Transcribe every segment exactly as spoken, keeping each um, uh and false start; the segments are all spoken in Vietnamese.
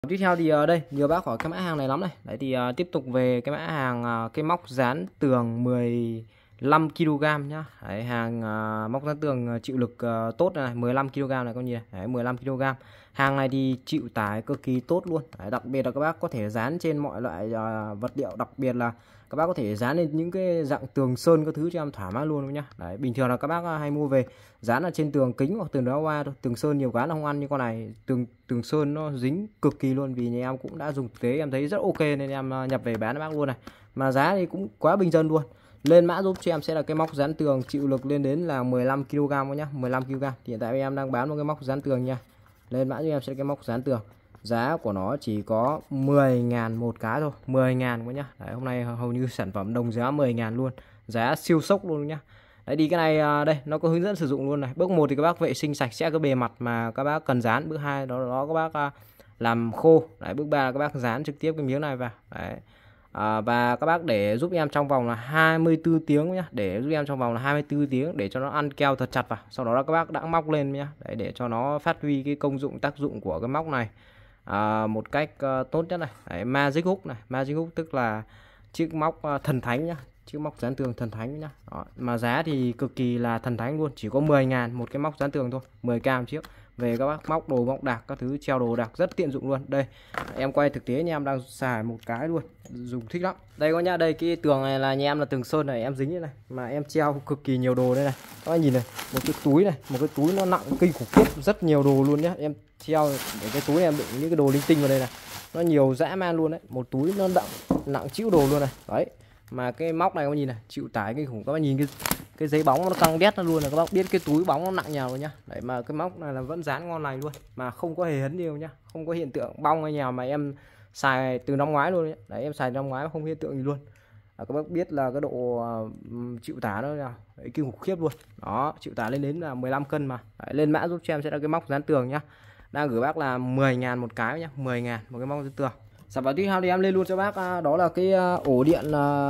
Tiếp theo thì ở đây nhiều bác hỏi cái mã hàng này lắm này. Đấy thì uh, tiếp tục về cái mã hàng uh, cái móc dán tường mười lăm ki lô gam nhá. Đấy, hàng uh, móc dán tường chịu lực uh, tốt này, mười lăm ki lô gam này các nhìn này. Đấy, mười lăm ki lô gam. Hàng này thì chịu tải cực kỳ tốt luôn. Đấy, đặc biệt là các bác có thể dán trên mọi loại uh, vật liệu, đặc biệt là các bác có thể dán lên những cái dạng tường sơn các thứ cho em thoải mái luôn nhá. Đấy, bình thường là các bác hay mua về dán ở trên tường kính hoặc tường đá hoa thôi, tường sơn nhiều cái là không ăn, như con này tường tường sơn nó dính cực kỳ luôn, vì nhà em cũng đã dùng thực tế em thấy rất ok nên em nhập về bán cho bác luôn này, mà giá thì cũng quá bình dân luôn. Lên mã giúp cho em sẽ là cái móc dán tường chịu lực lên đến là mười lăm ki lô gam nhá, mười lăm ki lô gam. Hiện tại em đang bán một cái móc dán tường nha. Lên mã giúp em sẽ là cái móc dán tường. Giá của nó chỉ có mười ngàn một cái thôi, mười ngàn quá nhá. Đấy, hôm nay hầu như sản phẩm đồng giá mười ngàn luôn. Giá siêu sốc luôn nhá. Đấy thì cái này đây nó có hướng dẫn sử dụng luôn này. Bước một thì các bác vệ sinh sạch sẽ cái bề mặt mà các bác cần dán. Bước hai đó đó các bác làm khô. Đấy, bước ba là các bác dán trực tiếp cái miếng này vào. Đấy. À, và các bác để giúp em trong vòng là hai mươi tư tiếng nhá, để giúp em trong vòng là hai mươi tư tiếng để cho nó ăn keo thật chặt vào. Sau đó là các bác đã móc lên nhá. Đấy, để cho nó phát huy cái công dụng tác dụng của cái móc này à, một cách uh, tốt nhất này. Đấy, Magic Hook này, Magic Hook tức là chiếc móc uh, thần thánh nhá, chiếc móc dán tường thần thánh nhá. Đó, mà giá thì cực kỳ là thần thánh luôn, chỉ có mười ngàn một cái móc dán tường thôi, mười k một chiếc. Về các bác móc đồ móc đạc các thứ, treo đồ đạc rất tiện dụng luôn. Đây em quay thực tế nha, em đang xài một cái luôn, dùng thích lắm. Đây có nhá, đây cái tường này là nhà em là tường sơn này, em dính như này mà em treo cực kỳ nhiều đồ đây này. Các bạn nhìn này, một cái túi này, một cái túi nó nặng kinh khủng khiếp, rất nhiều đồ luôn nhá. Em treo để cái túi này em đựng những cái đồ linh tinh vào đây này, nó nhiều dã man luôn đấy, một túi nó nặng nặng chịu đồ luôn này. Đấy, mà cái móc này các bạn nhìn này, chịu tải kinh khủng. Các bạn nhìn cái cái giấy bóng nó căng đét ra luôn là các bác biết cái túi bóng nó nặng nhào rồi nhá. Đấy, mà cái móc này là vẫn dán ngon lành luôn, mà không có hề hấn điều nhá, không có hiện tượng bong hay nhào, mà em xài từ năm ngoái luôn đấy. Đấy, em xài năm ngoái không hiện tượng gì luôn. À, các bác biết là cái độ uh, chịu tải nó nào, đấy, kinh khủng khiếp luôn. Đó, chịu tải lên đến là mười lăm cân mà. Đấy, lên mã giúp cho em sẽ là cái móc dán tường nhá. Đang gửi bác là mười ngàn một cái nhá, mười ngàn một cái móc dán tường. Sản phẩm tiếp theo thì em lên luôn cho bác, đó là cái ổ điện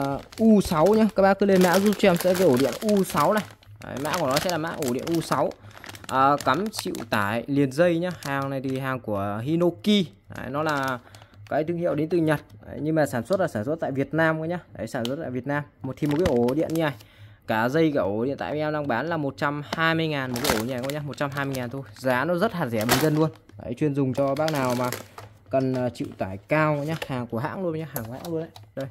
U sáu nhá. Các bác cứ lên mã giúp cho em sẽ cái ổ điện U sáu này. Đấy, mã của nó sẽ là mã ổ điện U sáu. À, cắm chịu tải liền dây nhá. Hàng này thì hàng của Hinoki. Đấy, nó là cái thương hiệu đến từ Nhật. Đấy, nhưng mà sản xuất là sản xuất tại Việt Nam nhá. Đấy, sản xuất tại Việt Nam. Một thì một cái ổ điện như này. Cả dây cả ổ điện tại em đang bán là một trăm hai mươi ngàn một cái ổ như này các nhá, một trăm hai mươi ngàn thôi. Giá nó rất hạt rẻ bình dân luôn. Đấy, chuyên dùng cho bác nào mà cần chịu tải cao nhá, hàng của hãng luôn nhá, hàng của hãng luôn đấy. Đây.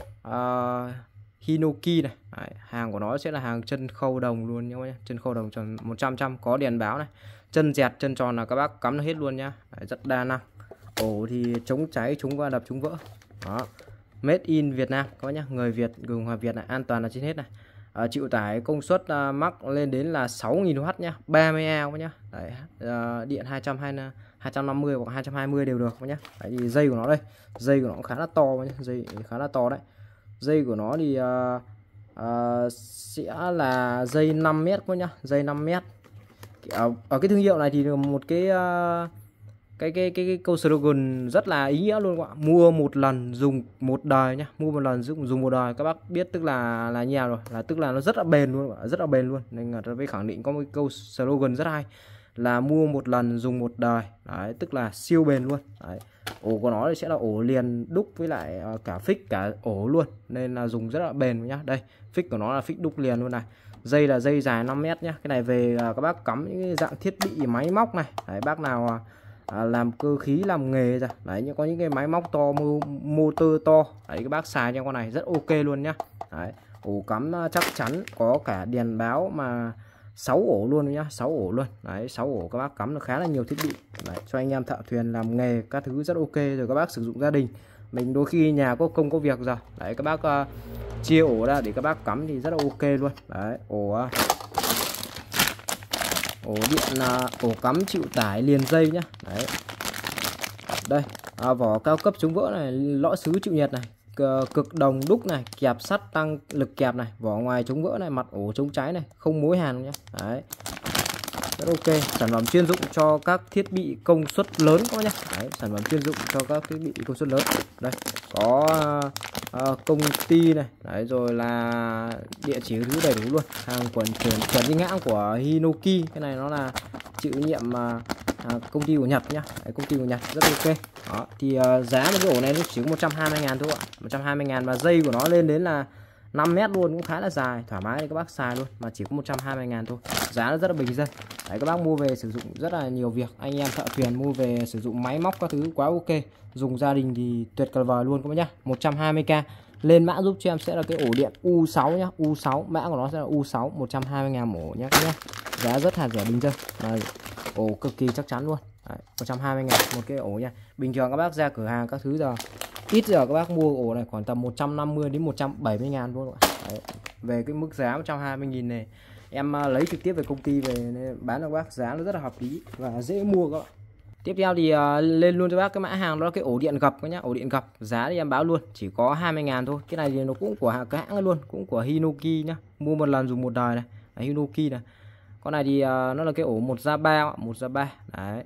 Uh, Hinoki này. Đấy, hàng của nó sẽ là hàng chân khâu đồng luôn nhá, chân khâu đồng tròn một trăm trăm, có đèn báo này. Chân dẹt, chân tròn là các bác cắm nó hết luôn nhá. Đấy, rất đa năng. Ổ thì chống cháy, chống va đập, chống vỡ. Đó. Made in Việt Nam các bác nhá, người Việt, người ngoài Việt này, an toàn là trên hết này. À, chịu tải công suất uh, max lên đến là sáu nghìn oát nhá, ba mươi a nhá. Đấy, uh, điện hai trăm hai mươi, hai trăm năm mươi hoặc hai trăm hai mươi đều được nhá. Đấy, thì dây của nó đây, dây của nó khá là to nhá, dây khá là to đấy. Dây của nó thì uh, uh, sẽ là dây năm mét quá nhá, dây năm mét. Ở, ở cái thương hiệu này thì một cái uh, cái cái cái, cái câu slogan rất là ý nghĩa luôn các bạn. Mua một lần dùng một đời nhá, mua một lần dùng dùng một đời. Các bác biết tức là là nhà rồi, là tức là nó rất là bền luôn, rất là bền luôn. Nên là tôi khẳng định có một câu slogan rất hay là mua một lần dùng một đời. Đấy, tức là siêu bền luôn. Đấy. Ổ của nó thì sẽ là ổ liền đúc với lại cả phích cả ổ luôn, nên là dùng rất là bền nhá. Đây, phích của nó là phích đúc liền luôn này. Dây là dây dài năm mét nhá. Cái này về các bác cắm những dạng thiết bị máy móc này. Đấy, bác nào À, làm cơ khí làm nghề ra đấy, nhưng có những cái máy móc to, motor to đấy, các bác xài cho con này rất ok luôn nhá. Đấy, ổ cắm chắc chắn có cả đèn báo mà sáu ổ luôn nhá, sáu ổ luôn. Đấy, sáu ổ các bác cắm được khá là nhiều thiết bị. Đấy, cho anh em thợ thuyền làm nghề các thứ rất ok, rồi các bác sử dụng gia đình mình đôi khi nhà có công có việc rồi đấy, các bác uh, chia ổ ra để các bác cắm thì rất là ok luôn. Đấy, ổ uh, ổ điện là ổ cắm chịu tải liền dây nhá. Đấy. Đây, à, vỏ cao cấp chống vỡ này, lõi sứ chịu nhiệt này, cực đồng đúc này, kẹp sắt tăng lực kẹp này, vỏ ngoài chống vỡ này, mặt ổ chống cháy này, không mối hàn nhá. Đấy. Rất ok, sản phẩm chuyên dụng cho các thiết bị công suất lớn các nhá. Đấy, sản phẩm chuyên dụng cho các thiết bị công suất lớn. Đây, có uh, công ty này, đấy, rồi là địa chỉ thứ đầy đủ luôn. Hàng quần chuyển chuẩn chính hãng của Hinoki, cái này nó là chịu nhiệm uh, à, công ty của Nhật nhá. Đấy, công ty của Nhật rất ok. Đó, thì uh, giá một cái ổ này nó chỉ có một trăm hai mươi ngàn thôi ạ. một trăm hai mươi ngàn và dây của nó lên đến là năm mét luôn, cũng khá là dài, thoải mái để các bác xài luôn, mà chỉ có một trăm hai mươi ngàn thôi. Giá nó rất là bình dân. Đấy, các bác mua về sử dụng rất là nhiều việc, anh em thợ thuyền mua về sử dụng máy móc các thứ quá ok. Dùng gia đình thì tuyệt vời luôn các bác nhá. một trăm hai mươi k. Lên mã giúp cho em sẽ là cái ổ điện U sáu nhá, U sáu, mã của nó sẽ là U sáu, một trăm hai mươi ngàn ổ nhá các nhá. Giá rất là rẻ bình dân. Mà ổ cực kỳ chắc chắn luôn. Đấy, một trăm hai mươi ngàn một cái ổ nha. Bình thường các bác ra cửa hàng các thứ giờ ít giờ các bác mua ổ này khoảng tầm một trăm năm mươi đến một trăm bảy mươi ngàn luôn. Đấy, về cái mức giá một trăm hai mươi nghìn này em lấy trực tiếp về công ty về bán cho các bác, giá nó rất là hợp lý và dễ mua các bạn. Tiếp theo thì uh, lên luôn cho bác cái mã hàng đó là cái ổ điện gập các nhá. Ổ điện gập giá thì em báo luôn chỉ có hai mươi ngàn thôi. Cái này thì nó cũng của cái hãng luôn, cũng của Hinoki nhá, mua một lần dùng một đời này. Đấy, Hinoki này. Con này thì uh, nó là cái ổ một ra ba, một ra ba. Đấy.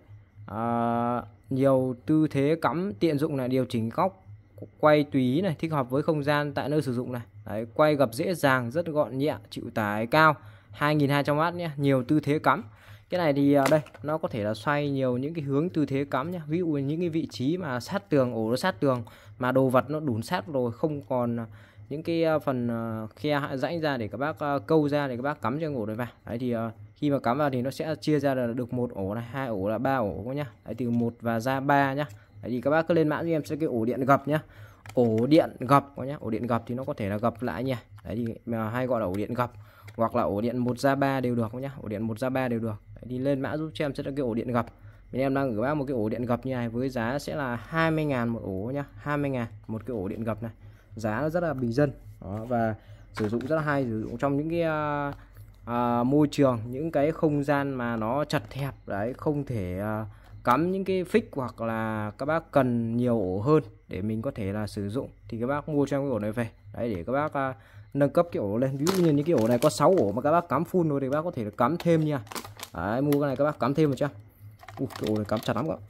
Uh, nhiều tư thế cắm tiện dụng này, điều chỉnh góc quay tùy ý này, thích hợp với không gian tại nơi sử dụng này. Đấy, quay gập dễ dàng, rất gọn nhẹ, chịu tải cao, hai nghìn hai trăm oát nhé, nhiều tư thế cắm. Cái này thì đây nó có thể là xoay nhiều những cái hướng tư thế cắm nhé. Ví dụ những cái vị trí mà sát tường, ổ nó sát tường mà đồ vật nó đùn sát rồi, không còn những cái phần khe rãnh ra để các bác câu ra để các bác cắm cho ổ này vào. Đấy thì khi mà cắm vào thì nó sẽ chia ra là được một ổ này, hai ổ là ba ổ nhá. Đấy, từ một và ra ba nhá. Đấy thì các bác cứ lên mã cho em sẽ cái ổ điện gập nhá. Ổ điện gập nhá. Ổ điện gập thì nó có thể là gập lại nha. Đấy thì mà hay gọi là ổ điện gập hoặc là ổ điện một ra ba đều được nhá. Ổ điện một ra ba đều được. Đấy, thì lên mã giúp cho em sẽ là cái ổ điện gập. Bên em đang gửi bác một cái ổ điện gập như này với giá sẽ là hai mươi ngàn một ổ nhá, hai mươi ngàn một cái ổ điện gập này. Giá nó rất là bình dân. Đó, và sử dụng rất là hay, sử dụng trong những cái uh, uh, môi trường, những cái không gian mà nó chật hẹp đấy, không thể uh, cắm những cái phích hoặc là các bác cần nhiều ổ hơn để mình có thể là sử dụng thì các bác mua cho em cái ổ này về. Đấy, để các bác uh, nâng cấp cái ổ lên. Ví dụ như những cái ổ này có sáu ổ mà các bác cắm full rồi thì các bác có thể là cắm thêm nha. Đấy, mua cái này các bác cắm thêm vào chưa? Ui, cái ổ này cắm chặt lắm các bạn.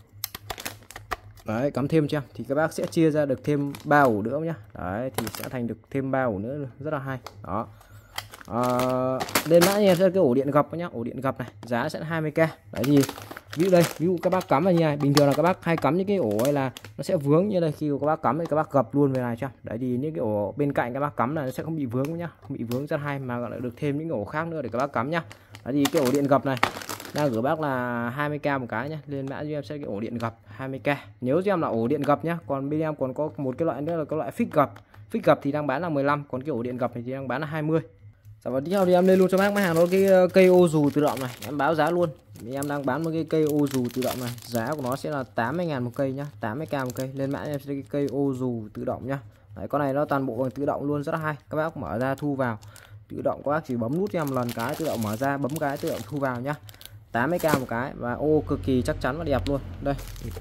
Đấy, cắm thêm cho em thì các bác sẽ chia ra được thêm ba ổ nữa nhá. Đấy thì sẽ thành được thêm ba ổ nữa, rất là hay. Đó. À, lên mã nha, cái ổ điện gập nhá, ổ điện gập này, giá sẽ là hai mươi k. Đấy thì ví dụ đây, ví dụ các bác cắm vào như này, bình thường là các bác hay cắm những cái ổ hay là nó sẽ vướng như đây, khi các bác cắm thì các bác gập luôn về này cho. Đấy thì những cái ổ bên cạnh các bác cắm là nó sẽ không bị vướng nhá, không bị vướng, rất hay, mà lại được thêm những ổ khác nữa để các bác cắm nhá. Đấy thì cái ổ điện gập này đang gửi bác là hai mươi k một cái nhá. Lên mã cho em sẽ cái ổ điện gập hai mươi k. Nhớ cho em là ổ điện gập nhá. Còn bên em còn có một cái loại nữa là cái loại phích gập. Phích gập thì đang bán là mười lăm, còn cái ổ điện gập thì đang bán là hai mươi. Dạ, và tiếp theo thì em lên luôn cho bác máy hàng đó cái cây ô dù tự động này, em báo giá luôn. Em đang bán một cái cây ô dù tự động này, giá của nó sẽ là tám mươi ngàn một cây nhá, tám mươi k một cây. Lên mã em sẽ cái cây ô dù tự động nhá. Đấy, con này nó toàn bộ bằng tự động luôn, rất là hay. Các bác mở ra thu vào tự động, các bác chỉ bấm nút cho em lần cái tự động mở ra, bấm cái tự động thu vào nhá. tám mươi k một cái và ô cực kỳ chắc chắn và đẹp luôn. Đây,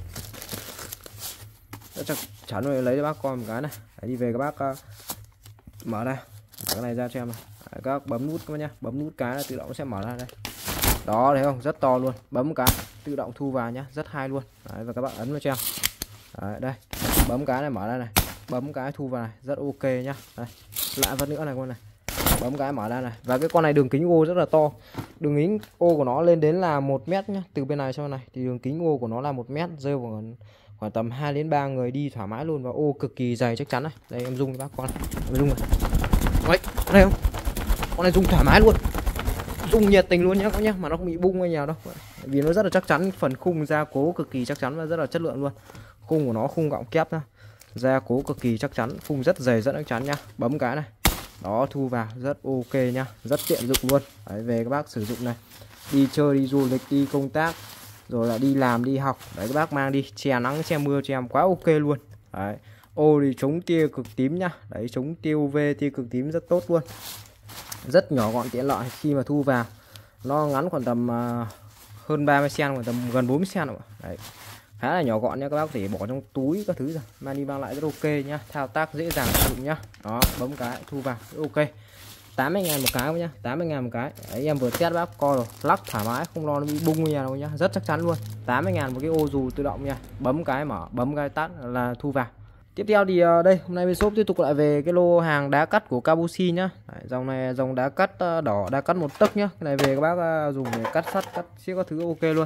rất chắc chắn rồi, lấy cho bác coi một cái này. Đấy, đi về các bác uh, mở ra, mở cái này ra cho em này. Đấy, các bác bấm nút các bác nhá, bấm nút cái là tự động sẽ mở ra đây. Đó, thấy không, rất to luôn, bấm cái tự động thu vào nhá, rất hay luôn. Đấy, và các bạn ấn vào cho em. Đấy, đây, bấm cái này mở ra này, bấm cái thu vào này, rất ok nhá. Đây, lại vật nữa này con này, bấm cái mở ra này. Và cái con này đường kính ô rất là to, đường kính ô của nó lên đến là một mét nhá. Từ bên này sang này thì đường kính ô của nó là một mét, rơi vào khoảng tầm hai đến ba người đi thoải mái luôn. Và ô cực kỳ dày chắc chắn này. Đây em zoom cho bác con này, em zoom này. Đấy, đây không, con này zoom thoải mái luôn, zoom nhiệt tình luôn nhá các nhá, mà nó không bị bung hay nào đâu, vì nó rất là chắc chắn. Phần khung gia cố cực kỳ chắc chắn và rất là chất lượng luôn. Khung của nó khung gọng kép nhá, gia cố cực kỳ chắc chắn, khung rất dày rất chắc chắn nhá. Bấm cái này, đó, thu vào rất ok nhá, rất tiện dụng luôn. Đấy, về các bác sử dụng này, đi chơi, đi du lịch, đi công tác, rồi là đi làm, đi học, đấy các bác mang đi che nắng che mưa cho em quá ok luôn. Đấy, ô thì chống tia cực tím nhá, đấy, chống tia u vê, tia cực tím rất tốt luôn, rất nhỏ gọn tiện lợi. Khi mà thu vào nó ngắn khoảng tầm uh, hơn ba mươi xăng, khoảng tầm gần bốn mươi xăng. Đấy, khá là nhỏ gọn nha, các bác có thể bỏ trong túi các thứ rồi, mang đi mang lại rất ok nhá, thao tác dễ dàng sử dụng nhá. Đó, bấm cái thu vào rất ok. tám mươi ngàn một cái nhá, tám mươi ngàn một cái. Đấy, em vừa test bác coi rồi, lắc thoải mái, không lo nó bị bung nhà đâu nhá, rất chắc chắn luôn. tám mươi ngàn một cái ô dù tự động nha, bấm cái mở, bấm cái tắt là thu vào. Tiếp theo thì uh, đây, hôm nay bên shop tiếp tục lại về cái lô hàng đá cắt của Kabushi nhá. Đấy, dòng này dòng đá cắt uh, đỏ, đá cắt một tấc nhá. Cái này về các bác uh, dùng để cắt sắt, cắt xiếc các thứ ok luôn.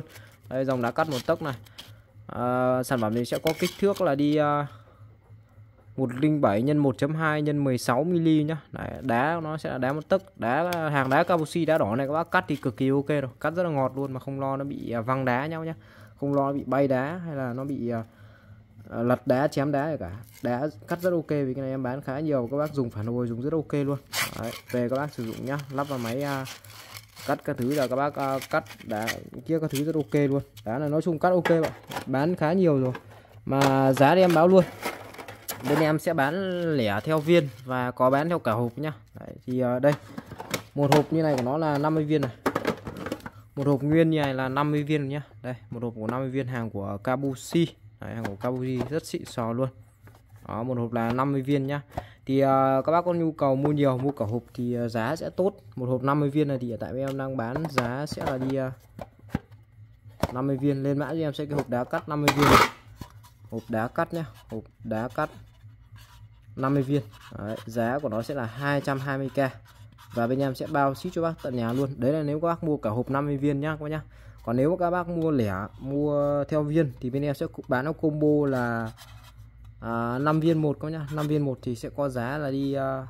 Đây dòng đá cắt một tấc này. À, sản phẩm này sẽ có kích thước là đi uh, một không bảy nhân một chấm hai nhân mười sáu mi-li nhá. Đấy, đá nó sẽ là đá một tấc. Đá hàng đá Cabosi đá đỏ này các bác cắt thì cực kỳ ok rồi, cắt rất là ngọt luôn mà không lo nó bị uh, văng đá nhau nhá. Không lo nó bị bay đá hay là nó bị uh, lật đá chém đá gì cả. Đá cắt rất ok, vì cái này em bán khá nhiều, các bác dùng phản hồi dùng rất ok luôn. Đấy, về các bác sử dụng nhá, lắp vào máy uh, cắt các thứ là các bác uh, cắt đá kia các thứ rất ok luôn. Đá là nói chung cắt ok vậy, bán khá nhiều rồi mà giá thì em báo luôn, bên em sẽ bán lẻ theo viên và có bán theo cả hộp nhá. Đấy, thì uh, đây một hộp như này của nó là năm mươi viên này, một hộp nguyên như này là năm mươi viên nhá. Đây một hộp của năm mươi viên, hàng của Cabosi. Đấy, hàng của Cabosi rất xịn sò luôn. Đó, một hộp là năm mươi viên nhá. Thì uh, các bác có nhu cầu mua nhiều, mua cả hộp thì uh, giá sẽ tốt. Một hộp năm mươi viên này thì ở tại vì em đang bán giá sẽ là đi uh, năm mươi viên. Lên mã cho em sẽ cái hộp đá cắt năm mươi viên này. Hộp đá cắt nhá, hộp đá cắt năm mươi viên. Đấy, giá của nó sẽ là hai trăm hai mươi k. Và bên em sẽ bao ship cho bác tận nhà luôn. Đấy là nếu các bác mua cả hộp năm mươi viên nhá các bác nhá. Còn nếu các bác mua lẻ, mua theo viên thì bên em sẽ bán nó combo là à, năm viên một các nhá. năm viên một thì sẽ có giá là đi uh,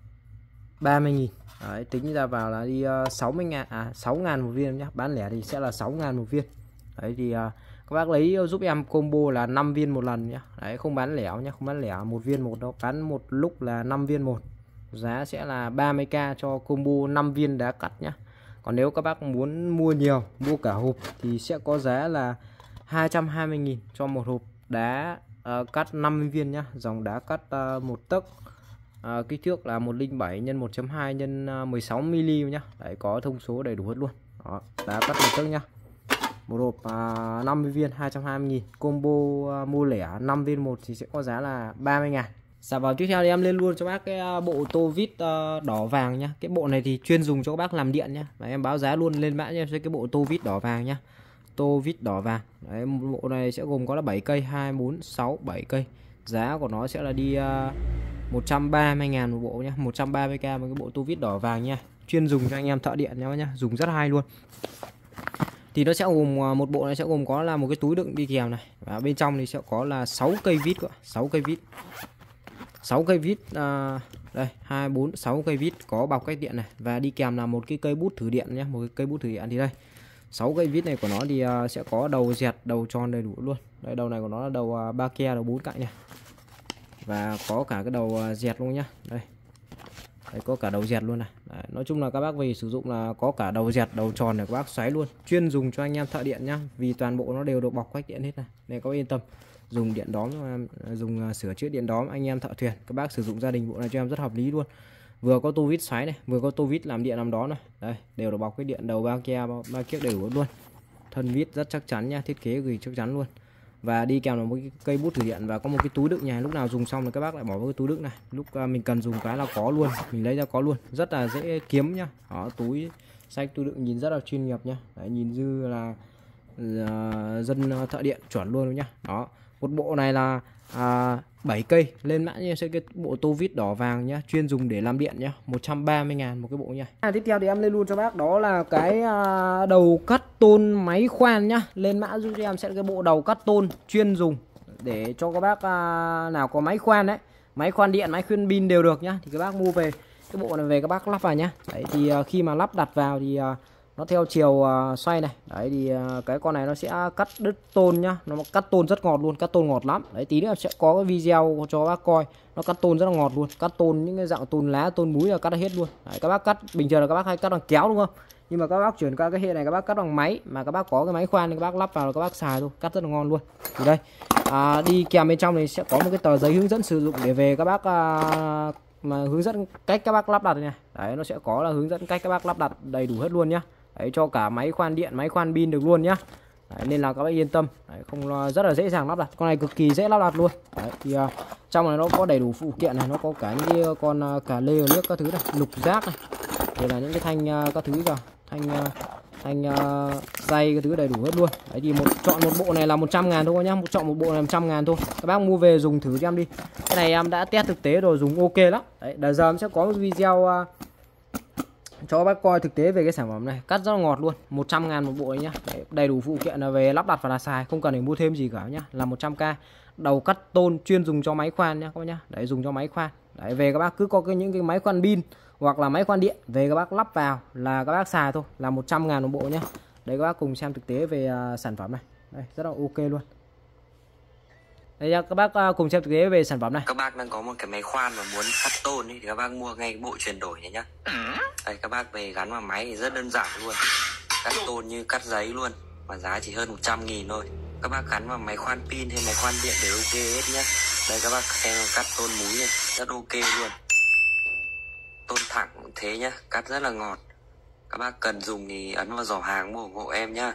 ba mươi nghìn. Đấy, tính ra vào là đi uh, sáu mươi ngàn, à sáu ngàn một viên nhá. Bán lẻ thì sẽ là sáu ngàn một viên. Đấy thì uh, các bác lấy giúp em combo là năm viên một lần nhá. Đấy, không bán lẻ nhá, không bán lẻ một viên một đâu, bán một lúc là năm viên một. Giá sẽ là ba mươi k cho combo năm viên đá cắt nhá. Còn nếu các bác muốn mua nhiều, mua cả hộp thì sẽ có giá là hai trăm hai mươi nghìn cho một hộp đá uh, cắt năm mươi viên nhá. Dòng đá cắt uh, một tấc, uh, kích thước là một không bảy nhân một chấm hai nhân mười sáu mi-li nhá. Đấy, có thông số đầy đủ hết luôn. Đó, đá cắt một tấc nhá. Một hộp uh, năm mươi viên hai trăm hai mươi nghìn. Combo uh, mua lẻ năm viên một thì sẽ có giá là ba mươi ngàn. Sản phẩm tiếp theo thì em lên luôn cho bác cái bộ tô vít uh, đỏ vàng nhá. Cái bộ này thì chuyên dùng cho các bác làm điện nhá. Và em báo giá luôn, lên mã cho em sẽ cái bộ tô vít đỏ vàng nhá. Tô vít đỏ vàng. Đấy, bộ này sẽ gồm có là bảy cây, hai, bốn, sáu, bảy cây. Giá của nó sẽ là đi uh, một trăm ba mươi ngàn một bộ nhá. một trăm ba mươi k một cái bộ tô vít đỏ vàng nha. Chuyên dùng cho anh em thợ điện nhá nhá, dùng rất hay luôn. Thì nó sẽ gồm một bộ này sẽ gồm có là một cái túi đựng đi kèm này, và bên trong thì sẽ có là sáu cây vít cơ, sáu cây vít. sáu cây vít à, đây hai bốn sáu cây vít có bọc cách điện này, và đi kèm là một cái cây bút thử điện nhé, một cái cây bút thử điện. Thì đây sáu cây vít này của nó thì uh, sẽ có đầu dẹt, đầu tròn đầy đủ luôn. Đây đầu này của nó là đầu uh, ba ke, đầu bốn cạnh này, và có cả cái đầu uh, dẹt luôn nhá. Đây Đấy, có cả đầu dẹt luôn này. Đấy, nói chung là các bác về sử dụng là có cả đầu dẹt, đầu tròn để các bác xoáy luôn, chuyên dùng cho anh em thợ điện nhá, vì toàn bộ nó đều được bọc cách điện hết này, nên các bác yên tâm. Dùng điện đóm, dùng uh, sửa chữa điện đóm anh em thợ thuyền, các bác sử dụng gia đình bộ này cho em rất hợp lý luôn. Vừa có tô vít xoáy này, vừa có tô vít làm điện làm đó này. Đây đều được bọc cái điện, đầu ba ke, ba kiếc đầy đủ luôn. Thân vít rất chắc chắn nha, thiết kế gửi chắc chắn luôn. Và đi kèm là một cái cây bút thử điện, và có một cái túi đựng nhà, lúc nào dùng xong thì các bác lại bỏ vào cái túi đựng này, lúc uh, mình cần dùng cái là có luôn, mình lấy ra có luôn, rất là dễ kiếm nhá. Đó, túi xách túi đựng nhìn rất là chuyên nghiệp nhá. Đấy, nhìn như là uh, dân thợ điện chuẩn luôn nhá. Đó, một bộ này là à, bảy cây, lên mã như sẽ cái bộ tô vít đỏ vàng nhá, chuyên dùng để làm điện nhá, một trăm ba mươi ngàn một cái bộ nha. À, tiếp theo thì em lên luôn cho bác đó là cái à, đầu cắt tôn máy khoan nhá. Lên mã giúp cho em sẽ cái bộ đầu cắt tôn chuyên dùng để cho các bác à, nào có máy khoan đấy, máy khoan điện, máy khoan pin đều được nhá, thì các bác mua về cái bộ này về các bác lắp vào nhá. Đấy thì à, khi mà lắp đặt vào thì à, nó theo chiều uh, xoay này. Đấy thì uh, cái con này nó sẽ cắt đứt tôn nhá, nó cắt tôn rất ngọt luôn, cắt tôn ngọt lắm. Đấy tí nữa sẽ có cái video cho bác coi, nó cắt tôn rất là ngọt luôn, cắt tôn những cái dạng tôn lá, tôn múi là cắt hết luôn. Đấy, các bác cắt bình thường là các bác hay cắt bằng kéo đúng không, nhưng mà các bác chuyển qua cái hệ này các bác cắt bằng máy, mà các bác có cái máy khoan thì các bác lắp vào là các bác xài thôi, cắt rất là ngon luôn. Thì đây à, đi kèm bên trong này sẽ có một cái tờ giấy hướng dẫn sử dụng để về các bác à, mà hướng dẫn cách các bác lắp đặt này. Đấy nó sẽ có là hướng dẫn cách các bác lắp đặt đầy đủ hết luôn nhá. Đấy, cho cả máy khoan điện, máy khoan pin được luôn nhá. Đấy, nên là các bác yên tâm. Đấy, không lo, rất là dễ dàng lắp đặt, con này cực kỳ dễ lắp đặt luôn. Đấy, thì uh, trong này nó có đầy đủ phụ kiện này, nó có cả những cái con uh, cả lê nước các thứ này, lục giác này, đây là những cái thanh uh, các thứ rồi, thanh uh, thanh uh, dây các thứ đầy đủ hết luôn. Đấy thì một chọn một bộ này là một trăm ngàn thôi nhá, một chọn một bộ này một trăm ngàn thôi. Các bác mua về dùng thử cho em đi. Cái này em đã test thực tế rồi, dùng ok lắm. Đấy, bây giờ em sẽ có một video uh, cho các bác coi thực tế về cái sản phẩm này, cắt rất là ngọt luôn, một trăm ngàn một bộ nhá. Đấy, đầy đủ phụ kiện là về lắp đặt và là xài, không cần phải mua thêm gì cả nhá, là một trăm k. Đầu cắt tôn chuyên dùng cho máy khoan nhá các bác nhá. Đấy, dùng cho máy khoan. Đấy, về các bác cứ có cái những cái máy khoan pin hoặc là máy khoan điện, về các bác lắp vào là các bác xài thôi, là một trăm ngàn một bộ nhá. Đấy, các bác cùng xem thực tế về uh, sản phẩm này. Đây, rất là ok luôn. Đây nha, các bác uh, cùng xem thực tế về sản phẩm này. Các bác đang có một cái máy khoan mà muốn cắt tôn ấy, thì các bác mua ngay bộ chuyển đổi này nhá. Đây, các bác về gắn vào máy thì rất đơn giản luôn, cắt tôn như cắt giấy luôn, mà giá chỉ hơn một trăm nghìn thôi. Các bác gắn vào máy khoan pin hay máy khoan điện đều ok hết nhá. Đây các bác xem cắt tôn múi này, rất ok luôn. Tôn thẳng cũng thế nhá, cắt rất là ngọt. Các bác cần dùng thì ấn vào giỏ hàng mua ủng hộ em nhá.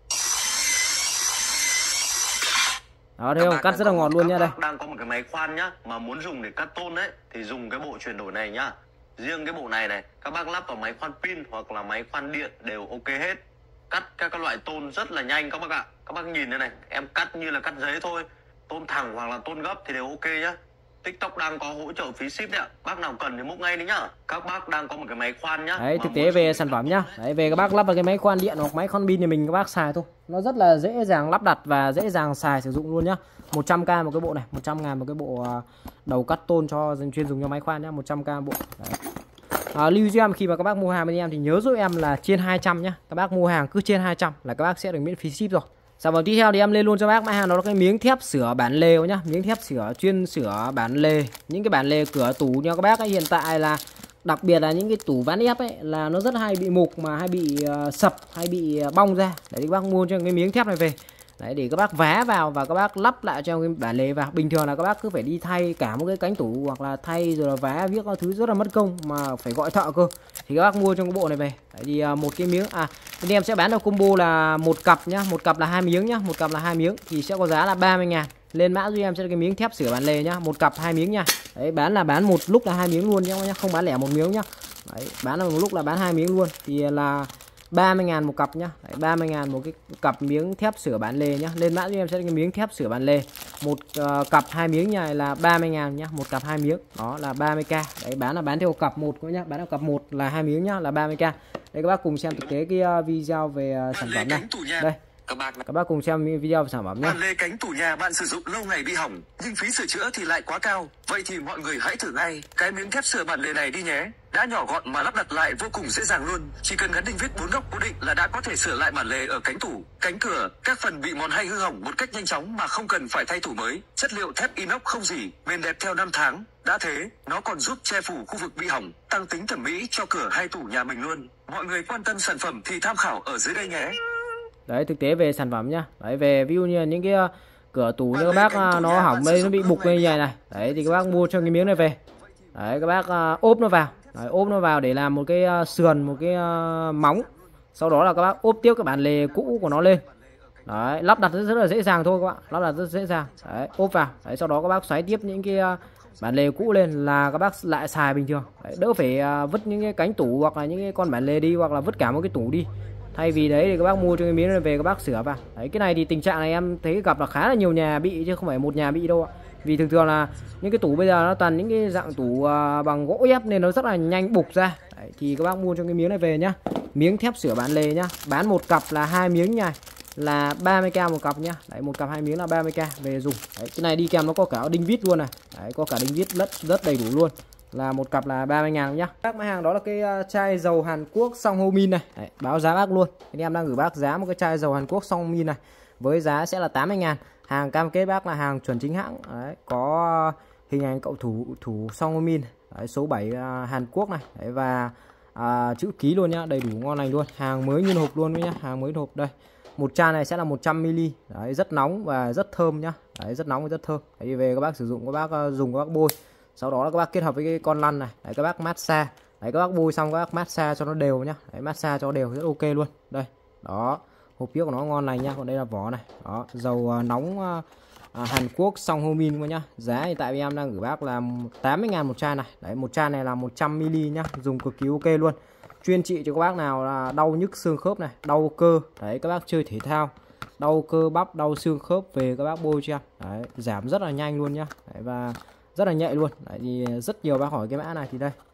Đó, thấy không? Cắt rất là ngọt luôn nhá. Đây, các bác đang có một cái máy khoan nhá, mà muốn dùng để cắt tôn đấy thì dùng cái bộ chuyển đổi này nhá. Riêng cái bộ này này, các bác lắp vào máy khoan pin hoặc là máy khoan điện đều ok hết. Cắt các loại tôn rất là nhanh các bác ạ. Các bác nhìn đây này, em cắt như là cắt giấy thôi. Tôn thẳng hoặc là tôn gấp thì đều ok nhá. TikTok đang có hỗ trợ phí ship đấy ạ. Bác nào cần thì múc ngay đi nhá. Các bác đang có một cái máy khoan nhá. đấy, thực tế về sản phẩm nhá. Đấy, về các bác lắp vào cái máy khoan điện hoặc máy khoan pin thì mình các bác xài thôi. Nó rất là dễ dàng lắp đặt và dễ dàng xài sử dụng luôn nhá. một trăm k một cái bộ này, một trăm ngàn một cái bộ đầu cắt tôn cho chuyên dùng cho máy khoan nhá, một trăm k bộ. Đấy. À, lưu cho em khi mà các bác mua hàng bên em thì nhớ giúp em là trên hai trăm nhá. Các bác mua hàng cứ trên hai trăm là các bác sẽ được miễn phí ship rồi. Sản phẩm tiếp theo thì em lên luôn cho bác mã hàng đó là cái miếng thép sửa bản lề nhá, miếng thép sửa chuyên sửa bản lề, những cái bản lề cửa tủ nha các bác ấy. Hiện tại là đặc biệt là những cái tủ ván ép ấy là nó rất hay bị mục mà hay bị uh, sập, hay bị uh, bong ra. Đấy, các bác mua cho cái miếng thép này về. Đấy, để các bác vá vào và các bác lắp lại cho cái bản lề vào. Bình thường là các bác cứ phải đi thay cả một cái cánh tủ hoặc là thay rồi là vá viết các thứ rất là mất công mà phải gọi thợ cơ. Thì các bác mua trong cái bộ này về. Đấy, thì uh, một cái miếng à bên em sẽ bán được combo là một cặp nhá, một cặp là hai miếng nhá, một cặp là hai miếng thì sẽ có giá là ba mươi ngàn. Lên mã giúp em sẽ là cái miếng thép sửa bản lề nhá, một cặp hai miếng nha. Đấy, bán là bán một lúc là hai miếng luôn nhá, không bán lẻ một miếng nhá. Đấy, bán là một lúc là bán hai miếng luôn thì là ba mươi ngàn một cặp nhá. Đấy, ba mươi ngàn một cái cặp miếng thép sửa bản lề nhá. Lên mã cho em sẽ cái miếng thép sửa bản lề. Một uh, cặp hai miếng này là ba mươi ngàn nhá, một cặp hai miếng. Đó là ba mươi k. Đấy, bán là bán theo cặp một các nhá, bán theo cặp một là hai miếng nhá, là ba mươi k. Đây các bác cùng xem thực tế cái uh, video về uh, sản phẩm này. Đây. Các bác Các bác cùng xem video về sản phẩm nhé. Bản lề cánh tủ nhà bạn sử dụng lâu ngày bị hỏng, nhưng phí sửa chữa thì lại quá cao. Vậy thì mọi người hãy thử ngay cái miếng thép sửa bản lề này đi nhé. Đã nhỏ gọn mà lắp đặt lại vô cùng dễ dàng luôn. Chỉ cần gắn đinh vít bốn góc cố định là đã có thể sửa lại bản lề ở cánh tủ, cánh cửa, các phần bị mòn hay hư hỏng một cách nhanh chóng mà không cần phải thay tủ mới. Chất liệu thép inox không rỉ, bền đẹp theo năm tháng. Đã thế, nó còn giúp che phủ khu vực bị hỏng, tăng tính thẩm mỹ cho cửa hay tủ nhà mình luôn. Mọi người quan tâm sản phẩm thì tham khảo ở dưới đây nhé. Đấy, thực tế về sản phẩm nhá. Đấy, về ví dụ như những cái uh, cửa tủ như các bác uh, nó hỏng đây, nó bị bục như này này. Đấy thì các bác mua cho cái miếng này về. Đấy, các bác uh, ốp nó vào. Đấy, ốp nó vào để làm một cái uh, sườn, một cái uh, móng. Sau đó là các bác ốp tiếp cái bản lề cũ của nó lên. Đấy, lắp đặt rất, rất là dễ dàng thôi các bạn. Lắp đặt rất dễ dàng. Đấy, ốp vào. Đấy, sau đó các bác xoáy tiếp những cái uh, bản lề cũ lên là các bác lại xài bình thường. Đấy, đỡ phải uh, vứt những cái cánh tủ hoặc là những cái con bản lề đi, hoặc là vứt cả một cái tủ đi. Thay vì đấy thì các bác mua cho cái miếng này về các bác sửa vào. Đấy, cái này thì tình trạng này em thấy gặp là khá là nhiều nhà bị chứ không phải một nhà bị đâu ạ. Vì thường thường là những cái tủ bây giờ nó toàn những cái dạng tủ uh, bằng gỗ ép nên nó rất là nhanh bục ra. Đấy, thì các bác mua cho cái miếng này về nhá. Miếng thép sửa bản lề nhá. Bán một cặp là hai miếng nha, là ba mươi k một cặp nhá. Đấy, một cặp hai miếng là ba mươi k về dùng. Đấy, cái này đi kèm nó có cả đinh vít luôn này. Đấy, có cả đinh vít rất rất đầy đủ luôn. Là một cặp là ba mươi ngàn nhá. Các mặt hàng đó là cái uh, chai dầu Hàn Quốc Song Ho Min này. Đấy, báo giá bác luôn. Anh em đang gửi bác giá một cái chai dầu Hàn Quốc Song Ho Min này với giá sẽ là tám mươi ngàn. Hàng cam kết bác là hàng chuẩn chính hãng. Đấy, có hình ảnh cậu thủ thủ Song Ho Min. Đấy, số bảy uh, Hàn Quốc này. Đấy, và uh, chữ ký luôn nhá, đầy đủ ngon lành luôn. Hàng mới nguyên hộp luôn nhá, hàng mới hộp đây. Một chai này sẽ là một trăm mi li lít. Đấy, rất nóng và rất thơm nhá. Đấy, rất nóng và rất thơm. Đấy, về các bác sử dụng, các bác uh, dùng các bác bôi. Sau đó là các bác kết hợp với cái con lăn này. Đấy, các bác massage. Đấy, các bác bôi xong các bác massage cho nó đều nhá. Đấy, massage cho đều rất ok luôn. Đây. Đó. Hộp trước của nó ngon lành nhá. Còn đây là vỏ này. Đó, dầu uh, nóng uh, uh, Hàn Quốc Song Ho Min các nhá. Giá thì tại vì em đang gửi bác là tám mươi ngàn một chai này. Đấy, một chai này là một trăm mi li lít nhá. Dùng cực kỳ ok luôn. Chuyên trị cho các bác nào là đau nhức xương khớp này, đau cơ. Đấy, các bác chơi thể thao, đau cơ bắp, đau xương khớp về các bác bôi cho em. Đấy, giảm rất là nhanh luôn nhá. Đấy, và rất là nhạy luôn. Đấy, thì rất nhiều bác hỏi cái mã này thì đây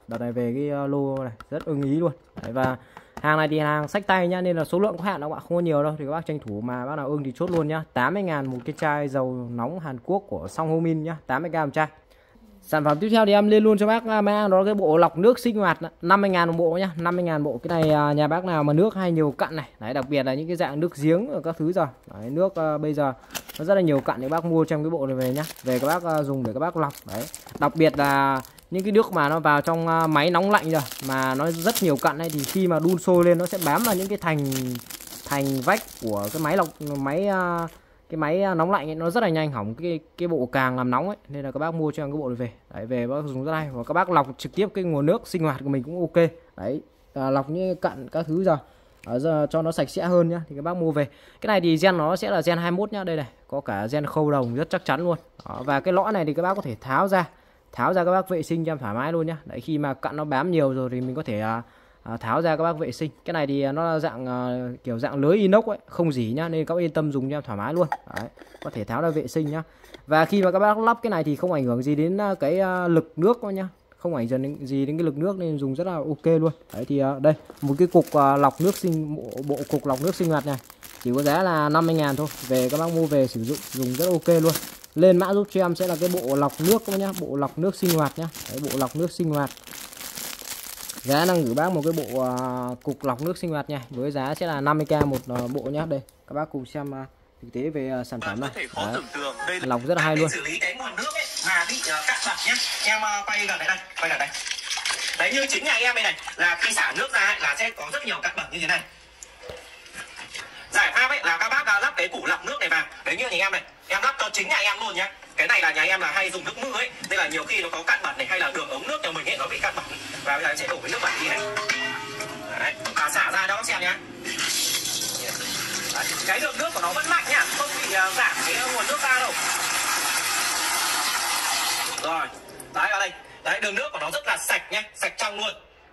Đợt này về cái lô này rất ưng ý luôn. Đấy, và hàng này thì hàng xách tay nhá, nên là số lượng có hạn, các bạn không có nhiều đâu, thì các bác tranh thủ mà bác nào ưng thì chốt luôn nhá. Tám mươi ngàn một cái chai dầu nóng Hàn Quốc của Song Ho Min nhá, tám mươi gam một chai. Sản phẩm tiếp theo thì em lên luôn cho bác mang đó cái bộ lọc nước sinh hoạt năm mươi ngàn một bộ nhá, năm mươi ngàn bộ. Cái này nhà bác nào mà nước hay nhiều cặn này, đấy, đặc biệt là những cái dạng nước giếng ở các thứ rồi. Đấy, nước uh, bây giờ nó rất là nhiều cặn thì bác mua trong cái bộ này về nhá, về các bác uh, dùng để các bác lọc. Đấy, đặc biệt là những cái nước mà nó vào trong uh, máy nóng lạnh rồi mà nó rất nhiều cặn này, thì khi mà đun sôi lên nó sẽ bám vào những cái thành thành vách của cái máy lọc máy uh, cái máy nóng lạnh ấy, nó rất là nhanh hỏng cái cái bộ càng làm nóng ấy, nên là các bác mua cho cái bộ này về. Đấy, về bác dùng rất hay, và các bác lọc trực tiếp cái nguồn nước sinh hoạt của mình cũng ok. Đấy, à, lọc như cặn các thứ giờ, à, giờ cho nó sạch sẽ hơn nhá, thì các bác mua về. Cái này thì gen nó sẽ là gen hai mươi mốt nhá, đây này, có cả gen khâu đồng rất chắc chắn luôn. Đó, và cái lõ này thì các bác có thể tháo ra, tháo ra các bác vệ sinh cho em thoải mái luôn nhá. Đấy, khi mà cặn nó bám nhiều rồi thì mình có thể à, À, tháo ra các bác vệ sinh. Cái này thì nó là dạng uh, kiểu dạng lưới inox ấy, không dỉ nhá, nên các bác yên tâm dùng cho thoải mái luôn. Đấy, có thể tháo ra vệ sinh nhá. Và khi mà các bác lắp cái này thì không ảnh hưởng gì đến uh, cái uh, lực nước đâu nhá, không ảnh hưởng đến gì đến cái lực nước, nên dùng rất là ok luôn. Đấy thì uh, đây một cái cục uh, lọc nước sinh bộ, bộ cục lọc nước sinh hoạt này chỉ có giá là năm mươi ngàn thôi, về các bác mua về sử dụng dùng rất ok luôn. Lên mã giúp cho em sẽ là cái bộ lọc nước các bác nhá, bộ lọc nước sinh hoạt nhá. Đấy, bộ lọc nước sinh hoạt giá đang gửi bác một cái bộ uh, cục lọc nước sinh hoạt nha, với giá sẽ là năm mươi k một uh, bộ nhá. Đây các bác cùng xem uh, thực tế về uh, sản phẩm này. Đấy, lọc rất là hay luôn. Xử lý cái nguồn nước ấy mà bị uh, cạn bẩn nhá. Em uh, quay gần đây đây, quay gần đây. Đấy, như chính nhà em đây này là khi xả nước ra ấy, là sẽ có rất nhiều cạn bẩn như thế này. Giải pháp ấy là các bác uh, lắp cái củ lọc nước này vào. Đấy, như nhà em này, em lắp cho chính nhà em luôn nhá. Cái này là nhà em là hay dùng nước mưa ấy, nên là nhiều khi nó có cạn bẩn này, hay là đường ống nước nhà mình ấy nó bị cạn bẩn, và bây giờ em sẽ đổ cái nước bẩn đi này. Đấy, và xả ra đó xem nhá. Đấy, cái lượng nước của nó vẫn mạnh nhá, không bị uh, giảm cái nguồn nước ra đâu. Rồi, đấy vào đây, đấy, đường nước của nó rất là sạch nhá, sạch trong luôn.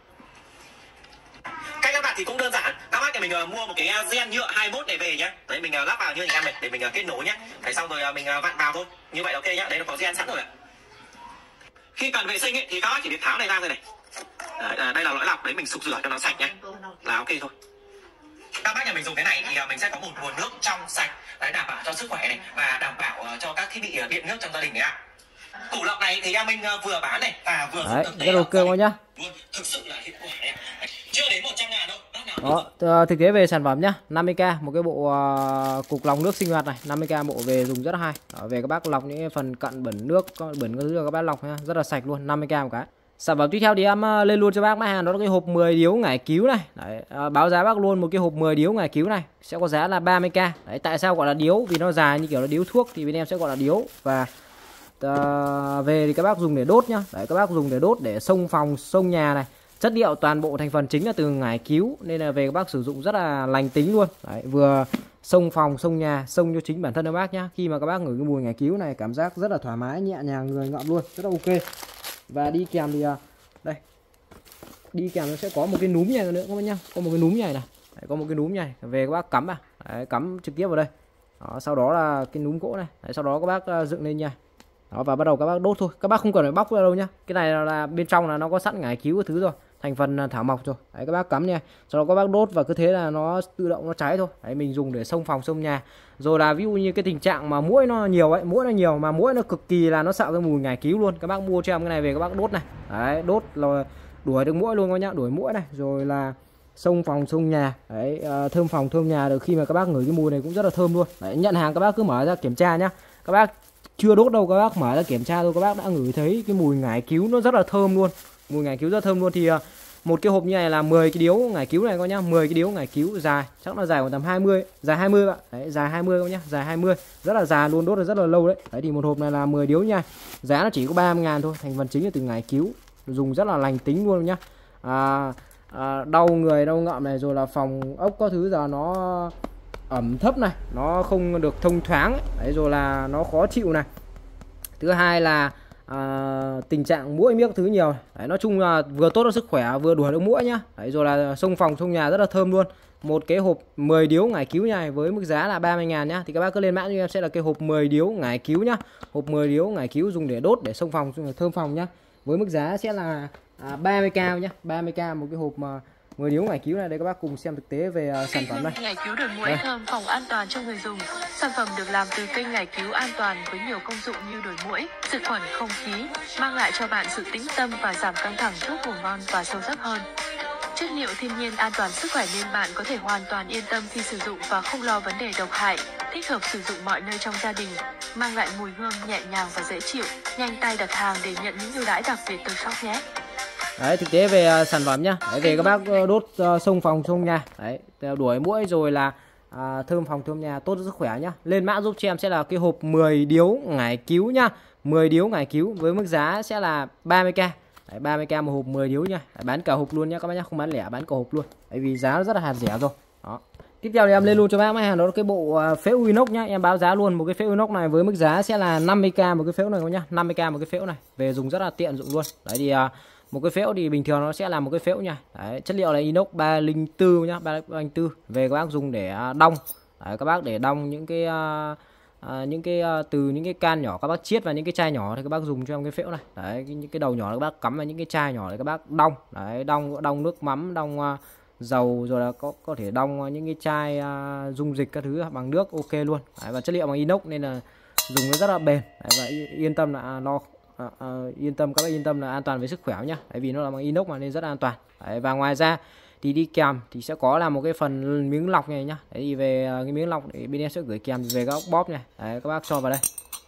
Cách lắp đặt thì cũng đơn giản, các bác thì mình uh, mua một cái uh, gen nhựa hai mươi mốt này về nhá. Đấy, mình uh, lắp vào như anh em này để mình uh, kết nối nhá. Đấy, xong rồi uh, mình uh, vặn vào thôi, như vậy là ok nhá. Đấy, nó có gen sẵn rồi ạ. Khi cần vệ sinh ấy thì các bác chỉ việc tháo này ra rồi này. Đấy, à, đây là lõi lọc, đấy mình sục rửa cho nó sạch nhá, là ok thôi. Các bác nhà mình dùng cái này thì uh, mình sẽ có một nguồn nước trong sạch, đấy, đảm bảo cho sức khỏe này và đảm bảo uh, cho các thiết bị uh, điện nước trong gia đình này ạ. Củ lọc này thì em mình uh, vừa bán này và vừa đấy, rất ok quá nhá. Thực sự là hiệu quả này. Chưa đến một trăm ngàn đâu. Đó, thực tế về sản phẩm nhá, năm mươi k một cái bộ uh, cục lọc nước sinh hoạt này, năm mươi k bộ về dùng rất là hay. Đó, về các bác lọc những phần cặn bẩn nước, bẩn các thứ các bác lọc nhá, rất là sạch luôn, năm mươi k một cái. Sản phẩm tiếp theo thì em uh, lên luôn cho bác mã hàng đó là cái hộp mười điếu ngải cứu này. Đấy, uh, báo giá bác luôn một cái hộp mười điếu ngải cứu này sẽ có giá là ba mươi k. Đấy, tại sao gọi là điếu? Vì nó dài như kiểu là điếu thuốc thì bên em sẽ gọi là điếu. Và uh, về thì các bác dùng để đốt nhá. Đấy, các bác dùng để đốt để xông phòng, xông nhà này. Chất liệu toàn bộ thành phần chính là từ ngải cứu, nên là về các bác sử dụng rất là lành tính luôn. Đấy, vừa xông phòng, xông nhà, xông cho chính bản thân các bác nhá. Khi mà các bác ngửi cái mùi ngải cứu này cảm giác rất là thoải mái, nhẹ nhàng, người ngậm luôn, rất là ok. Và đi kèm thì đây, đi kèm nó sẽ có một cái núm này nữa các bác nhá, có một cái núm này này. Đấy, có một cái núm này về các bác cắm à. Đấy, cắm trực tiếp vào đây. Đó, sau đó là cái núm gỗ này. Đấy, sau đó các bác dựng lên nha. Đó, và bắt đầu các bác đốt thôi, các bác không cần phải bóc ra đâu nhá. Cái này là, là bên trong là nó có sẵn ngải cứu cái thứ rồi, thành phần thảo mộc rồi. Đấy, các bác cắm nha, sau đó các bác đốt và cứ thế là nó tự động nó cháy thôi. Đấy, mình dùng để xông phòng, xông nhà. Rồi là ví dụ như cái tình trạng mà muỗi nó nhiều ấy, muỗi nó nhiều mà muỗi nó cực kỳ là nó sợ cái mùi ngải cứu luôn. Các bác mua cho em cái này về các bác đốt này. Đấy, đốt là đuổi được muỗi luôn các nhá, đuổi muỗi này, rồi là xông phòng, xông nhà. Đấy, thơm phòng, thơm nhà được, khi mà các bác ngửi cái mùi này cũng rất là thơm luôn. Đấy, nhận hàng các bác cứ mở ra kiểm tra nhá. Các bác chưa đốt đâu, các bác mở ra kiểm tra thôi, các bác đã ngửi thấy cái mùi ngải cứu nó rất là thơm luôn. Mùi ngải cứu rất thơm luôn. Thì một cái hộp như này là mười cái điếu ngải cứu này các nhá, mười cái điếu ngải cứu dài, chắc là dài khoảng tầm hai mươi, dài hai mươi bạn. Đấy, dài hai mươi các nhá, dài hai mươi, rất là dài luôn, đốt được rất là lâu đấy. Đấy thì một hộp này là mười điếu nha. Giá nó chỉ có ba mươi ngàn thôi, thành phần chính là từ ngải cứu, dùng rất là lành tính luôn nhá. À, à, đau người, đau ngợm này, rồi là phòng ốc có thứ giờ nó ẩm thấp này, nó không được thông thoáng ấy. Đấy, rồi là nó khó chịu này. Thứ hai là à, tình trạng muỗi miếc thứ nhiều. Đấy, nói chung là vừa tốt cho sức khỏe, vừa đuổi được muỗi nhá. Đấy, rồi là xông phòng, xông nhà rất là thơm luôn. Một cái hộp mười điếu ngải cứu này với mức giá là ba mươi ngàn nhá. Thì các bác cứ lên mã cho em sẽ là cái hộp mười điếu ngải cứu nhá. Hộp mười điếu ngải cứu dùng để đốt, để xông phòng, dùng để thơm phòng nhá. Với mức giá sẽ là à, ba mươi k nhá, ba mươi k một cái hộp mà mười điếu ngải cứu này. Đây các bác cùng xem thực tế về uh, sản phẩm này. Ngải cứu đồi muỗi thơm phòng an toàn cho người dùng. Sản phẩm được làm từ cây ngải cứu an toàn với nhiều công dụng như đồi muỗi, diệt khuẩn không khí, mang lại cho bạn sự tĩnh tâm và giảm căng thẳng, giúp ngủ ngon và sâu giấc hơn. Chất liệu thiên nhiên an toàn sức khỏe nên bạn có thể hoàn toàn yên tâm khi sử dụng và không lo vấn đề độc hại. Thích hợp sử dụng mọi nơi trong gia đình, mang lại mùi hương nhẹ nhàng và dễ chịu. Nhanh tay đặt hàng để nhận những ưu đãi đặc biệt từ shop nhé. Đấy, thực tế về uh, sản phẩm nhá. Đấy, về các bác uh, đốt uh, xông phòng xông nhà. Đấy, đuổi muỗi rồi là uh, thơm phòng thơm nhà, tốt cho sức khỏe nhá. Lên mã giúp cho em sẽ là cái hộp mười điếu ngải cứu nhá. mười điếu ngải cứu với mức giá sẽ là ba mươi k. Đấy, ba mươi k một hộp mười điếu nha. Đấy, bán cả hộp luôn nhá các bác nhá, không bán lẻ, bán cả hộp luôn. Bởi vì giá nó rất là hạt rẻ rồi. Đó. Tiếp theo thì em lên luôn cho bác máy hàng đó là cái bộ uh, phễu inox nhá. Em báo giá luôn, một cái phễu inox này với mức giá sẽ là năm mươi k một cái phễu này các nhá. năm mươi k một cái phễu này. Về dùng rất là tiện dụng luôn. Đấy thì uh, một cái phễu thì bình thường nó sẽ là một cái phễu nha. Đấy, chất liệu là inox ba không bốn nhá, ba không bốn. Về các bác dùng để đong. Đấy, các bác để đong những cái uh, uh, những cái uh, từ những cái can nhỏ các bác chiết vào những cái chai nhỏ thì các bác dùng cho em cái phễu này. Đấy, những cái đầu nhỏ các bác cắm vào những cái chai nhỏ để các bác đong. Đấy, đong đong nước mắm, đong uh, dầu, rồi là có có thể đong những cái chai uh, dung dịch các thứ bằng nước ok luôn. Đấy, và chất liệu bằng inox nên là dùng nó rất là bền. Đấy, và yên tâm là lo À, à, yên tâm các bác yên tâm là an toàn với sức khỏe nhá, tại vì nó là bằng inox mà nên rất là an toàn. Đấy, và ngoài ra thì đi kèm thì sẽ có là một cái phần miếng lọc này nhá. Đấy, thì về cái miếng lọc để bên em sẽ gửi kèm về các ốc bóp này. Đấy, các bác cho vào đây.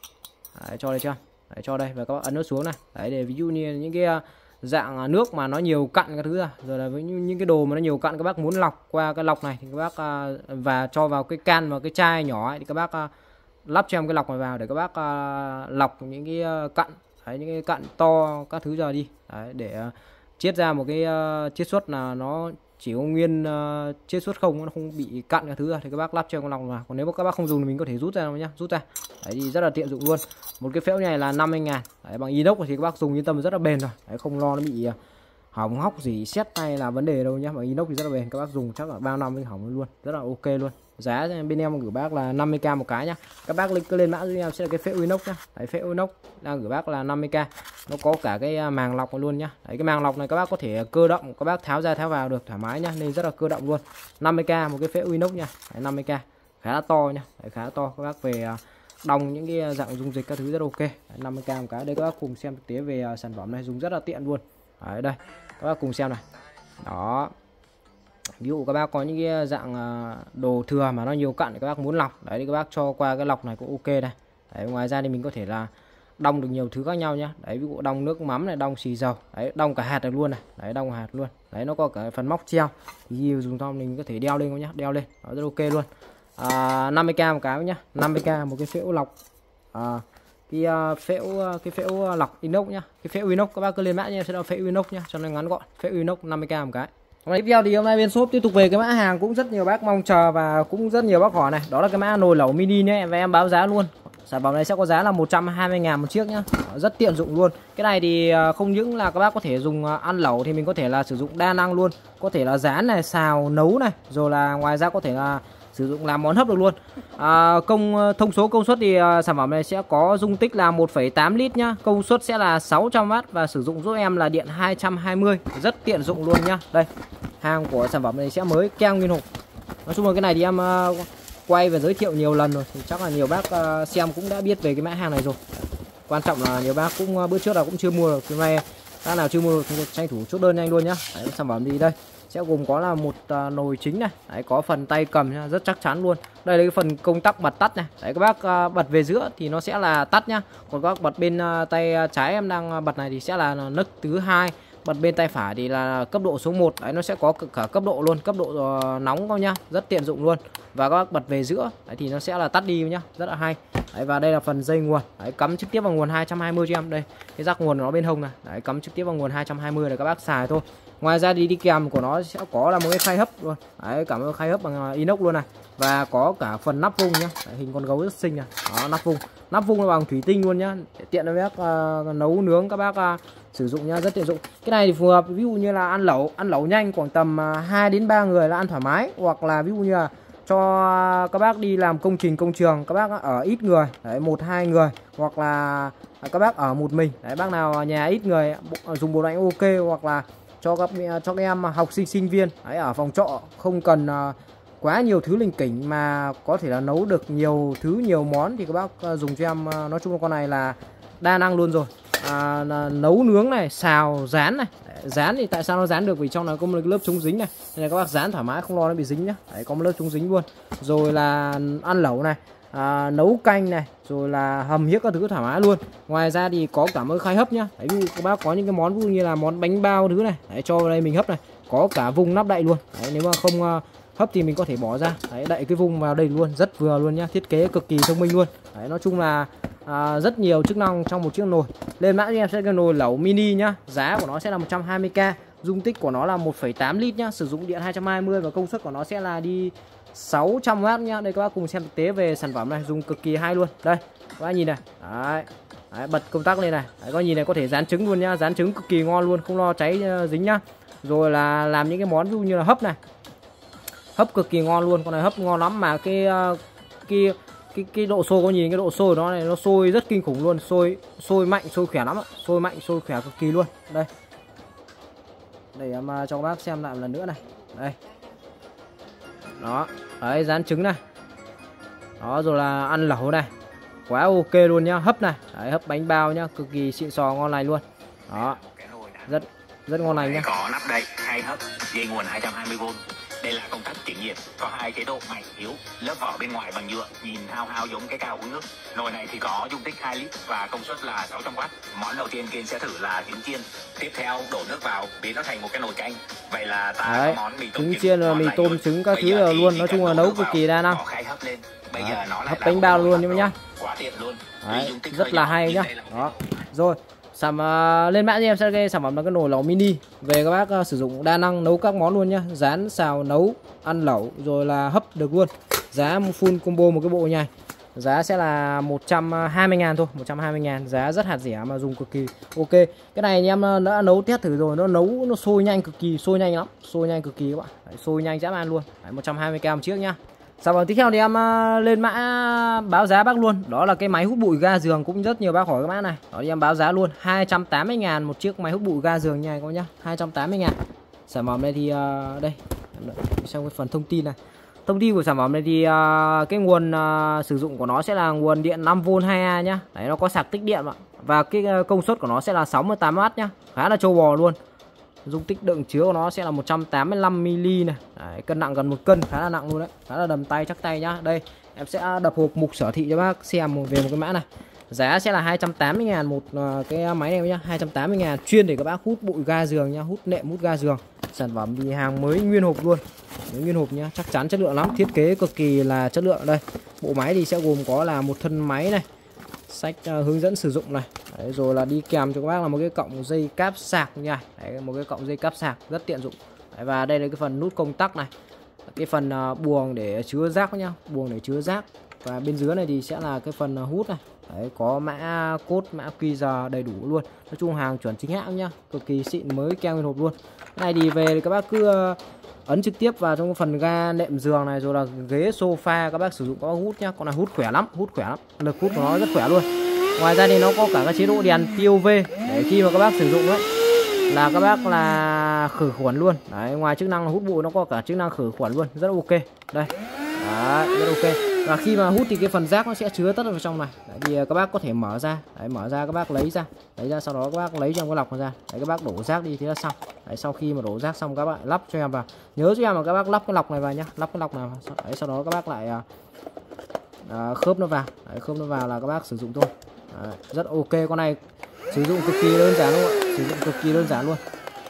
Đấy, cho đây chưa? Đấy, cho đây và các bác ấn nó xuống này. Đấy, để ví dụ như những cái dạng nước mà nó nhiều cặn các thứ ra, rồi là với những cái đồ mà nó nhiều cặn các bác muốn lọc qua cái lọc này thì các bác và cho vào cái can và cái chai nhỏ ấy, thì các bác lắp cho em cái lọc này vào để các bác lọc những cái cặn. Đấy, những cái cặn to các thứ giờ đi. Đấy, để uh, chiết ra một cái uh, chiết xuất là nó chỉ có nguyên uh, chiết xuất không, nó không bị cặn các thứ ra thì các bác lắp cho con lòng vào. Còn nếu mà các bác không dùng thì mình có thể rút ra nhá, rút ra. Đấy thì rất là tiện dụng luôn. Một cái phễu này là năm mươi ngàn. Đấy, bằng inox thì các bác dùng yên tâm rất là bền rồi. Đấy, không lo nó bị uh, hỏng hóc gì, sét tay là vấn đề đâu nhá. Bằng inox thì rất là bền, các bác dùng chắc là bao năm mới hỏng luôn, rất là ok luôn. Giá bên em gửi bác là năm mươi k một cái nhá. Các bác cứ lên mã giúp em sẽ là cái phễu inox nhá. Đấy, phễu inox đang gửi bác là năm mươi k. Nó có cả cái màng lọc luôn nhá. Đấy, cái màng lọc này các bác có thể cơ động, các bác tháo ra tháo vào được thoải mái nhá, nên rất là cơ động luôn. năm mươi k một cái phễu inox nha. Đấy, năm mươi k. Khá là to nhá. Đấy, khá là to. Các bác về đong những cái dạng dung dịch các thứ rất ok. Đấy, năm mươi k một cái. Đây các bác cùng xem thực tế về sản phẩm này, dùng rất là tiện luôn. Đấy, đây. Các bác cùng xem này. Đó. Ví dụ các bác có những cái dạng đồ thừa mà nó nhiều cặn thì các bác muốn lọc, đấy thì các bác cho qua cái lọc này cũng ok này. Đấy, ngoài ra thì mình có thể là đong được nhiều thứ khác nhau nhá. Đấy, ví dụ đong nước mắm này, đong xì dầu, đấy, đong cả hạt này luôn này. Đấy, đong hạt luôn. Đấy, nó có cả phần móc treo. Thì dùng xong mình có thể đeo lên nhá, đeo lên. Đó, rất ok luôn. À, năm mươi k một cái nhá. năm mươi k một cái phễu lọc. À, cái uh, phễu cái phễu lọc inox nhá. Cái phễu inox các bác cứ lên mã nha, sẽ là phễu inox nhá, cho nó ngắn gọn. Phễu inox năm mươi k một cái. Tiếp theo thì hôm nay bên shop tiếp tục về cái mã hàng cũng rất nhiều bác mong chờ và cũng rất nhiều bác hỏi này, đó là cái mã nồi lẩu mini nhé, và em báo giá luôn. Sản phẩm này sẽ có giá là một trăm hai mươi ngàn một chiếc nhá. Rất tiện dụng luôn. Cái này thì không những là các bác có thể dùng ăn lẩu thì mình có thể là sử dụng đa năng luôn, có thể là rán này, xào, nấu này, rồi là ngoài ra có thể là sử dụng làm món hấp được luôn. À, công thông số công suất thì uh, sản phẩm này sẽ có dung tích là một phẩy tám lít nhá, công suất sẽ là sáu trăm oát và sử dụng giúp em là điện hai trăm hai mươi, rất tiện dụng luôn nhá. Đây, hàng của sản phẩm này sẽ mới keng nguyên hộp. Nói chung là cái này thì em uh, quay và giới thiệu nhiều lần rồi thì chắc là nhiều bác uh, xem cũng đã biết về cái mã hàng này rồi. Quan trọng là nhiều bác cũng uh, bữa trước là cũng chưa mua được, hôm nay bác nào chưa mua được thì tranh thủ chốt đơn nhanh luôn nhá. Đấy, sản phẩm gì đây sẽ gồm có là một uh, nồi chính này. Đấy, có phần tay cầm nha, rất chắc chắn luôn. Đây là cái phần công tắc bật tắt này. Đấy, các bác uh, bật về giữa thì nó sẽ là tắt nhá. Còn các bác bật bên uh, tay trái em đang bật này thì sẽ là nấc thứ hai. Bật bên tay phải thì là cấp độ số một. Đấy, nó sẽ có cả cấp độ luôn, cấp độ uh, nóng không nhá, rất tiện dụng luôn. Và các bác bật về giữa đấy, thì nó sẽ là tắt đi nhá, rất là hay. Đấy, và đây là phần dây nguồn. Đấy, cắm trực tiếp vào nguồn hai trăm hai mươi cho em. Đây, cái rắc nguồn nó bên hông này. Đấy, cắm trực tiếp vào nguồn hai trăm hai mươi để các bác xài thôi. Ngoài ra thì đi kèm của nó sẽ có là một cái khay hấp luôn. Đấy, cả một khay hấp bằng inox luôn này. Và có cả phần nắp vung nhá. Đấy, hình con gấu rất xinh này. Đó, nắp vung. Nắp vung là bằng thủy tinh luôn nhá. Để tiện cho bác uh, nấu nướng các bác uh, sử dụng nhá, rất tiện dụng. Cái này thì phù hợp ví dụ như là ăn lẩu, ăn lẩu nhanh khoảng tầm uh, hai đến ba người là ăn thoải mái, hoặc là ví dụ như là cho các bác đi làm công trình công trường, các bác ở ít người, đấy, một hai người, hoặc là à, các bác ở một mình đấy, bác nào nhà ít người dùng bộ lạnh ok, hoặc là cho các cho các em học sinh sinh viên đấy, ở phòng trọ không cần uh, quá nhiều thứ linh kỉnh mà có thể là nấu được nhiều thứ nhiều món thì các bác uh, dùng cho em. Uh, nói chung là con này là đa năng luôn rồi. À, nấu nướng này, xào, rán này. Rán thì tại sao nó rán được, vì trong này có một lớp chống dính này, nên là các bác rán thoải mái không lo nó bị dính nhá. Đấy, có một lớp chống dính luôn. Rồi là ăn lẩu này, à, nấu canh này, rồi là hầm hiếc các thứ thoải mái luôn. Ngoài ra thì có cả một khai hấp nhá. Đấy, ví dụ các bác có những cái món ví dụ như là món bánh bao thứ này, đấy, cho vào đây mình hấp này, có cả vùng nắp đậy luôn. Đấy, nếu mà không uh, hấp thì mình có thể bỏ ra, đấy, đậy cái vùng vào đây luôn, rất vừa luôn nhá, thiết kế cực kỳ thông minh luôn. Đấy, nói chung là à, rất nhiều chức năng trong một chiếc nồi. Lên mã cho em sẽ cái nồi lẩu mini nhá, giá của nó sẽ là một trăm hai mươi k, dung tích của nó là một phẩy tám lít nhá, sử dụng điện hai trăm hai mươi và công suất của nó sẽ là đi sáu trăm oát nhá. Đây các bác cùng xem thực tế về sản phẩm này, dùng cực kỳ hay luôn. Đây các bác nhìn này, đấy, đấy, bật công tắc lên này, đấy, các bác nhìn này, có thể rán trứng luôn nhá, rán trứng cực kỳ ngon luôn, không lo cháy uh, dính nhá. Rồi là làm những cái món ví dụ như là hấp này, hấp cực kỳ ngon luôn, con này hấp ngon lắm, mà cái uh, cái cái cái độ sôi, có nhìn cái độ sôi nó này, nó sôi rất kinh khủng luôn, sôi sôi mạnh, sôi khỏe lắm ạ, sôi mạnh, sôi khỏe cực kỳ luôn. Đây, để em uh, cho các bác xem lại một lần nữa này, đây, đó, đấy, rán trứng này, đó, rồi là ăn lẩu này, quá ok luôn nhá, hấp này, đấy, hấp bánh bao nhá, cực kỳ xịn sò ngon lành luôn, đó, rất rất ngon lành nhá. Có nắp đậy, hay hấp, dây nguồn hai trăm hai mươi vôn. Đây là công tắc chỉnh nhiệt, có hai chế độ mạnh yếu, lớp vỏ bên ngoài bằng nhựa, nhìn hao hao giống cái cao uống nước. Nồi này thì có dung tích hai lít và công suất là sáu trăm oát. Món đầu tiên Kiên sẽ thử là trứng chiên. Tiếp theo đổ nước vào biến nó thành một cái nồi canh. Vậy là ta đấy, có món mì tôm trứng chiên, mì tôm luôn. Trứng các thứ luôn, nói chung là nấu cực kỳ đa năng. Hấp lên. Bây Đấy, giờ nó lại hấp bánh bao luôn nhưng mà nhá. Quá tiện luôn. Đấy, rất là hay nhá. Đó. Rồi, sản uh, lên mã cho em sẽ sản phẩm là cái nồi lẩu mini. Về các bác uh, sử dụng đa năng nấu các món luôn nhá, rán, xào, nấu, ăn lẩu rồi là hấp được luôn. Giá full combo một cái bộ như này. Giá sẽ là một trăm hai mươi ngàn thôi, một trăm hai mươi ngàn, giá rất hạt rẻ mà dùng cực kỳ ok. Cái này anh em đã nấu test thử rồi, nó nấu nó sôi nhanh cực kỳ, sôi nhanh lắm, sôi nhanh cực kỳ các bạn. Đấy, sôi nhanh dã man luôn. Đấy, một trăm hai mươi k một chiếc nhá. Sản phẩm tiếp theo thì em uh, lên mã báo giá bác luôn. Đó là cái máy hút bụi ga giường, cũng rất nhiều bác hỏi cái mã này. Đó thì em báo giá luôn, hai trăm tám mươi ngàn một chiếc máy hút bụi ga giường nha các bác nhá, hai trăm tám mươi ngàn. Sản phẩm này thì uh, đây, xem cái phần thông tin này. Thông tin của sản phẩm này thì uh, cái nguồn uh, sử dụng của nó sẽ là nguồn điện năm vôn hai A nhá. Đấy, nó có sạc tích điện ạ. Và cái uh, công suất của nó sẽ là sáu mươi tám oát nhá, khá là trâu bò luôn. Dung tích đựng chứa của nó sẽ là một trăm tám mươi lăm mi-li-lít này. Đấy, cân nặng gần một cân, khá là nặng luôn đấy, khá là đầm tay chắc tay nhá. Đây, em sẽ đập hộp mục sở thị cho bác xem về một cái mã này. Giá sẽ là hai trăm tám mươi ngàn một uh, cái máy này nhá, hai trăm tám mươi ngàn, chuyên để các bác hút bụi ga giường nhá, hút nệm, hút ga giường. Sản phẩm thì hàng mới nguyên hộp luôn, mới nguyên hộp nhá, chắc chắn chất lượng lắm, thiết kế cực kỳ là chất lượng. Đây, bộ máy thì sẽ gồm có là một thân máy này, sách uh, hướng dẫn sử dụng này. Đấy, rồi là đi kèm cho các bác là một cái cọng dây cáp sạc nha. Đấy, một cái cọng dây cáp sạc rất tiện dụng. Đấy, và đây là cái phần nút công tắc này, cái phần uh, buồng để chứa rác nhá, buồng để chứa rác. Và bên dưới này thì sẽ là cái phần uh, hút này. Đấy, có mã code, mã quy rờ đầy đủ luôn. Nói chung hàng chuẩn chính hãng nhá, cực kỳ xịn, mới keo nguyên hộp luôn. Cái này thì về thì các bác cứ uh, ấn trực tiếp vào trong phần ga nệm giường này, rồi là ghế sofa các bác sử dụng có hút nhá. Con này hút khỏe lắm, hút khỏe lắm, lực hút của nó rất khỏe luôn. Ngoài ra thì nó có cả cái chế độ đèn pê ô vê để khi mà các bác sử dụng ấy là các bác là khử khuẩn luôn. Đấy, ngoài chức năng là hút bụi nó có cả chức năng khử khuẩn luôn, rất ok. Đây, đấy, rất ok. Và khi mà hút thì cái phần rác nó sẽ chứa tất vào trong này. Đấy, thì các bác có thể mở ra, đấy, mở ra các bác lấy ra, lấy ra sau đó các bác lấy trong cái lọc ra. Đấy, các bác đổ rác đi thế là xong. Đấy, sau khi mà đổ rác xong các bạn lắp cho em vào. Nhớ cho em là các bác lắp cái lọc này vào nhá, lắp cái lọc này vào. Đấy, sau đó các bác lại à, khớp nó vào. Đấy, khớp nó vào là các bác sử dụng thôi. Đấy, rất ok, con này sử dụng cực kỳ đơn giản luôn ạ, sử dụng cực kỳ đơn giản luôn.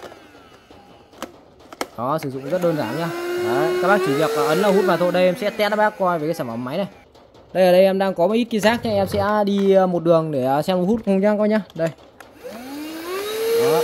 Đó, sử dụng rất đơn giản nhá. Đấy, các bác chỉ việc ấn là hút vào thôi. Đây em sẽ test các bác coi về cái sản phẩm máy này. Đây, ở đây em đang có một ít cái rác nhá, em sẽ đi một đường để xem hút không nhá coi nhá. Đây. Đó.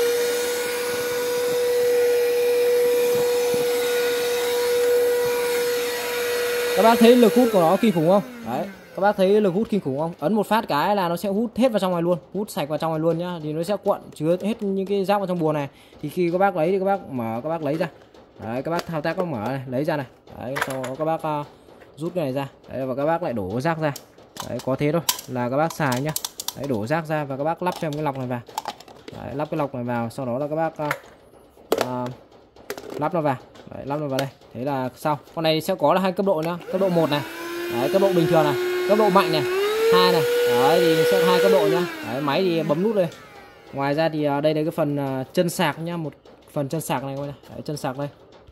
Các bác thấy lực hút của nó kinh khủng không? Đấy, các bác thấy lực hút kinh khủng không? Ấn một phát cái là nó sẽ hút hết vào trong này luôn, hút sạch vào trong này luôn nhá. Thì nó sẽ cuộn chứa hết những cái rác vào trong bùa này. Thì khi các bác lấy thì các bác mở, các bác lấy ra. Đấy, các bác thao tác các bác mở này, lấy ra này. Đấy, sau đó các bác uh, rút cái này ra. Đấy, và các bác lại đổ rác ra. Đấy, có thế thôi là các bác xài nhá. Đấy, đổ rác ra và các bác lắp cho em cái lọc này vào. Đấy, lắp cái lọc này vào, sau đó là các bác uh, uh, lắp nó vào. Đấy, lắp nó vào đây. Thế là xong. Con này sẽ có là hai cấp độ nhá, cấp độ một này. Đấy, cấp độ bình thường này, cấp độ mạnh này, hai này. Đấy thì sẽ hai cấp độ nhá. Đấy, máy thì bấm nút đây. Ngoài ra thì uh, đây là cái phần uh, chân sạc nhá, một phần chân sạc này coi này. Đấy, chân sạc đây.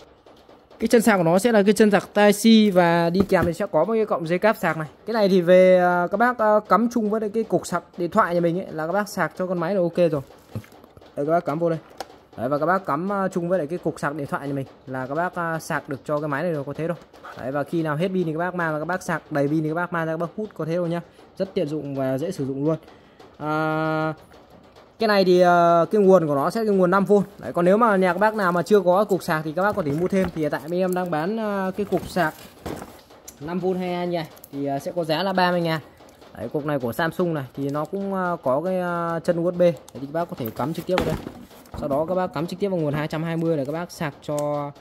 Cái chân sạc của nó sẽ là cái chân sạc Type-C và đi kèm thì sẽ có một cái cọng dây cáp sạc này. Cái này thì về uh, các bác uh, cắm chung với cái cục sạc điện thoại nhà mình ấy, là các bác sạc cho con máy là ok rồi. Đây các bác cắm vô đây. Đấy, và các bác cắm uh, chung với lại cái cục sạc điện thoại nhà mình là các bác uh, sạc được cho cái máy này rồi, có thế đâu. Đấy, và khi nào hết pin thì các bác mang, và các bác sạc đầy pin thì các bác mang ra các bác hút, có thế đâu nhá. Rất tiện dụng và dễ sử dụng luôn. Uh, Cái này thì uh, cái nguồn của nó sẽ cái nguồn năm vôn. Đấy, còn nếu mà nhà các bác nào mà chưa có cục sạc thì các bác có thể mua thêm. Thì tại bên em đang bán uh, cái cục sạc năm vôn hai a nha. Thì uh, sẽ có giá là ba mươi ngàn. Đấy, cục này của Samsung này thì nó cũng uh, có cái uh, chân u ét bê. Đấy, thì các bác có thể cắm trực tiếp vào đây. Sau đó các bác cắm trực tiếp vào nguồn hai trăm hai mươi để các bác sạc cho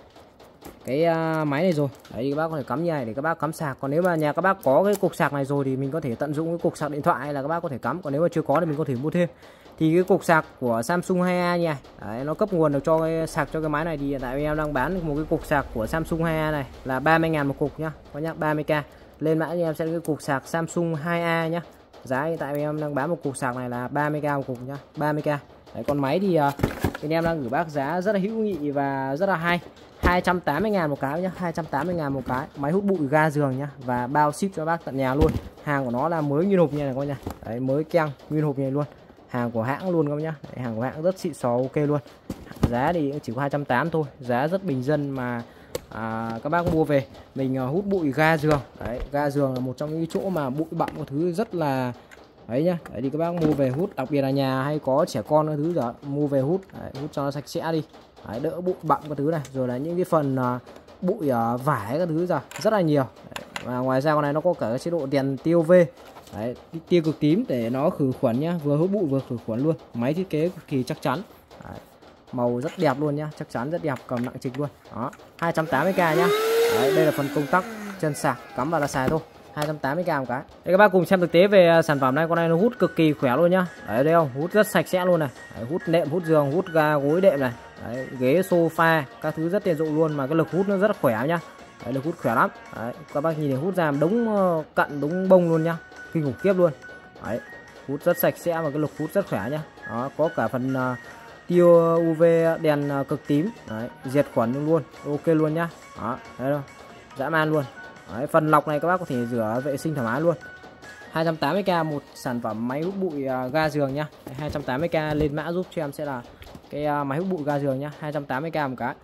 cái uh, máy này rồi. Đấy, thì các bác có thể cắm như này để các bác cắm sạc. Còn nếu mà nhà các bác có cái cục sạc này rồi thì mình có thể tận dụng cái cục sạc điện thoại hay là các bác có thể cắm. Còn nếu mà chưa có thì mình có thể mua thêm. Thì cái cục sạc của Samsung hai a nha. Đấy, nó cấp nguồn được cho cái sạc cho cái máy này. Thì hiện tại em đang bán một cái cục sạc của Samsung hai a này là ba mươi ngàn một cục nhá. Có nhá, ba mươi k. Lên mã cho em sẽ cái cục sạc Samsung hai a nhá. Giá hiện tại em đang bán một cục sạc này là ba mươi k một cục nhá, ba mươi k. Đấy, còn máy thì uh, bên em đang gửi bác giá rất là hữu nghị và rất là hay. hai trăm tám mươi ngàn một cái nhá, hai trăm tám mươi ngàn một cái. Máy hút bụi ga giường nhá, và bao ship cho bác tận nhà luôn. Hàng của nó là mới nguyên hộp như này các nha. Đấy, mới keng nguyên hộp như này luôn. Hàng của hãng luôn các nhá. Đấy, hàng của hãng rất xịn xò, ok luôn. Giá thì chỉ có hai trăm tám mươi thôi, giá rất bình dân mà à, các bác mua về mình uh, hút bụi ga giường. Đấy, ga giường là một trong những chỗ mà bụi bặm một thứ rất là đấy nhá. Đấy thì các bác mua về hút, đặc biệt là nhà hay có trẻ con cái thứ giờ mua về hút, đấy, hút cho nó sạch sẽ đi. Đấy, đỡ bụi bặm cái thứ này, rồi là những cái phần uh, bụi uh, vải các thứ giờ rất là nhiều. Đấy, và ngoài ra con này nó có cả cái chế độ đèn tia u vê. Đấy, tia cực tím để nó khử khuẩn nhá, vừa hút bụi vừa khử khuẩn luôn. Máy thiết kế cực kỳ chắc chắn. Đấy, màu rất đẹp luôn nhá, chắc chắn rất đẹp, cầm nặng trịch luôn. Đó, hai trăm tám mươi k nhá. Đấy, đây là phần công tắc chân sạc, cắm vào là xài thôi. hai trăm tám mươi k một cái. Đây các bác cùng xem thực tế về sản phẩm này. Con này nó hút cực kỳ khỏe luôn nhá. Đấy, đây không, hút rất sạch sẽ luôn này. Đấy, hút nệm, hút giường, hút ga gối đệm này. Đấy, ghế sofa các thứ rất tiện dụng luôn, mà cái lực hút nó rất là khỏe nhá. Đấy, lực hút khỏe lắm. Đấy, các bác nhìn này, hút ra đống cặn đống bông luôn nhá, kinh khủng khiếp luôn. Đấy, hút rất sạch sẽ và cái lực hút rất khỏe nhá. Đó, có cả phần uh, tia u vê đèn uh, cực tím. Đấy, diệt khuẩn luôn, ok luôn nhá. Đó, đấy đâu, dã man luôn. Đấy, phần lọc này các bác có thể rửa vệ sinh thoải mái luôn. hai trăm tám mươi k một sản phẩm máy hút bụi uh, ga giường nhá. hai trăm tám mươi k lên mã giúp cho em sẽ là cái uh, máy hút bụi ga giường nhá, hai trăm tám mươi k một cái.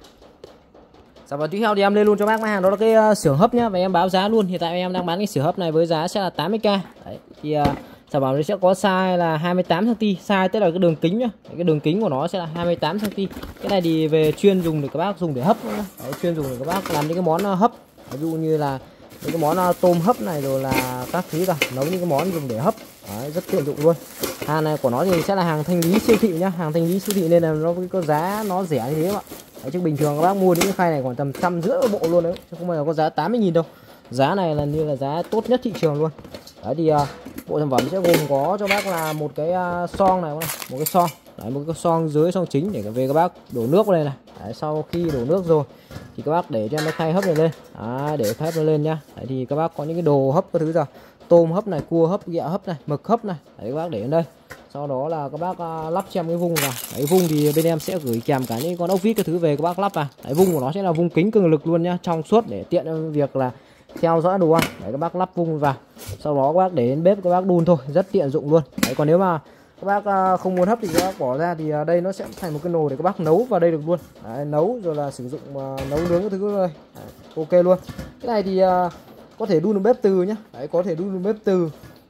Sản phẩm tiếp theo thì em lên luôn cho bác máy hàng đó là cái uh, sửa hấp nhá, và em báo giá luôn. Hiện tại em đang bán cái sửa hấp này với giá sẽ là tám mươi k. Đấy, thì uh, sản phẩm này sẽ có size là hai mươi tám xăng ti mét, size tức là cái đường kính nhá. Cái đường kính của nó sẽ là hai mươi tám xăng ti mét. Cái này thì về chuyên dùng để các bác dùng để hấp nhá. Đấy, chuyên dùng để các bác làm những cái món uh, hấp. Ví dụ như là những cái món uh, tôm hấp này, rồi là các thứ rồi, nấu những cái món dùng để hấp. Đấy, rất tiện dụng luôn. Hàng này của nó thì sẽ là hàng thanh lý siêu thị nhá, hàng thanh lý siêu thị nên là nó có giá nó rẻ như thế ạ. Đấy, chứ bình thường các bác mua những cái khay này khoảng tầm trăm rưỡi bộ luôn đấy, chứ không bao giờ có giá tám mươi nghìn đâu. Giá này là như là giá tốt nhất thị trường luôn. Đấy thì uh, bộ sản phẩm sẽ gồm có cho bác là một cái uh, son này, một cái son, đấy, một cái son dưới, son chính để về các bác đổ nước vào đây này. Đấy, sau khi đổ nước rồi thì các bác để cho em cái khay hấp này lên. Đấy, để khay hấp lên nhá. Đấy, thì các bác có những cái đồ hấp các thứ rồi, tôm hấp này, cua hấp, ghẹ hấp này, mực hấp này. Đấy, các bác để lên đây. Sau đó là các bác uh, lắp cho em cái vung vào. Đấy, vung thì bên em sẽ gửi kèm cả những con ốc vít cái thứ về các bác lắp vào. Đấy, vung của nó sẽ là vung kính cường lực luôn nhá, trong suốt để tiện việc là theo dõi đồ ăn. Đấy, các bác lắp vung vào. Sau đó các bác để đến bếp các bác đun thôi, rất tiện dụng luôn. Đấy, còn nếu mà các bác uh, không muốn hấp thì các bác bỏ ra, thì uh, đây nó sẽ thành một cái nồi để các bác nấu vào đây được luôn. Đấy, nấu rồi là sử dụng uh, nấu nướng cái thứ rồi. Đấy, ok luôn. Cái này thì uh, có thể đun được bếp từ nhá. Đấy, có thể đun được bếp từ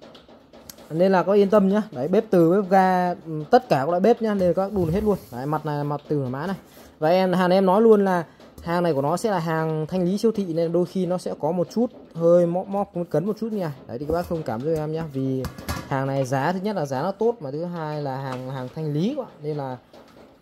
nên là có yên tâm nhá. Đấy, bếp từ, bếp ga, tất cả các loại bếp nhá, nên các bác đun hết luôn. Đấy, mặt này mặt từ mã này. Và em hàng này em nói luôn là hàng này của nó sẽ là hàng thanh lý siêu thị, nên đôi khi nó sẽ có một chút hơi móc móc cấn một chút nha. Đấy thì các bác thông cảm với em nhá, vì hàng này giá thứ nhất là giá nó tốt, mà thứ hai là hàng hàng thanh lý quá, nên là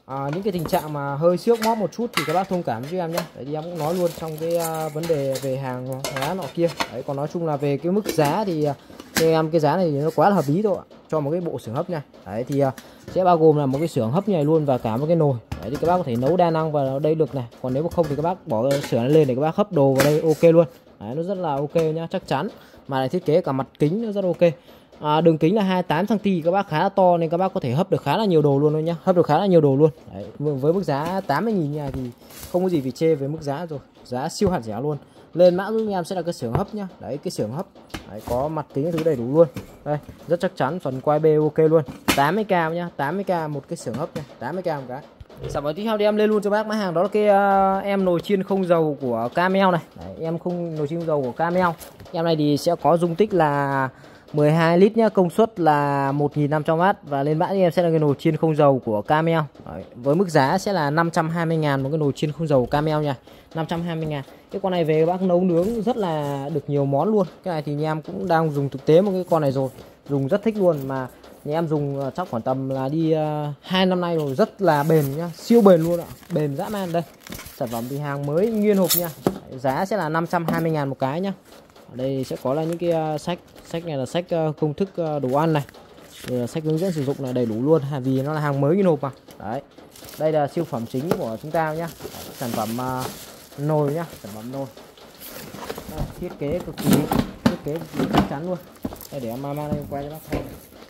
À, những cái tình trạng mà hơi xước móp một chút thì các bác thông cảm với em nhé. Đấy thì em cũng nói luôn trong cái uh, vấn đề về hàng hóa nọ kia. Đấy, còn nói chung là về cái mức giá thì uh, cho em cái giá này thì nó quá là hợp lý thôi ạ, cho một cái bộ xưởng hấp nha. Đấy thì uh, sẽ bao gồm là một cái xưởng hấp như này luôn và cả một cái nồi. Đấy thì các bác có thể nấu đa năng vào đây được này. Còn nếu mà không thì các bác bỏ xưởng này lên để các bác hấp đồ vào đây ok luôn. Đấy, nó rất là ok nhá, chắc chắn. Mà lại thiết kế cả mặt kính nó rất ok. À, đường kính là hai mươi tám xăng ti mét, các bác khá là to nên các bác có thể hấp được khá là nhiều đồ luôn thôi nhá, hấp được khá là nhiều đồ luôn. Đấy, với mức giá tám mươi nghìn nha thì không có gì phải chê về mức giá rồi, giá siêu hạt rẻ luôn. Lên mã giúp em sẽ là cái xưởng hấp nhá. Đấy, cái xưởng hấp. Đấy, có mặt kính thứ đầy đủ luôn. Đây, rất chắc chắn, phần quay B ok luôn. tám mươi k nhá, tám mươi k một cái xưởng hấp nha, tám mươi k một cái. Sản phẩm tiếp theo thì em lên luôn cho bác mã hàng đó là cái uh, em nồi chiên không dầu của Camel này. Đấy, em không nồi chiên không dầu của Camel. Em này thì sẽ có dung tích là mười hai lít nhá, công suất là một nghìn năm trăm oát và lên mã thì em sẽ là cái nồi chiên không dầu của Camel. Đấy, với mức giá sẽ là năm trăm hai mươi ngàn một cái nồi chiên không dầu Camel nha, năm trăm hai mươi ngàn. Cái con này về các bác nấu nướng rất là được nhiều món luôn. Cái này thì nhà em cũng đang dùng thực tế một cái con này rồi, dùng rất thích luôn, mà nhà em dùng chắc khoảng tầm là đi uh, hai năm nay rồi, rất là bền nhá, siêu bền luôn ạ, bền dã man. Đây, sản phẩm thì hàng mới nguyên hộp nha. Đấy, giá sẽ là năm trăm hai mươi ngàn một cái nhá. Ở đây sẽ có là những cái uh, sách sách này là sách uh, công thức uh, đồ ăn này, rồi là sách hướng dẫn sử dụng là đầy đủ luôn, vì nó là hàng mới nguyên hộp mà. Đấy, đây là siêu phẩm chính của chúng ta nhá. Đấy, sản phẩm uh, nồi nhá, sản phẩm nồi. Đây, thiết kế cực kỳ thiết kế cực kỳ chắc chắn luôn. Đây, để em mang lên quay cho bác xem.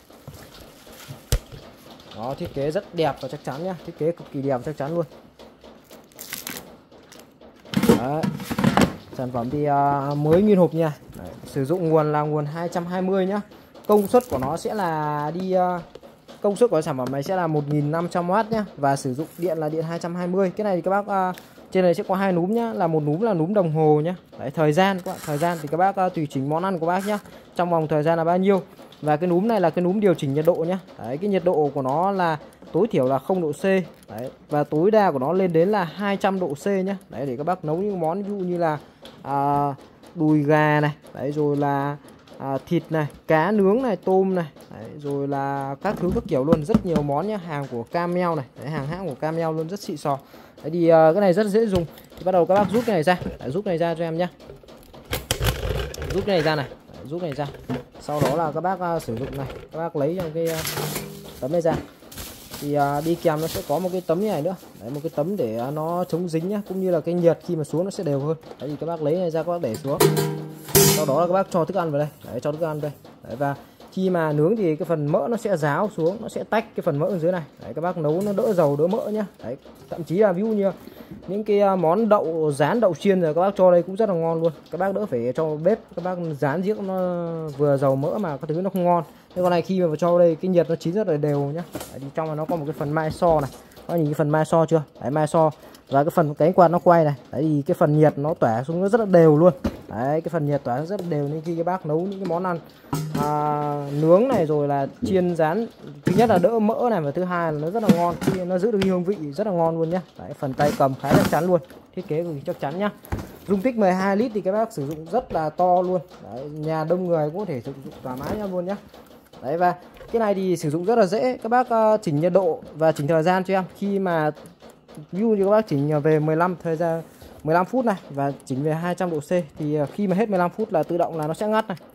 Đó, thiết kế rất đẹp và chắc chắn nhá, thiết kế cực kỳ đẹp và chắc chắn luôn. Đấy, sản phẩm thì uh, mới nguyên hộp nha. Đấy, sử dụng nguồn là nguồn hai trăm hai mươi nhá. Công suất của nó sẽ là đi uh, công suất của sản phẩm này sẽ là một nghìn năm trăm oát nhá, và sử dụng điện là điện hai trăm hai mươi. Cái này thì các bác uh, trên này sẽ có hai núm nhá, là một núm là núm đồng hồ nhá. Đấy, thời gian các bạn, thời gian thì các bác uh, tùy chỉnh món ăn của bác nhá, trong vòng thời gian là bao nhiêu. Và cái núm này là cái núm điều chỉnh nhiệt độ nhá. Đấy, cái nhiệt độ của nó là tối thiểu là không độ C. Đấy, và tối đa của nó lên đến là hai trăm độ C nhá. Đấy, để các bác nấu những món ví dụ như là à, đùi gà này, đấy, rồi là à, thịt này, cá nướng này, tôm này, đấy, rồi là các thứ các kiểu luôn, rất nhiều món nhá, hàng của Camel này, đấy, hàng hãng của Camel luôn, rất xịn sò. Đấy thì à, cái này rất dễ dùng. Thì bắt đầu các bác rút cái này ra, đấy, rút cái này ra cho em nhá, rút cái này ra này, đấy, rút cái này ra. Sau đó là các bác uh, sử dụng này, các bác lấy trong cái uh, tấm này ra. Thì uh, đi kèm nó sẽ có một cái tấm như này nữa. Đấy, một cái tấm để uh, nó chống dính nhá, cũng như là cái nhiệt khi mà xuống nó sẽ đều hơn. Đấy thì các bác lấy này ra, các bác để xuống. Sau đó là các bác cho thức ăn vào đây. Đấy, cho thức ăn đây. Đấy, và khi mà nướng thì cái phần mỡ nó sẽ ráo xuống, nó sẽ tách cái phần mỡ ở dưới này. Đấy, các bác nấu nó đỡ dầu đỡ mỡ nhá. Đấy, thậm chí là ví dụ như những cái món đậu rán, đậu chiên rồi các bác cho đây cũng rất là ngon luôn. Các bác đỡ phải cho bếp, các bác rán giếc nó vừa dầu mỡ mà các thứ nó không ngon. Thế con này khi mà cho đây cái nhiệt nó chín rất là đều nhá. Đấy, thì trong này nó có một cái phần mai so này. Có nhìn cái phần mai so chưa? Đấy, mai so và cái phần cánh quạt nó quay này. Đấy thì cái phần nhiệt nó tỏa xuống nó rất là đều luôn. Đấy, cái phần nhiệt tỏa rất là đều nên khi các bác nấu những cái món ăn à, nướng này rồi là chiên rán, thứ nhất là đỡ mỡ này, và thứ hai là nó rất là ngon, nó giữ được cái hương vị rất là ngon luôn nhá. Đấy, phần tay cầm khá chắc chắn luôn, thiết kế cực chắc chắn nhá. Dung tích mười hai lít thì các bác sử dụng rất là to luôn. Đấy, nhà đông người cũng có thể sử dụng thoải mái nha luôn nhá. Đấy, và cái này thì sử dụng rất là dễ, các bác uh, chỉnh nhiệt độ và chỉnh thời gian cho em. Khi mà ví dụ như các bác chỉnh về mười lăm thời gian mười lăm phút này và chỉnh về hai trăm độ C thì khi mà hết mười lăm phút là tự động là nó sẽ ngắt này.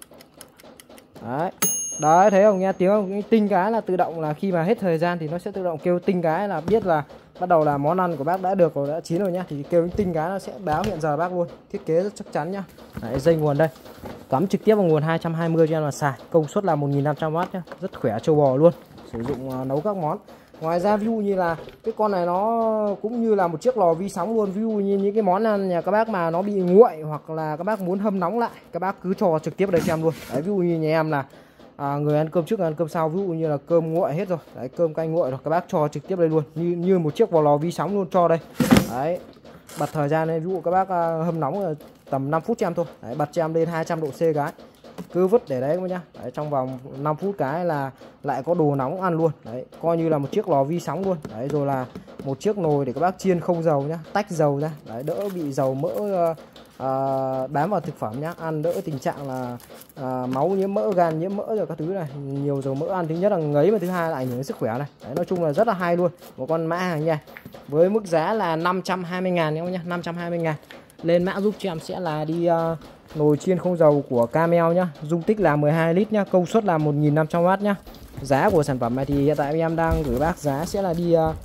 Đấy. Đấy, thấy không, nghe tiếng không? Tinh cái là tự động là khi mà hết thời gian thì nó sẽ tự động kêu tinh cái là biết là bắt đầu là món ăn của bác đã được rồi, đã chín rồi nhá, thì kêu tinh cái nó sẽ báo hiện giờ bác luôn. Thiết kế rất chắc chắn nhá. Đấy, dây nguồn đây. Cắm trực tiếp vào nguồn hai trăm hai mươi cho em là xài. Công suất là một nghìn năm trăm oát nhá, rất khỏe trâu bò luôn. Sử dụng uh, nấu các món. Ngoài ra ví dụ như là cái con này nó cũng như là một chiếc lò vi sóng luôn. Ví dụ như những cái món ăn nhà các bác mà nó bị nguội hoặc là các bác muốn hâm nóng lại, các bác cứ cho trực tiếp vào đây cho em luôn. Đấy, ví dụ như nhà em là à, người ăn cơm trước, người ăn cơm sau, ví dụ như là cơm nguội hết rồi, đấy, cơm canh nguội rồi, các bác cho trực tiếp đây luôn, như như một chiếc vào lò vi sóng luôn, cho đây. Đấy, bật thời gian lên, ví dụ các bác uh, hâm nóng tầm năm phút cho em thôi. Đấy, bật cho em lên hai trăm độ C cái, cứ vứt để đấy các bác nhá. Đấy, trong vòng năm phút cái là lại có đồ nóng ăn luôn. Đấy, coi như là một chiếc lò vi sóng luôn. Đấy, rồi là một chiếc nồi để các bác chiên không dầu nhá, tách dầu ra. Đấy, đỡ bị dầu mỡ uh, uh, bám vào thực phẩm nhá, ăn đỡ tình trạng là uh, máu nhiễm mỡ, gan nhiễm mỡ rồi các thứ này. Nhiều dầu mỡ ăn, thứ nhất là ngấy, mà thứ hai là ảnh hưởng đến sức khỏe này. Đấy, nói chung là rất là hay luôn, một con mã hàng nha. Với mức giá là năm trăm hai mươi ngàn nhá, năm trăm hai mươi ngàn. Lên mã giúp cho em sẽ là đi uh, nồi chiên không dầu của Camel nhá, dung tích là mười hai lít nhá, công suất là một nghìn năm trăm oát nhá. Giá của sản phẩm này thì hiện tại em đang gửi bác giá sẽ là đi uh,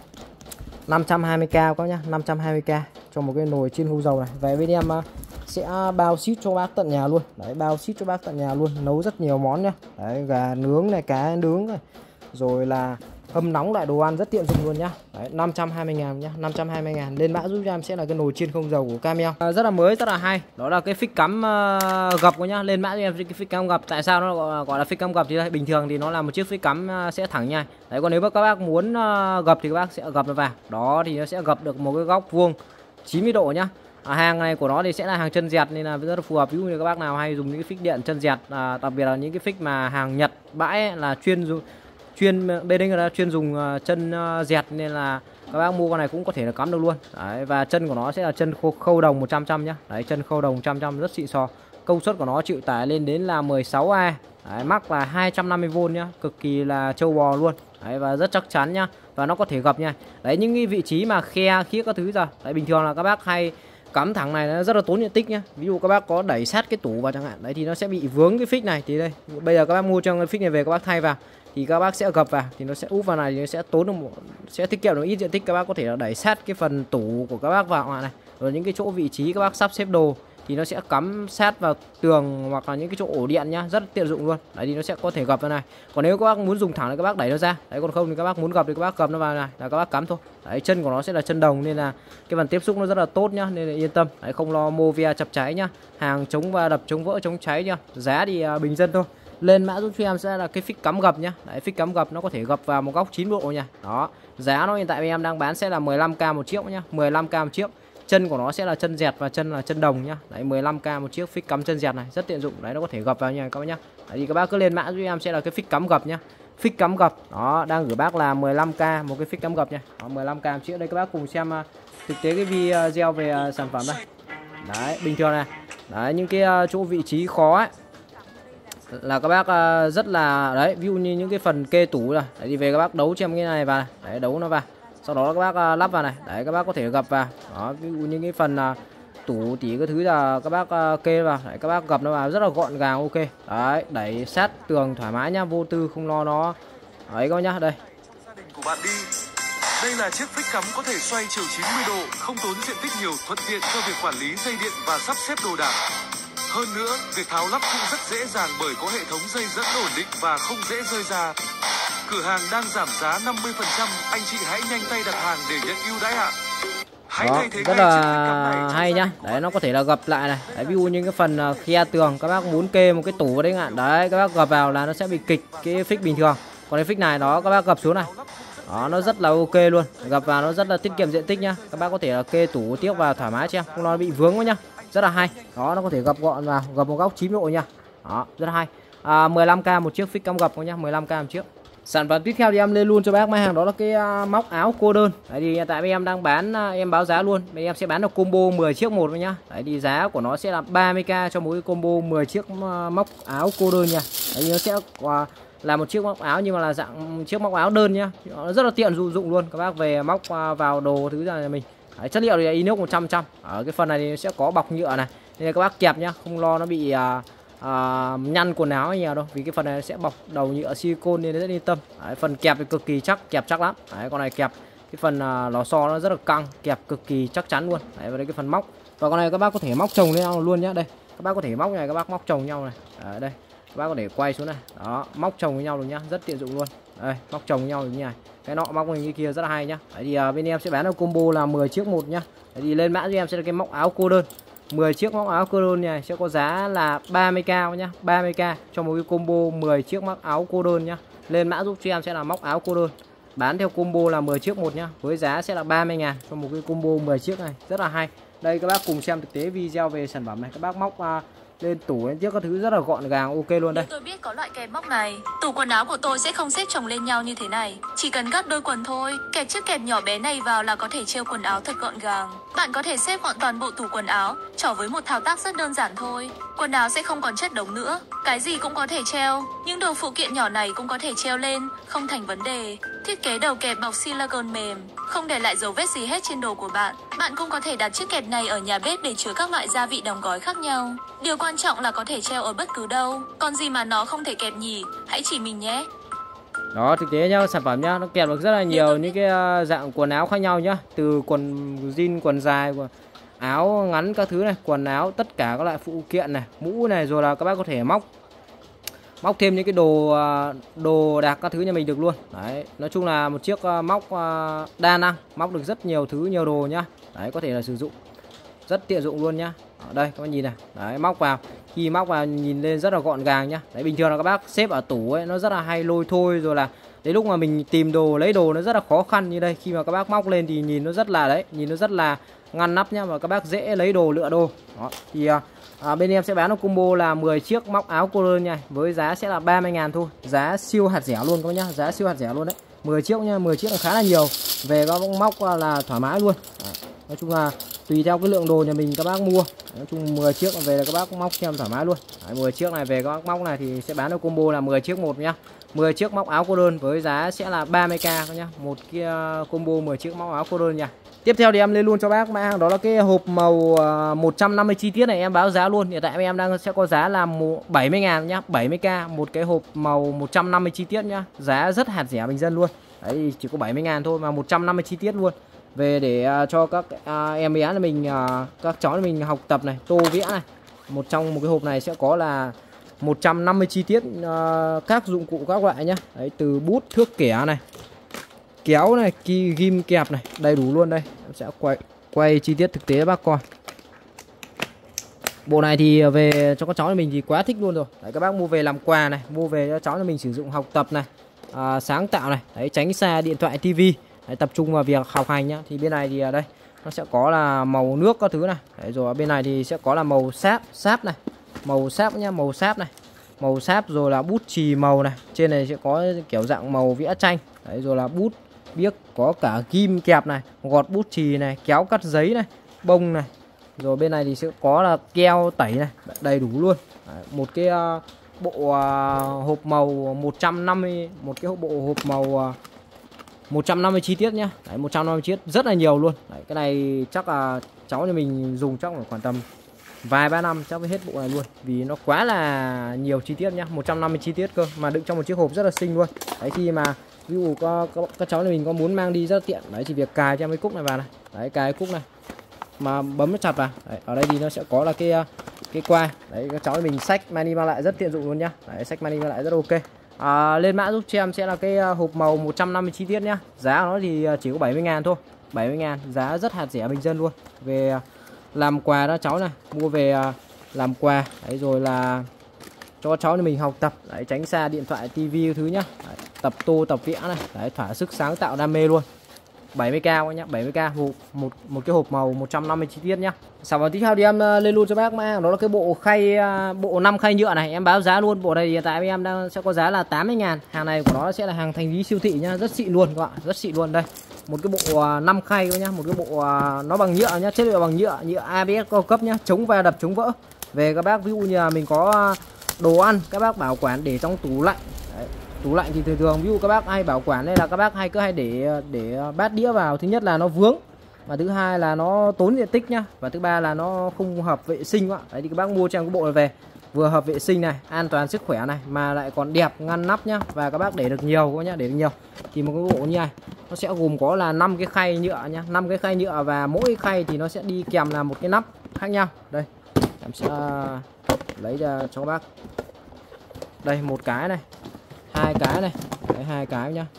năm trăm hai mươi k các nhá, năm trăm hai mươi k cho một cái nồi chiên không dầu này. Về bên em uh, sẽ bao ship cho bác tận nhà luôn. Đấy, bao ship cho bác tận nhà luôn, nấu rất nhiều món nhá. Đấy, gà nướng này, cá nướng này, rồi là hâm nóng lại đồ ăn rất tiện dụng luôn nhá. Đấy, năm trăm hai mươi ngàn nhá, năm trăm hai mươi ngàn. Lên mã giúp cho em sẽ là cái nồi chiên không dầu của Camel. À, rất là mới, rất là hay. Đó là cái phích cắm uh, gập của nhá. Lên mã cho em cái phích cắm gập. Tại sao nó gọi, gọi là phích cắm gập thì đây, bình thường thì nó là một chiếc phích cắm uh, sẽ thẳng nha. Đấy, còn nếu mà các bác muốn uh, gập thì các bác sẽ gập nó vào. Đó thì nó sẽ gập được một cái góc vuông chín mươi độ nhá. À, hàng này của nó thì sẽ là hàng chân dẹt nên là rất là phù hợp. Ví dụ như các bác nào hay dùng những cái phích điện chân dẹt, à, đặc biệt là những cái phích mà hàng Nhật bãi ấy, là chuyên dùng chuyên bên đây là chuyên dùng uh, chân uh, dẹt nên là các bác mua con này cũng có thể là cắm được luôn. Đấy, và chân của nó sẽ là chân khâu, khâu đồng một trăm trăm nhá. Đấy, chân khâu đồng một trăm trăm rất xịn sò. Công suất của nó chịu tải lên đến là mười sáu A. Đấy, mắc là hai trăm năm mươi vôn nhá, cực kỳ là trâu bò luôn. Đấy, và rất chắc chắn nhá, và nó có thể gập nha. Đấy, những cái vị trí mà khe khiếc các thứ ra. Đấy, bình thường là các bác hay cắm thẳng này nó rất là tốn diện tích nhá. Ví dụ các bác có đẩy sát cái tủ vào chẳng hạn, đấy thì nó sẽ bị vướng cái phích này. Thì đây, bây giờ các bác mua cho cái phích này về các bác thay vào thì các bác sẽ gập vào thì nó sẽ úp vào này thì nó sẽ tốn được một, sẽ tiết kiệm được ít diện tích. Các bác có thể là đẩy sát cái phần tủ của các bác vào này, rồi những cái chỗ vị trí các bác sắp xếp đồ thì nó sẽ cắm sát vào tường hoặc là những cái chỗ ổ điện nhá, rất tiện dụng luôn. Đấy thì nó sẽ có thể gập vào này. Còn nếu các bác muốn dùng thẳng thì các bác đẩy nó ra. Đấy, còn không thì các bác muốn gập thì các bác gập nó vào này là các bác cắm thôi. Đấy, chân của nó sẽ là chân đồng nên là cái phần tiếp xúc nó rất là tốt nhá, nên là yên tâm. Đấy, không lo mô ve chập cháy nhá, hàng chống va đập, chống vỡ, chống cháy nhá. Giá thì uh, bình dân thôi. Lên mã giúp cho em sẽ là cái phích cắm gập nhá. Đấy, phích cắm gập nó có thể gập vào một góc chín độ nha. Đó, giá nó hiện tại em đang bán sẽ là mười lăm k một chiếc nhá, mười lăm k một chiếc. Chân của nó sẽ là chân dẹt và chân là chân đồng nhá. Đấy, mười lăm k một chiếc phích cắm chân dẹt này, rất tiện dụng. Đấy, nó có thể gập vào nha các bác nhá. Đấy, thì các bác cứ lên mã giúp em sẽ là cái phích cắm gập nhá. Phích cắm gập. Đó, đang gửi bác là mười lăm k một cái phích cắm gập nha. Đó, mười lăm k một chiếc. Đây các bác cùng xem uh, thực tế cái video về uh, sản phẩm đây. Đấy, bình thường này. Đấy, những cái uh, chỗ vị trí khó ấy là các bác uh, rất là đấy, ví dụ như những cái phần kê tủ rồi. Đấy, thì về các bác đấu cho em cái này vào này. Đấy, đấu nó vào. Sau đó các bác uh, lắp vào này. Đấy, các bác có thể gập vào. Đó, ví dụ như cái phần uh, tủ tỉ cái thứ là các bác uh, kê vào. Đấy, các bác gập nó vào rất là gọn gàng, ok. Đấy, đẩy sát tường thoải mái nhá, vô tư không lo nó. Đấy các bác nhá, đây. Gia đình của bạn đi. Đây là chiếc phích cắm có thể xoay chiều chín mươi độ, không tốn diện tích nhiều, thuận tiện cho việc quản lý dây điện và sắp xếp đồ đạc. Hơn nữa, việc tháo lắp cũng rất dễ dàng bởi có hệ thống dây dẫn ổn định và không dễ rơi ra. Cửa hàng đang giảm giá năm mươi phần trăm, anh chị hãy nhanh tay đặt hàng để nhận ưu đãi ạ. Đó, rất là hay nhá. Đấy, nó có thể là gập lại này. Đấy, ví dụ như cái phần khe tường các bác muốn kê một cái tủ vào đấy ạ. Đấy, các bác gập vào là nó sẽ bị kịch cái phích bình thường. Còn cái phích này đó các bác gập xuống này. Đó, nó rất là ok luôn. Gập vào nó rất là tiết kiệm diện tích nhá. Các bác có thể là kê tủ tiếp vào thoải mái cho em, không nó bị vướng quá nhá. Rất là hay. Đó, nó có thể gập gọn vào, gập một góc chín độ nha. Đó, rất là hay. À, mười lăm k một chiếc phích cắm gập nhá, mười lăm k một chiếc. Sản phẩm tiếp theo thì em lên luôn cho bác máy hàng đó là cái uh, móc áo cô đơn. Đấy thì hiện tại bên em đang bán, uh, em báo giá luôn. Bên em sẽ bán được combo mười chiếc một nhá. Đấy thì giá của nó sẽ là ba mươi k cho mỗi combo mười chiếc uh, móc áo cô đơn nha. Đấy thì nó sẽ uh, là một chiếc móc áo nhưng mà là dạng chiếc móc áo đơn nhá. Nó rất là tiện dụng dụng luôn. Các bác về móc uh, vào đồ thứ ra nhà mình. Đấy, chất liệu thì là inox một trăm trăm. Ở cái phần này thì sẽ có bọc nhựa này. Nên là các bác kẹp nhá, không lo nó bị uh, À, nhăn quần áo nhiều đâu, vì cái phần này sẽ bọc đầu nhựa silicone nên rất yên tâm. Đấy, phần kẹp thì cực kỳ chắc, kẹp chắc lắm. Đấy, con này kẹp cái phần uh, lò xo nó rất là căng, kẹp cực kỳ chắc chắn luôn. Đấy, và đây cái phần móc, và con này các bác có thể móc chồng lên nhau luôn nhá. Đây các bác có thể móc này, các bác móc chồng nhau này. Đấy, đây các bác có thể quay xuống này, đó móc chồng với nhau luôn nhá, rất tiện dụng luôn. Đây móc chồng với nhau như này, cái nọ móc như kia rất là hay nhá. Đấy thì uh, bên em sẽ bán được combo là mười chiếc một nhá. Đấy thì lên mã cho em sẽ là cái móc áo cô đơn. mười chiếc móc áo cô đơn này sẽ có giá là ba mươi k nhá, ba mươi k cho một cái combo mười chiếc móc áo cô đơn nhá. Lên mã giúp cho em sẽ là móc áo cô đơn. Bán theo combo là mười chiếc một nhá, với giá sẽ là ba mươi ngàn cho một cái combo mười chiếc này, rất là hay. Đây các bác cùng xem thực tế video về sản phẩm này. Các bác móc uh, lên tủ lên chiếc các thứ rất là gọn gàng, ok luôn đây. Tôi biết có loại kẹp móc này. Tủ quần áo của tôi sẽ không xếp chồng lên nhau như thế này. Chỉ cần cắt đôi quần thôi, kẹp chiếc kẹp nhỏ bé này vào là có thể treo quần áo thật gọn gàng. Bạn có thể xếp gọn toàn bộ tủ quần áo, chỉ với một thao tác rất đơn giản thôi. Quần áo sẽ không còn chất đống nữa, cái gì cũng có thể treo. Những đồ phụ kiện nhỏ này cũng có thể treo lên, không thành vấn đề. Thiết kế đầu kẹp bọc silicone mềm, không để lại dấu vết gì hết trên đồ của bạn. Bạn cũng có thể đặt chiếc kẹp này ở nhà bếp để chứa các loại gia vị đóng gói khác nhau. Điều quan trọng là có thể treo ở bất cứ đâu. Còn gì mà nó không thể kẹp nhỉ? Hãy chỉ mình nhé. Đó, thực tế nhá, sản phẩm nhá, nó kẹp được rất là nhiều những cái dạng quần áo khác nhau nhá. Từ quần jean, quần dài, áo ngắn các thứ này, quần áo, tất cả các loại phụ kiện này, mũ này, rồi là các bác có thể móc móc thêm những cái đồ đồ đạc các thứ nhà mình được luôn. Đấy, nói chung là một chiếc móc đa năng, móc được rất nhiều thứ, nhiều đồ nhá. Đấy, có thể là sử dụng rất tiện dụng luôn nhá. Ở đây các bạn nhìn này, đấy, móc vào, khi móc vào nhìn lên rất là gọn gàng nhá. Đấy, bình thường là các bác xếp ở tủ ấy nó rất là hay lôi thôi, rồi là đến lúc mà mình tìm đồ lấy đồ nó rất là khó khăn. Như đây, khi mà các bác móc lên thì nhìn nó rất là đấy, nhìn nó rất là ngăn nắp nhá, và các bác dễ lấy đồ, lựa đồ. Đó, thì à, bên em sẽ bán một combo là mười chiếc móc áo cô đơn nha, với giá sẽ là ba mươi ngàn thôi, giá siêu hạt rẻ luôn các bác nhá, giá siêu hạt rẻ luôn đấy. mười chiếc nha, mười chiếc là khá là nhiều, về các bác móc là thoải mái luôn. Đấy, nói chung là tùy theo cái lượng đồ nhà mình các bác mua. Nói chung mười chiếc về là các bác móc xem thoải mái luôn. Đấy, mười chiếc này về các bác móc này thì sẽ bán được combo là mười chiếc một nhá. mười chiếc móc áo cô đơn với giá sẽ là ba mươi k các nhá. Một kia combo mười chiếc móc áo cô đơn nha. Tiếp theo thì em lên luôn cho bác mã hàng đó là cái hộp màu một trăm năm mươi chi tiết này, em báo giá luôn. Hiện tại em đang sẽ có giá là bảy mươi ngàn nhá, bảy mươi k một cái hộp màu một trăm năm mươi chi tiết nhá. Giá rất hạt rẻ bình dân luôn. Đấy, chỉ có bảy mươi ngàn thôi mà một trăm năm mươi chi tiết luôn. Về để uh, cho các uh, em bé của mình, uh, các cháu của mình học tập này, tô vẽ này. Một trong một cái hộp này sẽ có là một trăm năm mươi chi tiết uh, các dụng cụ các loại nhá. Đấy, từ bút, thước kẻ này, kéo này, ki ghim kẹp này, đầy đủ luôn đây. Em sẽ quay quay chi tiết thực tế bác coi. Bộ này thì về cho các cháu của mình thì quá thích luôn rồi. Đấy, các bác mua về làm quà này, mua về cho cháu của mình sử dụng học tập này, uh, sáng tạo này. Đấy, tránh xa điện thoại, tivi. Đấy, tập trung vào việc học hành nhá. Thì bên này thì ở đây nó sẽ có là màu nước các thứ này. Đấy, rồi ở bên này thì sẽ có là màu sáp, sáp này, màu sáp nhá, màu sáp này, màu sáp, rồi là bút chì màu này. Trên này sẽ có kiểu dạng màu vẽ tranh. Đấy, rồi là bút biếc, có cả ghim kẹp này, gọt bút chì này, kéo cắt giấy này, bông này. Rồi bên này thì sẽ có là keo tẩy này, đầy đủ luôn. Đấy, một cái uh, bộ uh, hộp màu một trăm năm mươi, một cái bộ hộp màu uh, một trăm năm mươi chi tiết nhá. Đấy, một trăm năm mươi chi tiết rất là nhiều luôn. Đấy, cái này chắc là cháu nhà mình dùng chắc phải khoảng tầm vài ba năm chắc phải hết bộ này luôn, vì nó quá là nhiều chi tiết nhá. Một trăm năm mươi chi tiết cơ mà đựng trong một chiếc hộp rất là xinh luôn. Đấy, khi mà ví dụ có, có các cháu nhà mình có muốn mang đi rất là tiện. Đấy, chỉ việc cài cho cái cúc này vào này. Đấy, cài cúc này mà bấm nó chặt vào. Đấy, ở đây thì nó sẽ có là cái cái quai. Đấy, các cháu nhà mình xách mang đi mang lại rất tiện dụng luôn nhá. Đấy, xách mang đi mang lại rất ok. À, lên mã giúp cho em sẽ là cái hộp màu một trăm năm mươi chi tiết nhá. Giá của nó thì chỉ có bảy mươi ngàn thôi, bảy mươi ngàn, giá rất hạt rẻ bình dân luôn. Về làm quà đó cháu này, mua về làm quà. Đấy, rồi là cho cháu nhà mình học tập. Đấy, tránh xa điện thoại, tivi thứ nhá. Đấy, tập tô, tập vẽ này. Đấy, thỏa sức sáng tạo, đam mê luôn. bảy mươi k các nhá, bảy mươi k hộp, một một cái hộp màu một trăm năm mươi chi tiết nhá. Sản phẩm tiếp theo thì em lên luôn cho bác mã đó là cái bộ khay, bộ năm khay nhựa này, em báo giá luôn. Bộ này hiện tại em đang sẽ có giá là tám mươi ngàn. Hàng này của nó sẽ là hàng thành lý siêu thị nhá, rất xịn luôn các bạn, rất xịn luôn đây. Một cái bộ năm khay nhá, một cái bộ nó bằng nhựa nhá, chất liệu bằng nhựa, nhựa a bê ét cao cấp nhá, chống va đập, chống vỡ. Về các bác ví dụ như là mình có đồ ăn các bác bảo quản để trong tủ lạnh. Đấy, tủ lạnh thì thường thường ví dụ các bác hay bảo quản đây là các bác hay cứ hay để để bát đĩa vào, thứ nhất là nó vướng, và thứ hai là nó tốn diện tích nhá, và thứ ba là nó không hợp vệ sinh quá. Đấy, thì các bác mua cho em cái bộ này về, vừa hợp vệ sinh này, an toàn sức khỏe này, mà lại còn đẹp, ngăn nắp nhá, và các bác để được nhiều quá nhá, để được nhiều. Thì một cái bộ như này nó sẽ gồm có là năm cái khay nhựa nhá, năm cái khay nhựa, và mỗi khay thì nó sẽ đi kèm là một cái nắp khác nhau. Đây em sẽ lấy ra cho các bác. Đây, một cái này, hai cái này, đấy, hai cái nhá.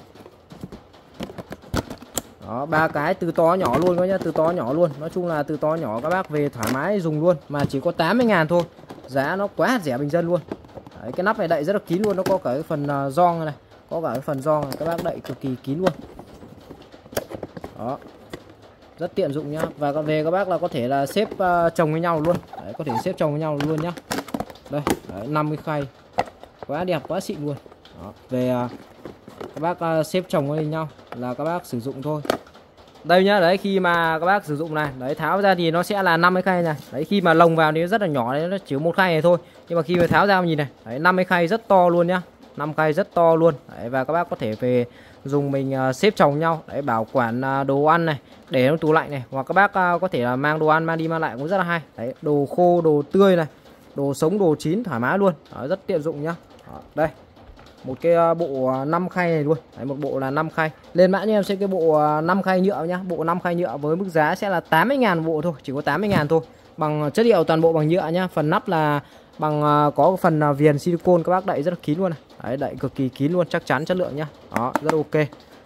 Đó, ba cái, từ to nhỏ luôn các nhá, từ to nhỏ luôn. Nói chung là từ to nhỏ các bác về thoải mái dùng luôn, mà chỉ có tám mươi ngàn thôi. Giá nó quá rẻ bình dân luôn. Đấy, cái nắp này đậy rất là kín luôn, nó có cả cái phần uh, gioăng này, có cả cái phần gioăng này, các bác đậy cực kỳ kín luôn. Đó, rất tiện dụng nhá. Và về các bác là có thể là xếp uh, chồng với nhau luôn. Đấy, có thể xếp chồng với nhau luôn nhá. đây đấy, năm cái khay quá đẹp quá xịn luôn. Đó. Về uh, các bác uh, xếp chồng lên nhau là các bác sử dụng thôi. Đây nhá, đấy khi mà các bác sử dụng này, đấy tháo ra thì nó sẽ là năm cái khay này. Đấy khi mà lồng vào thì nó rất là nhỏ, đấy nó chỉ một khay này thôi. Nhưng mà khi mà tháo ra nhìn này, đấy năm cái khay rất to luôn nhá. năm khay rất to luôn. Đấy, và các bác có thể về dùng mình uh, xếp chồng nhau, đấy bảo quản uh, đồ ăn này, để trong tủ lạnh này, hoặc các bác uh, có thể là mang đồ ăn mang đi mang lại cũng rất là hay. Đấy, đồ khô, đồ tươi này, đồ sống, đồ chín thoải mái luôn. Đó, rất tiện dụng nhá. Đó, đây. Một cái bộ năm khay này luôn. Đấy, một bộ là năm khay. Lên mã cho em xem cái bộ năm khay nhựa nhá. Bộ năm khay nhựa với mức giá sẽ là tám mươi ngàn bộ thôi, chỉ có tám mươi ngàn thôi. Bằng chất liệu toàn bộ bằng nhựa nhá. Phần nắp là bằng có phần viền silicone, các bác đậy rất là kín luôn này. Đấy, đậy cực kỳ kín luôn, chắc chắn chất lượng nhá. Đó, rất ok.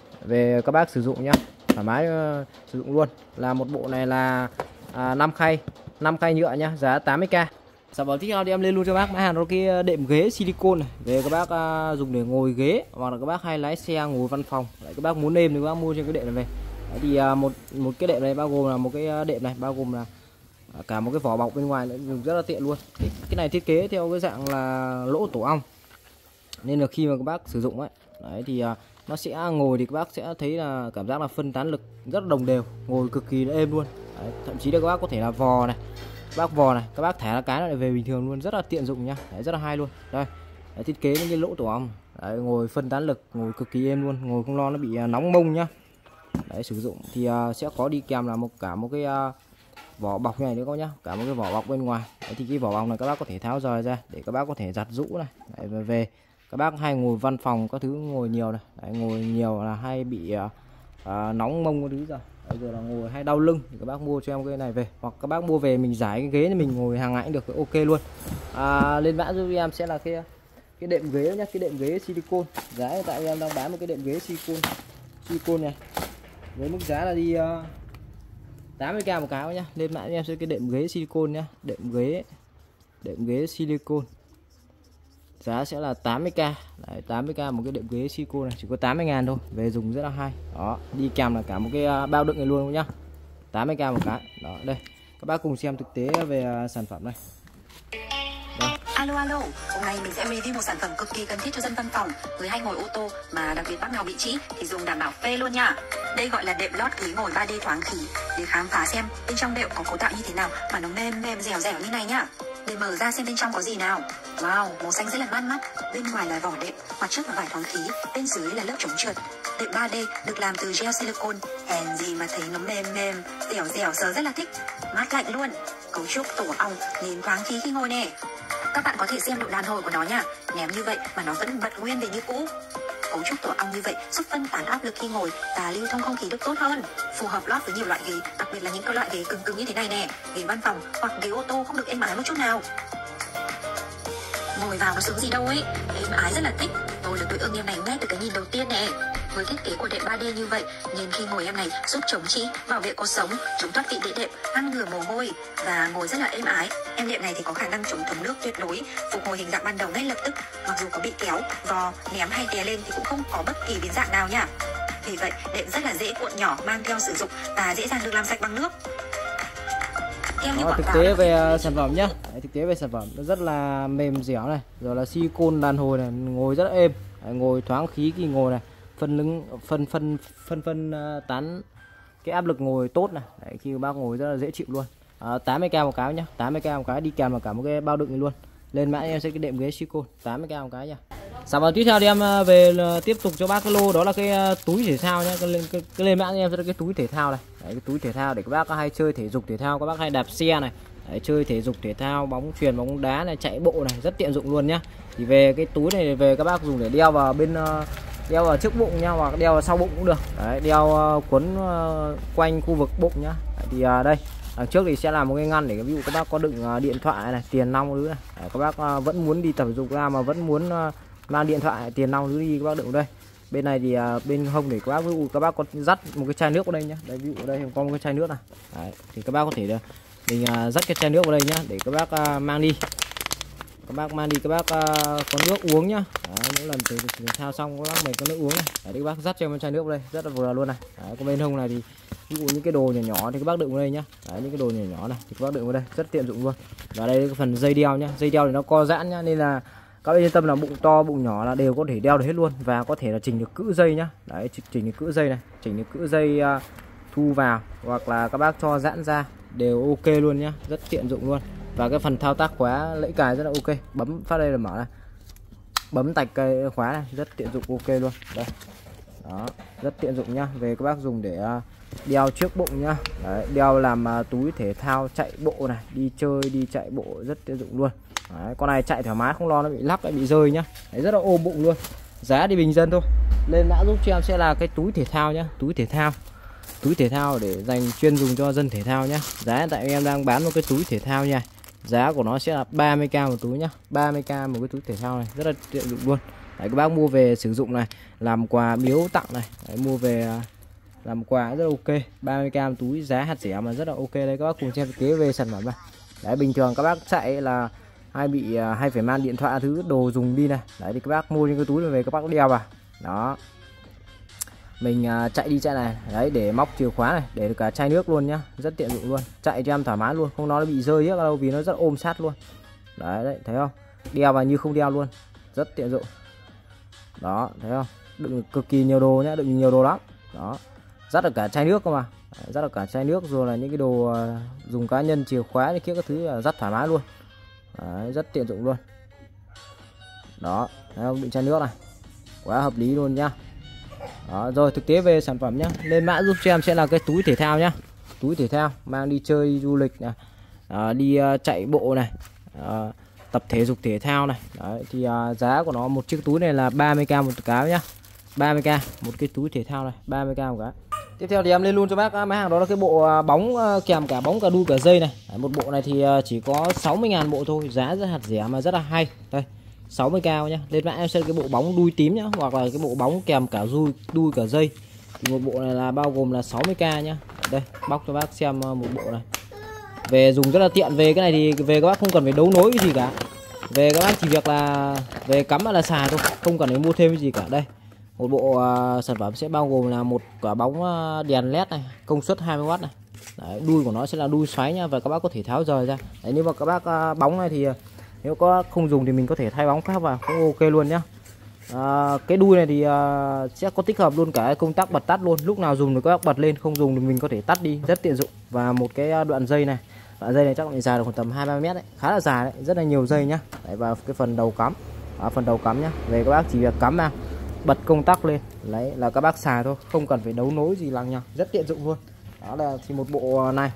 Về các bác sử dụng nhá, thoải mái uh, sử dụng luôn. Là một bộ này là uh, năm khay, năm khay nhựa nhá, giá tám mươi k. Sản phẩm tiếp theo thì em lên luôn cho bác mã hàng đó cái đệm ghế silicone này. Về các bác uh, dùng để ngồi ghế, hoặc là các bác hay lái xe ngồi văn phòng. Đấy, các bác muốn êm thì các bác mua trên cái đệm này về. Đấy, thì uh, một một cái đệm này bao gồm là một cái đệm này bao gồm là uh, cả một cái vỏ bọc bên ngoài nữa, dùng rất là tiện luôn. Cái, cái này thiết kế theo cái dạng là lỗ tổ ong, nên là khi mà các bác sử dụng ấy, đấy thì uh, nó sẽ ngồi thì các bác sẽ thấy là cảm giác là phân tán lực rất là đồng đều, ngồi cực kỳ êm luôn. Đấy, thậm chí là các bác có thể là vò này, các bác vò này, các bác thả cái lại về bình thường luôn, rất là tiện dụng nhá. Đấy, rất là hay luôn. Đây, đấy, thiết kế những cái lỗ tổ ong, đấy, ngồi phân tán lực, ngồi cực kỳ êm luôn, ngồi không lo nó bị nóng mông nhá. Đấy, sử dụng thì uh, sẽ có đi kèm là một cả một cái uh, vỏ bọc này nữa các nhá, cả một cái vỏ bọc bên ngoài. Đấy, thì cái vỏ bọc này các bác có thể tháo rời ra để các bác có thể giặt giũ này. Đấy, về, về các bác hay ngồi văn phòng các thứ, ngồi nhiều này, đấy, ngồi nhiều là hay bị uh, uh, nóng mông các thứ rồi. Bây giờ là ngồi hay đau lưng thì các bác mua cho em cái này về, hoặc các bác mua về mình giải cái ghế để mình ngồi hàng ngày cũng được, ok luôn. À, lên mã giúp em sẽ là cái cái đệm ghế nhá, cái đệm ghế silicone. Giá hiện tại em đang bán một cái đệm ghế silicone silicone này với mức giá là đi uh, tám mươi k một cái nhá. Lên mã em sẽ cái đệm ghế silicone nhá, đệm ghế đệm ghế silicone giá sẽ là tám mươi k. Đấy, tám mươi k một cái đệm ghế silicone này, chỉ có tám mươi ngàn thôi, về dùng rất là hay. Đó, đi kèm là cả một cái uh, bao đựng này luôn nhá, tám mươi k một cái. Đó, đây các bác cùng xem thực tế về uh, sản phẩm này. Đây. Alo alo, hôm nay mình sẽ review một sản phẩm cực kỳ cần thiết cho dân văn phòng, người hay ngồi ô tô mà đặc biệt bác nào bị trĩ thì dùng đảm bảo phê luôn nha. Đây gọi là đệm lót ghế ngồi ba D thoáng khí, để khám phá xem bên trong đệm có cấu tạo như thế nào mà nó mềm mềm dẻo dẻo như này nhá. Để mở ra xem bên trong có gì nào. Wow, màu xanh rất là bắt mắt. Bên ngoài là vỏ đệm, mặt trước là vải thoáng khí, bên dưới là lớp chống trượt. Đệm ba D được làm từ gel silicone, hèn gì mà thấy nó mềm mềm, dẻo dẻo, sờ rất là thích. Mát lạnh luôn. Cấu trúc tổ ong nên thoáng khí khi ngồi nè. Các bạn có thể xem độ đàn hồi của nó nha. Ném như vậy mà nó vẫn bật nguyên về như cũ. Cấu trúc tổ ong như vậy giúp phân tán áp lực khi ngồi và lưu thông không khí được tốt hơn. Phù hợp lót với nhiều loại ghế, đặc biệt là những cái loại ghế cứng cứng như thế này nè. Ghế văn phòng hoặc ghế ô tô không được êm ái một chút nào. Ngồi vào nó sướng gì đâu ấy, êm ái rất là thích. Tôi là đối ưng em này ngay từ cái nhìn đầu tiên nè. Với thiết kế của đệm ba D như vậy nên khi ngồi em này giúp chống trĩ, bảo vệ cột sống, chống thoát vị đĩa đệm, ngăn ngừa mồ hôi và ngồi rất là êm ái. Em đệm này thì có khả năng chống thấm nước tuyệt đối, phục hồi hình dạng ban đầu ngay lập tức. Mặc dù có bị kéo, vò, ném hay đè lên thì cũng không có bất kỳ biến dạng nào nha. Vì vậy đệm rất là dễ cuộn nhỏ mang theo sử dụng và dễ dàng được làm sạch bằng nước. Đó, thực tế về sản phẩm nhá. Đấy, thực tế về sản phẩm nó rất là mềm dẻo này, rồi là silicone đàn hồi này, ngồi rất là êm. Đấy, ngồi thoáng khí khi ngồi này, phân lưng phân phân phân phân uh, tán cái áp lực ngồi tốt này. Đấy, khi bác ngồi rất là dễ chịu luôn. À, tám mươi k một cái nhá, tám mươi k một cái, đi kèm vào cả một cái bao đựng này luôn. Lên mã em sẽ cái đệm ghế silicone tám mươi k một cái nha. Sản phẩm tiếp theo thì em về tiếp tục cho bác cái lô đó là cái túi thể thao nhá. Cái, cái, cái lên mã em sẽ là cái túi thể thao này. Đấy, cái túi thể thao để các bác hay chơi thể dục thể thao, các bác hay đạp xe này. Đấy, chơi thể dục thể thao, bóng chuyền, bóng đá này, chạy bộ này, rất tiện dụng luôn nhá. Thì về cái túi này về các bác dùng để đeo vào bên uh, đeo vào trước bụng nha, hoặc đeo vào sau bụng cũng được. Đấy, đeo uh, quấn uh, quanh khu vực bụng nhá. Đấy, thì uh, đây đằng trước thì sẽ là một cái ngăn để ví dụ các bác có đựng uh, điện thoại này, tiền nong thứ này. Đấy, các bác uh, vẫn muốn đi tập thể dục ra mà vẫn muốn uh, mang điện thoại, tiền nong thứ đi, các bác đựng đây. Bên này thì uh, bên hông để các bác ví dụ các bác có dắt một cái chai nước vào đây nhá. Đây, ví dụ ở đây có một cái chai nước này. Đấy, thì các bác có thể mình uh, dắt cái chai nước vào đây nhá để các bác uh, mang đi. các bác mang đi các bác uh, có nước uống nhá. Đấy, những lần thể thể thao xong các bác mình có nước uống này. Đấy, các bác dắt cho em chai nước vào đây rất là vừa luôn này. Đấy, có bên hông này thì ví dụ những cái đồ nhỏ nhỏ thì các bác đựng vào đây nhá. Đấy, những cái đồ nhỏ nhỏ này thì các bác đựng vào đây rất tiện dụng luôn. Và đây cái phần dây đeo nhá, dây đeo thì nó co giãn nhá, nên là các bác yên tâm là bụng to bụng nhỏ là đều có thể đeo được hết luôn, và có thể là chỉnh được cữ dây nhá. Đấy, chỉnh được cữ dây này, chỉnh được cữ dây uh, thu vào hoặc là các bác cho giãn ra đều ok luôn nhá, rất tiện dụng luôn. Và cái phần thao tác khóa lẫy cài rất là ok, bấm phát đây là mở này, bấm tạch cây khóa này rất tiện dụng ok luôn. Đây, đó, rất tiện dụng nhá. Về các bác dùng để uh, đeo trước bụng nhá. Đấy, đeo làm uh, túi thể thao chạy bộ này, đi chơi đi chạy bộ rất tiện dụng luôn. Đấy, con này chạy thoải mái không lo nó bị lắc lại bị rơi nhá. Đấy, rất là ôm bụng luôn. Giá thì bình dân thôi. Lên mã giúp cho em sẽ là cái túi thể thao nhá, túi thể thao. Túi thể thao để dành chuyên dùng cho dân thể thao nhá. Giá hiện tại em đang bán một cái túi thể thao nha. Giá của nó sẽ là ba mươi k một túi nhá, ba mươi k một cái túi thể thao này, rất là tiện dụng luôn. Đấy, các bác mua về sử dụng này, làm quà biếu tặng này. Đấy, mua về làm quà rất là ok. ba mươi k một túi giá hạt rẻ mà rất là ok. Đây các bác cùng xem thực tế về sản phẩm này. Đấy, bình thường các bác chạy là hay bị hay phải mang điện thoại thứ đồ dùng đi này. Đấy thì các bác mua những cái túi này về các bác đeo vào. Đó. Mình uh, chạy đi chạy này, đấy để móc chìa khóa này, để được cả chai nước luôn nhá, rất tiện dụng luôn. Chạy cho em thoải mái luôn, không nó bị rơi hết đâu vì nó rất ôm sát luôn. Đấy, đấy thấy không? Đeo vào như không đeo luôn, rất tiện dụng. Đó, thấy không? Đựng cực kỳ nhiều đồ nhá, đựng nhiều đồ lắm. Đó. Dắt được cả chai nước cơ mà. Đấy, dắt được cả chai nước rồi là những cái đồ uh, dùng cá nhân, chìa khóa này kia các thứ là rất thoải mái luôn. Đấy, rất tiện dụng luôn. Đó, thấy không? Đựng chai nước này. Quá hợp lý luôn nhá. Đó, rồi thực tế về sản phẩm nhá. Lên mã giúp cho em sẽ là cái túi thể thao nhá. Túi thể thao mang đi chơi đi du lịch này, à, đi uh, chạy bộ này, à, tập thể dục thể thao này. Đấy, thì uh, giá của nó một chiếc túi này là ba mươi k một cái nhá. ba mươi k một cái túi thể thao này, ba mươi k một cái. Tiếp theo thì em lên luôn cho bác máy hàng đó là cái bộ uh, bóng uh, kèm cả bóng cả đu cả dây này. Đấy, một bộ này thì uh, chỉ có sáu mươi ngàn bộ thôi, giá rất hạt rẻ mà rất là hay. Đây, sáu mươi k nhá. Lên mã em sẽ cái bộ bóng đuôi tím nhá, hoặc là cái bộ bóng kèm cả đuôi đuôi cả dây. Thì một bộ này là bao gồm là sáu mươi k nhá. Đây, bóc cho bác xem một bộ này. Về dùng rất là tiện, về cái này thì về các bác không cần phải đấu nối cái gì cả. Về các bác chỉ việc là về cắm là xài thôi, không cần phải mua thêm cái gì cả. Đây, một bộ uh, sản phẩm sẽ bao gồm là một quả bóng uh, đèn led này, công suất hai mươi oát này. Đấy, đuôi của nó sẽ là đuôi xoáy nhá, và các bác có thể tháo rời ra. Đấy, nhưng mà các bác uh, bóng này thì uh, nếu có không dùng thì mình có thể thay bóng khác vào, cũng ok luôn nhá. À, cái đuôi này thì uh, sẽ có tích hợp luôn cả công tắc bật tắt luôn, lúc nào dùng thì các bác bật lên, không dùng thì mình có thể tắt đi, rất tiện dụng. Và một cái đoạn dây này, đoạn dây này chắc mình dài được khoảng tầm hai ba mét đấy, khá là dài đấy, rất là nhiều dây nhá. Đấy, và cái phần đầu cắm, à, phần đầu cắm nhá, về các bác chỉ việc cắm vào, bật công tắc lên, lấy là các bác xài thôi, không cần phải đấu nối gì lằng nhằng, rất tiện dụng luôn. Đó là thì một bộ này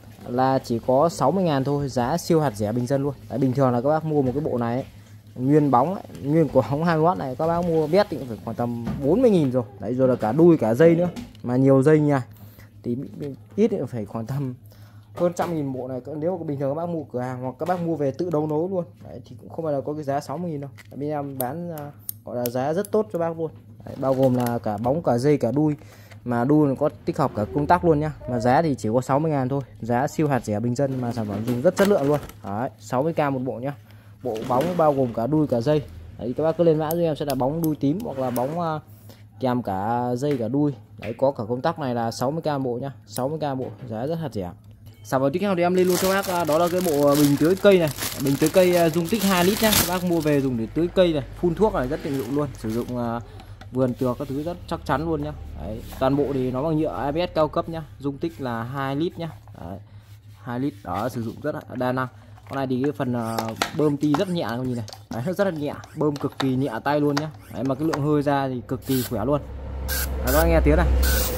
là chỉ có sáu mươi ngàn thôi, giá siêu hạt rẻ bình dân luôn. Đấy, bình thường là các bác mua một cái bộ này ấy, nguyên bóng ấy, nguyên của bóng hai mươi oát này các bác mua biết thì phải khoảng tầm bốn mươi nghìn rồi. Đấy, rồi là cả đuôi cả dây nữa, mà nhiều dây nha thì ít thì phải khoảng tầm hơn trăm nghìn bộ này. Nếu mà bình thường các bác mua cửa hàng hoặc các bác mua về tự đấu nối luôn. Đấy, thì cũng không phải là có cái giá sáu mươi nghìn đâu. Bên em bán uh, gọi là giá rất tốt cho bác luôn. Đấy, bao gồm là cả bóng cả dây cả đuôi, mà đuôi có tích hợp cả công tắc luôn nhá. Mà giá thì chỉ có sáu mươi ngàn thôi, giá siêu hạt rẻ bình dân mà sản phẩm dùng rất chất lượng luôn. Đấy, sáu mươi k một bộ nhá. Bộ bóng bao gồm cả đuôi cả dây. Đấy, các bác cứ lên mã cho em sẽ là bóng đuôi tím hoặc là bóng uh, kèm cả dây cả đuôi. Đấy, có cả công tắc này là sáu mươi k bộ nhá, sáu mươi k bộ, giá rất hạt rẻ. Sản phẩm tiếp theo thì em lên luôn cho bác đó là cái bộ bình tưới cây này, bình tưới cây dung tích hai lít nhá. Các bác mua về dùng để tưới cây này, phun thuốc này rất tiện dụng luôn, sử dụng uh, vườn tược các thứ rất chắc chắn luôn nhá. Đấy, toàn bộ thì nó bằng nhựa a bê ét cao cấp nhá, dung tích là hai lít nhá. Đấy, hai lít đó, sử dụng rất là đa năng. Con này thì cái phần uh, bơm ti rất nhẹ, con nhìn này. Đấy, nó rất là nhẹ, bơm cực kỳ nhẹ tay luôn nhá. Đấy, mà cái lượng hơi ra thì cực kỳ khỏe luôn. Đấy, các bác nghe tiếng này.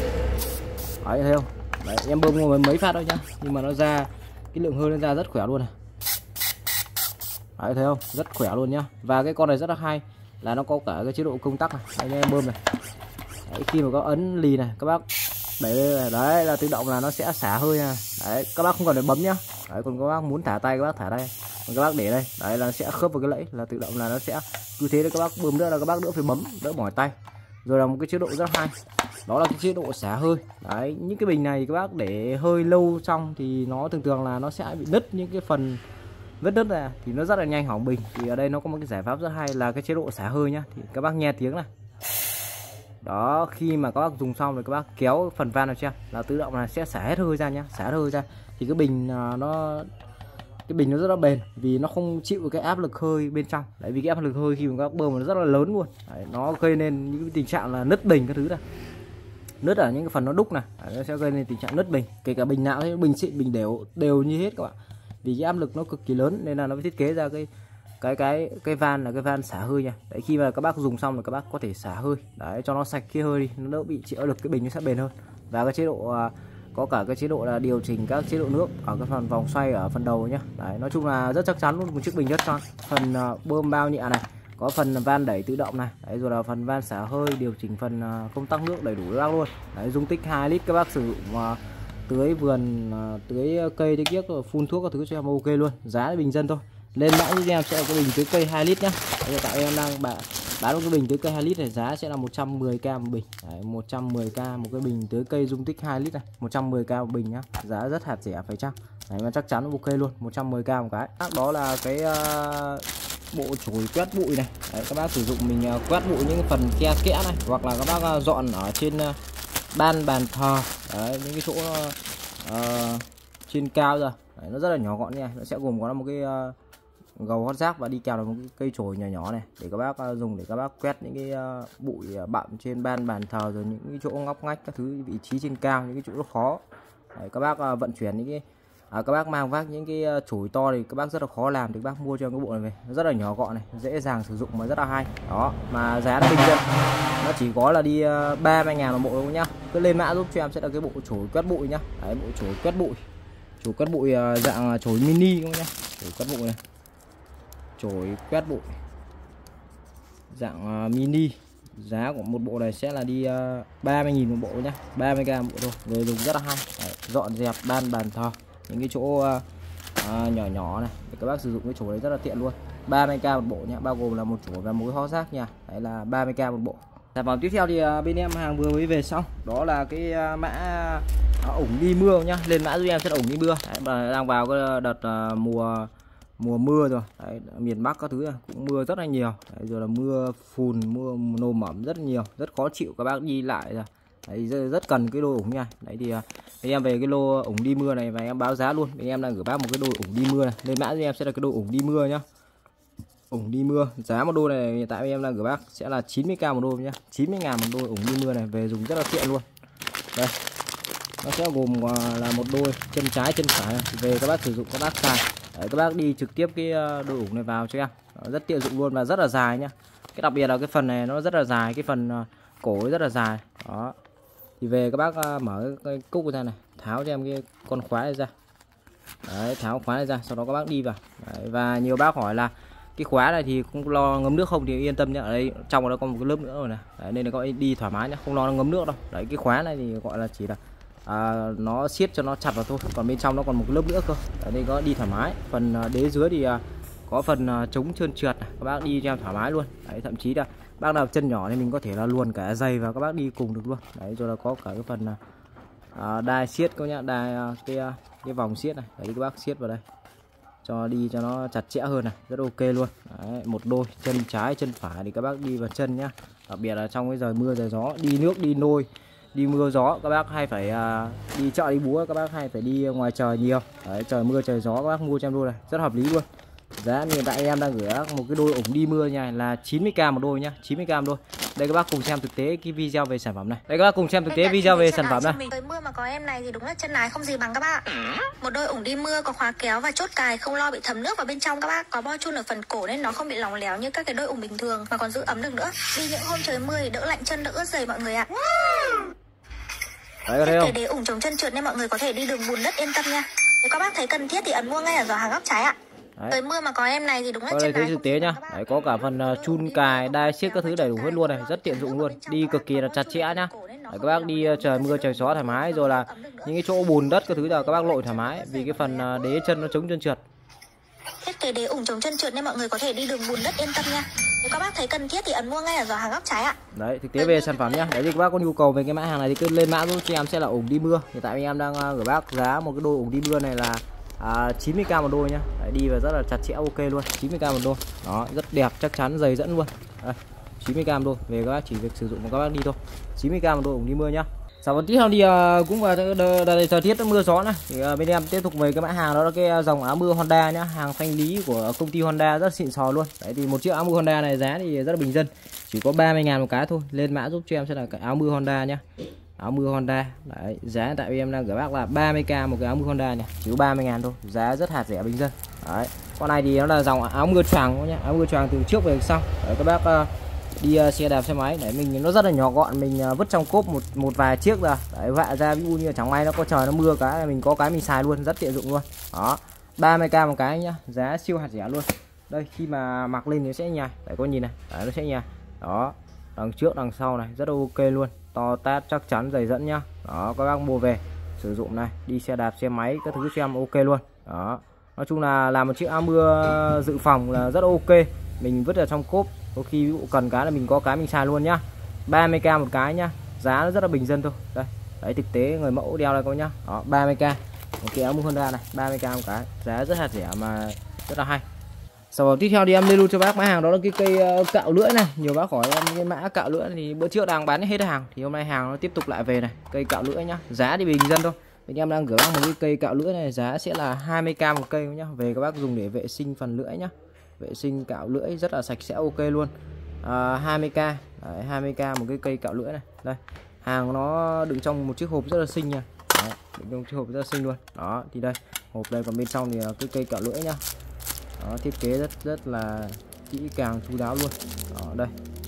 Đấy, thấy không? Đấy, em bơm ngồi mấy phát thôi nhá, nhưng mà nó ra cái lượng hơi nó ra rất khỏe luôn này. Đấy, thấy không? Rất khỏe luôn nhá. Và cái con này rất là hay là nó có cả cái chế độ công tắc này. Đấy, em bơm này. Đấy, khi mà có ấn lì này các bác đẩy lên, đấy là tự động là nó sẽ xả hơi nha. Đấy, các bác không cần phải bấm nhá. Đấy, còn các bác muốn thả tay các bác thả đây, còn các bác để đây, đấy là nó sẽ khớp vào cái lẫy, là tự động là nó sẽ cứ thế đấy, các bác bơm nữa là các bác đỡ phải bấm, đỡ mỏi tay. Rồi là một cái chế độ rất hay, đó là cái chế độ xả hơi. Đấy, những cái bình này các bác để hơi lâu trong thì nó thường thường là nó sẽ bị nứt những cái phần vết nứt này thì nó rất là nhanh hỏng bình. Thì ở đây nó có một cái giải pháp rất hay là cái chế độ xả hơi nhá. Thì các bác nghe tiếng này. Đó, khi mà các bác dùng xong rồi các bác kéo phần van này chưa là tự động là sẽ xả hết hơi ra nhá, xả hết hơi ra thì cái bình nó cái bình nó rất là bền vì nó không chịu cái áp lực hơi bên trong. Đấy, vì cái áp lực hơi khi mà các bác bơm nó rất là lớn luôn. Đấy, nó gây nên những cái tình trạng là nứt bình các thứ này, nứt ở những cái phần nó đúc này. Đấy, nó sẽ gây nên tình trạng nứt bình, kể cả bình nào, bình xịn bình đều đều như hết các bạn. Vì cái áp lực nó cực kỳ lớn nên là nó mới thiết kế ra cái cái cái cái van là cái van xả hơi nha. Đấy, khi mà các bác dùng xong rồi các bác có thể xả hơi đấy cho nó sạch cái hơi đi, nó đỡ bị chịu áp lực, cái bình nó sẽ bền hơn. Và cái chế độ có cả cái chế độ là điều chỉnh các chế độ nước ở cái phần vòng xoay ở phần đầu nhá. Đấy, nói chung là rất chắc chắn luôn, một chiếc bình rất tròn. Phần uh, bơm bao nhẹ này, có phần van đẩy tự động này, đấy, rồi là phần van xả hơi, điều chỉnh phần uh, công tắc nước đầy đủ các bác luôn. Đấy, dung tích hai lít các bác sử dụng uh, tưới vườn, uh, tưới cây, tưới kiếc, phun thuốc các thứ cho em ok luôn. Giá bình dân thôi. Lên mã giúp em sẽ là cái bình tưới cây hai lít nhá. Hiện tại em đang bán bán một cái bình tưới cây hai lít này, giá sẽ là một trăm mười k một bình. Đấy, một trăm mười k một cái bình tưới cây dung tích hai lít này, một trăm mười k một bình nhá. Giá rất hạt rẻ phải chăng? Đấy, mà chắc chắn ok luôn, một trăm mười k một cái. Đó là cái uh, bộ chổi quét bụi này. Đấy, các bác sử dụng mình uh, quét bụi những phần ke kẽ này, hoặc là các bác uh, dọn ở trên uh, ban bàn thờ. Đấy, những cái chỗ uh, trên cao rồi. Đấy, nó rất là nhỏ gọn nha. Nó sẽ gồm có một cái uh, gầu hót rác và đi kèm là một cái cây chổi nhỏ nhỏ này để các bác dùng để các bác quét những cái bụi bặm trên ban bàn thờ, rồi những cái chỗ ngóc ngách các thứ vị trí trên cao, những cái chỗ nó khó. Đấy, các bác vận chuyển những cái à, các bác mang vác những cái chổi to thì các bác rất là khó làm, thì các bác mua cho cái bộ này về, nó rất là nhỏ gọn này, dễ dàng sử dụng mà rất là hay. Đó, mà giá nó bình dân, nó chỉ có là đi ba mươi ngàn một bộ thôi nhá. Cứ lên mã giúp cho em sẽ là cái bộ chổi quét bụi nhá. Đấy, bộ chổi quét bụi, chổi quét bụi dạng chổi mini không nhá, chổi quét bụi này, chổi quét bụi dạng uh, mini. Giá của một bộ này sẽ là đi uh, ba mươi nghìn một bộ nhá, ba mươi k một bộ thôi, người dùng rất là hay. Đấy, dọn dẹp ban bàn thờ, những cái chỗ uh, uh, nhỏ nhỏ này để các bác sử dụng cái chổi đấy rất là tiện luôn. ba mươi k một bộ nhá, bao gồm là một chổi và một cái hót rác nha. Đấy là ba mươi k một bộ. Sản phẩm tiếp theo thì uh, bên em hàng vừa mới về xong, đó là cái uh, mã uh, ủng đi mưa nhá. Lên mã giúp em sẽ là ủng đi mưa. Đấy, mà đang vào cái đợt uh, mùa mùa mưa rồi. Đấy, miền Bắc các thứ này cũng mưa rất là nhiều. Đấy, rồi là mưa phùn, mưa nồm ẩm rất nhiều, rất khó chịu, các bác đi lại rồi. Đấy, rất, rất cần cái đôi ủng nha. Đấy thì thì em về cái lô ủng đi mưa này và em báo giá luôn. Thì em đang gửi bác một cái đôi ủng đi mưa này. Lên mã cho em sẽ là cái đôi ủng đi mưa nhá. Ủng đi mưa, giá một đôi này hiện tại em đang gửi bác sẽ là chín mươi k một đôi nhá. chín mươi ngàn một đôi ủng đi mưa này, về dùng rất là tiện luôn. Đây. Nó sẽ gồm là một đôi chân trái chân phải này. Về các bác sử dụng các bác xài. Đấy, các bác đi trực tiếp cái đôi ủng này vào cho em, rất tiện dụng luôn và rất là dài nhá. Cái đặc biệt là cái phần này nó rất là dài, cái phần cổ rất là dài. Đó. Thì về các bác mở cái, cái cúc ra này, tháo cho em cái con khóa này ra. Đấy, tháo khóa này ra, sau đó các bác đi vào. Đấy, và nhiều bác hỏi là cái khóa này thì không lo ngấm nước không, thì yên tâm nhá, ở đây trong đó có một cái lớp nữa rồi này. Đấy, nên là các bác đi thoải mái nhá, không lo nó ngấm nước đâu. Đấy, cái khóa này thì gọi là chỉ là À, nó siết cho nó chặt vào thôi, còn bên trong nó còn một cái lớp nữa cơ. Ở đây có đi thoải mái. Phần đế dưới thì à, có phần à, chống trơn trượt này, các bác đi cho em thoải mái luôn. Đấy, thậm chí là bác nào chân nhỏ thì mình có thể là luồn cả giày và các bác đi cùng được luôn. Đấy, rồi là có cả cái phần à, đai siết các nhá, đai à, cái à, cái vòng siết này. Đấy, các bác siết vào đây cho đi cho nó chặt chẽ hơn này, rất ok luôn. Đấy, một đôi chân trái chân phải thì các bác đi vào chân nhá. Đặc biệt là trong cái giờ mưa giờ gió, đi nước đi nôi, đi mưa gió các bác hay phải à, đi chợ đi búa, các bác hay phải đi ngoài trời nhiều. Đấy, trời mưa trời gió các bác mua cho em đôi này rất hợp lý luôn. Giá hiện tại em đang gửi một cái đôi ủng đi mưa nha là chín mươi k một đôi nhá, chín mươi k một đôi. Đây các bác cùng xem thực tế cái video về sản phẩm này. Đây các bác cùng xem thực tế video về sản phẩm này. Trời mưa mà có em này thì đúng là chân ái không gì bằng các bác. Một đôi ủng đi mưa có khóa kéo và chốt cài, không lo bị thấm nước vào bên trong các bác. Có bo chun ở phần cổ nên nó không bị lỏng léo như các cái đôi ủng bình thường, mà còn giữ ấm được nữa. Đi những hôm trời mưa thì đỡ lạnh chân đỡ ướt giày mọi người ạ. Đấy, cái đế ủng chống chân trượt nên mọi người có thể đi đường bùn đất yên tâm nha. Nếu các bác thấy cần thiết thì ấn mua ngay ở giỏ hàng góc trái ạ. Trời mưa mà có em này thì đúng là chân thấy thực tế nhá. Đấy, có cả phần uh, chun cài, đai siết các thứ đầy đủ hết luôn này, rất tiện dụng luôn, đi cực kỳ là chặt chẽ nhá. Đấy, các bác đi uh, trời mưa trời gió thoải mái, rồi là những cái chỗ bùn đất các thứ là các bác lội thoải mái, vì cái phần uh, đế chân nó chống chân trượt. Thiết kế đế ủng chống chân trượt nên mọi người có thể đi đường bùn đất yên tâm nha. Nếu các bác thấy cần thiết thì ấn mua ngay ở giỏ hàng góc trái ạ. Đấy, thực tế về sản phẩm nhá. Đấy thì các bác có nhu cầu về cái mã hàng này thì cứ lên mã giúp cho em sẽ là ủng đi mưa. Hiện tại em đang uh, gửi bác giá một cái đôi ủng đi mưa này là à, chín mươi k một đôi nhá. Đấy, đi vào rất là chặt chẽ, ok luôn. Chín mươi k một đôi. Đó, rất đẹp, chắc chắn, dày dẫn luôn. Đây, chín mươi k một đôi. Về các bác chỉ việc sử dụng của các bác đi thôi. chín mươi k một đôi ủng đi mưa nhá. Sản phẩm tiếp theo thì uh, cũng vào thời tiết mưa gió này, thì uh, bên em tiếp tục về cái mã hàng đó là cái dòng áo mưa Honda nhá, hàng thanh lý của công ty Honda rất xịn sò luôn. Đấy thì một chiếc áo mưa Honda này giá thì rất là bình dân, chỉ có ba mươi ngàn một cái thôi. Lên mã giúp cho em sẽ là cái áo mưa Honda nhá. Áo mưa Honda. Đấy, giá tại vì em đang gửi bác là ba mươi k một cái áo mưa Honda nhỉ, chỉ có ba mươi ngàn thôi, giá rất hạt rẻ bình dân. Đấy. Con này thì nó là dòng áo mưa choàng nhá, áo mưa choàng từ trước về sau. Đấy, các bác uh, đi uh, xe đạp xe máy để mình nó rất là nhỏ gọn, mình uh, vứt trong cốp một một vài chiếc ra, đấy, vạ ra ví dụ như chẳng may nó có trời nó mưa cái mình có cái mình xài luôn, rất tiện dụng luôn. Đó, ba mươi k một cái nhá, giá siêu hạt rẻ luôn. Đây, khi mà mặc lên thì sẽ nhài, đấy có nhìn này, đấy, nó sẽ nhài. Đó, đằng trước đằng sau này rất là ok luôn, to tát chắc chắn, dày dẫn nhá. Đó, các bác mua về sử dụng này, đi xe đạp xe máy các thứ cho em ok luôn. Đó, nói chung là làm một chiếc áo mưa dự phòng là rất ok, mình vứt ở trong cốp, có khi ví dụ cần cái là mình có cái mình xài luôn nhá. ba mươi k một cái nhá, giá nó rất là bình dân thôi. Đây, đấy, thực tế người mẫu đeo đây các nhá. Đó, ba mươi k một cái áo mưa Honda này, ba mươi k một cái, giá rất hạt rẻ mà rất là hay. Sản phẩm tiếp theo thì em lên luôn cho bác mã hàng đó là cái cây uh, cạo lưỡi này. Nhiều bác hỏi em cái mã cạo lưỡi thì bữa trước đang bán hết hàng, thì hôm nay hàng nó tiếp tục lại về này, cây cạo lưỡi nhá, giá thì bình dân thôi. Bên em đang gửi bác một cái cây cạo lưỡi này, giá sẽ là hai mươi k một cây nhá. Về các bác dùng để vệ sinh phần lưỡi nhá, vệ sinh cạo lưỡi rất là sạch sẽ, ok luôn. À, hai mươi k, đấy, hai mươi k một cái cây cạo lưỡi này. Đây, hàng nó đựng trong một chiếc hộp rất là xinh nha. Đấy, đựng trong chiếc hộp rất là xinh luôn. Đó, thì đây hộp đây, còn bên trong thì là cái cây cạo lưỡi nhá. Đó, thiết kế rất rất là kỹ càng chu đáo luôn. Đó, đây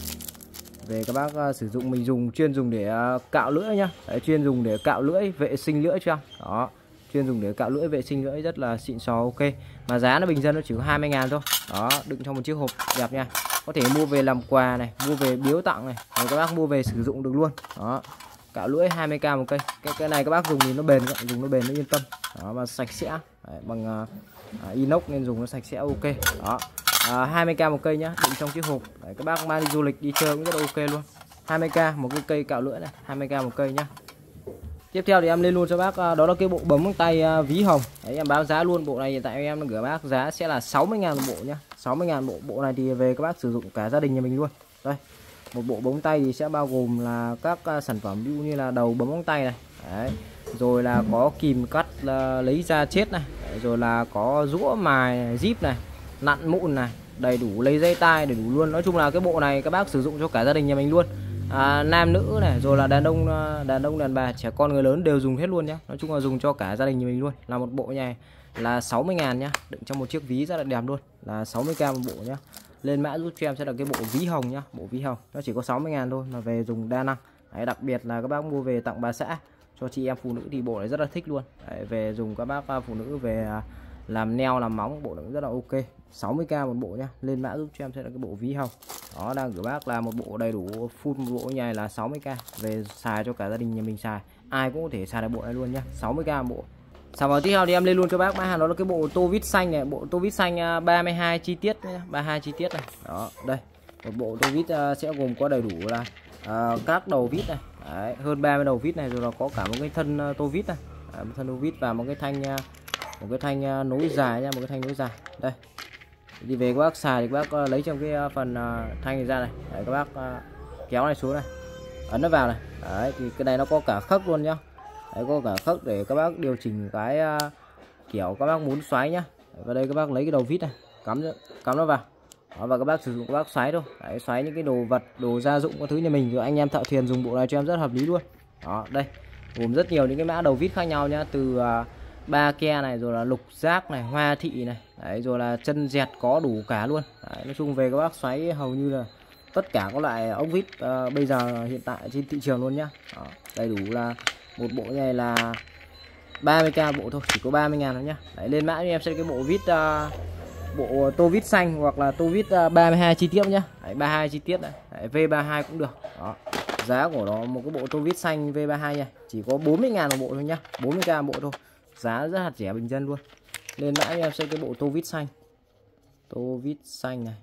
về các bác uh, sử dụng, mình dùng chuyên dùng để uh, cạo lưỡi nhá. Đấy, chuyên dùng để cạo lưỡi, vệ sinh lưỡi cho. Đó, chuyên dùng để cạo lưỡi, vệ sinh lưỡi rất là xịn sò, ok. Mà giá nó bình dân, nó chỉ có hai mươi ngàn thôi. Đó, đựng trong một chiếc hộp đẹp nha, có thể mua về làm quà này, mua về biếu tặng này, rồi các bác mua về sử dụng được luôn. Đó, cạo lưỡi hai mươi k một cây. Cái cái này các bác dùng thì nó bền, dùng nó bền nó yên tâm. Đó, và sạch sẽ. Đấy, bằng uh, uh, inox nên dùng nó sạch sẽ, ok. Đó, uh, hai mươi k một cây nhá, đựng trong chiếc hộp. Đấy, các bác mang đi du lịch đi chơi cũng rất là ok luôn. hai mươi k một cái cây cạo lưỡi này, hai mươi k một cây nhá. Tiếp theo thì em lên luôn cho bác đó là cái bộ bấm tay ví hồng. Đấy, em báo giá luôn, bộ này hiện tại em gửi bác giá sẽ là sáu mươi ngàn một bộ nhá. sáu mươi ngàn bộ. Bộ này thì về các bác sử dụng cả gia đình nhà mình luôn. Đây, một bộ bấm tay thì sẽ bao gồm là các sản phẩm ví dụ như là đầu bấm móng tay này. Đấy, rồi là có kìm cắt lấy da chết này. Đấy, rồi là có rũa mài zip này, nặn mụn này, đầy đủ, lấy dây tai đầy đủ luôn. Nói chung là cái bộ này các bác sử dụng cho cả gia đình nhà mình luôn. À, nam nữ này, rồi là đàn ông đàn ông đàn bà, trẻ con người lớn đều dùng hết luôn nhá. Nói chung là dùng cho cả gia đình nhà mình luôn. Là một bộ này là sáu mươi ngàn nhá, đựng trong một chiếc ví rất là đẹp luôn, là sáu mươi k một bộ nhá. Lên mã giúp cho em sẽ là cái bộ ví hồng nhá, bộ ví hồng nó chỉ có sáu mươi ngàn thôi mà về dùng đa năng. Đấy, đặc biệt là các bác mua về tặng bà xã, cho chị em phụ nữ thì bộ này rất là thích luôn. Đấy, về dùng các bác phụ nữ về làm neo làm móng, bộ này rất là ok. sáu mươi k một bộ nhá. Lên mã giúp cho em sẽ là cái bộ ví hồng. Đó, đang gửi bác là một bộ đầy đủ full, một bộ này là sáu mươi k, về xài cho cả gia đình nhà mình xài, ai cũng có thể xài được bộ này luôn nhá, sáu mươi k một bộ. Sản phẩm tiếp theo thì em lên luôn cho bác mã hàng đó là cái bộ tô vít xanh này, bộ tô vít xanh ba mươi hai chi tiết nhá, ba mươi hai chi tiết này. Đó, đây một bộ tô vít sẽ gồm có đầy đủ là uh, các đầu vít này. Đấy, hơn ba mươi đầu vít này, rồi là có cả một cái thân uh, tô vít này. Đấy, một thân tô vít và một cái thanh uh, một cái thanh uh, nối dài nha, một cái thanh nối dài. Đây, đi về các bác xài thì các bác uh, lấy trong cái uh, phần uh, thanh này ra này. Đấy, các bác uh, kéo này xuống này, ấn nó vào này. Đấy, thì cái này nó có cả khớp luôn nhá. Đấy, có cả khớp để các bác điều chỉnh cái uh, kiểu các bác muốn xoáy nhá. Đấy, và đây các bác lấy cái đầu vít này, cắm cắm nó vào. Đó, và các bác sử dụng các bác xoáy thôi. Đấy, xoáy những cái đồ vật, đồ gia dụng các thứ nhà mình, rồi anh em thợ thuyền dùng bộ này cho em rất hợp lý luôn. Đó, đây gồm rất nhiều những cái mã đầu vít khác nhau nhá, từ uh, ba ke này, rồi là lục giác này, hoa thị này. Đấy, rồi là chân dẹt có đủ cả luôn. Đấy, nói chung về các bác xoáy hầu như là tất cả các loại ốc vít uh, bây giờ hiện tại trên thị trường luôn nhá. Đó, đầy đủ là một bộ này là ba mươi k bộ thôi, chỉ có ba mươi ngàn thôi nhá. Đấy, lên mã em sẽ cái bộ vít uh, bộ tô vít xanh hoặc là tô vít uh, ba mươi hai chi tiết nhá. Đấy, ba mươi hai chi tiết này. Đấy, V ba mươi hai cũng được. Đó, giá của nó một cái bộ tô vít xanh V ba mươi hai nha, chỉ có bốn mươi ngàn một bộ thôi nhá, bốn mươi k bộ thôi, giá rất hạt rẻ bình dân luôn. Lên mã em sẽ cái bộ tô vít xanh, tô vít xanh này,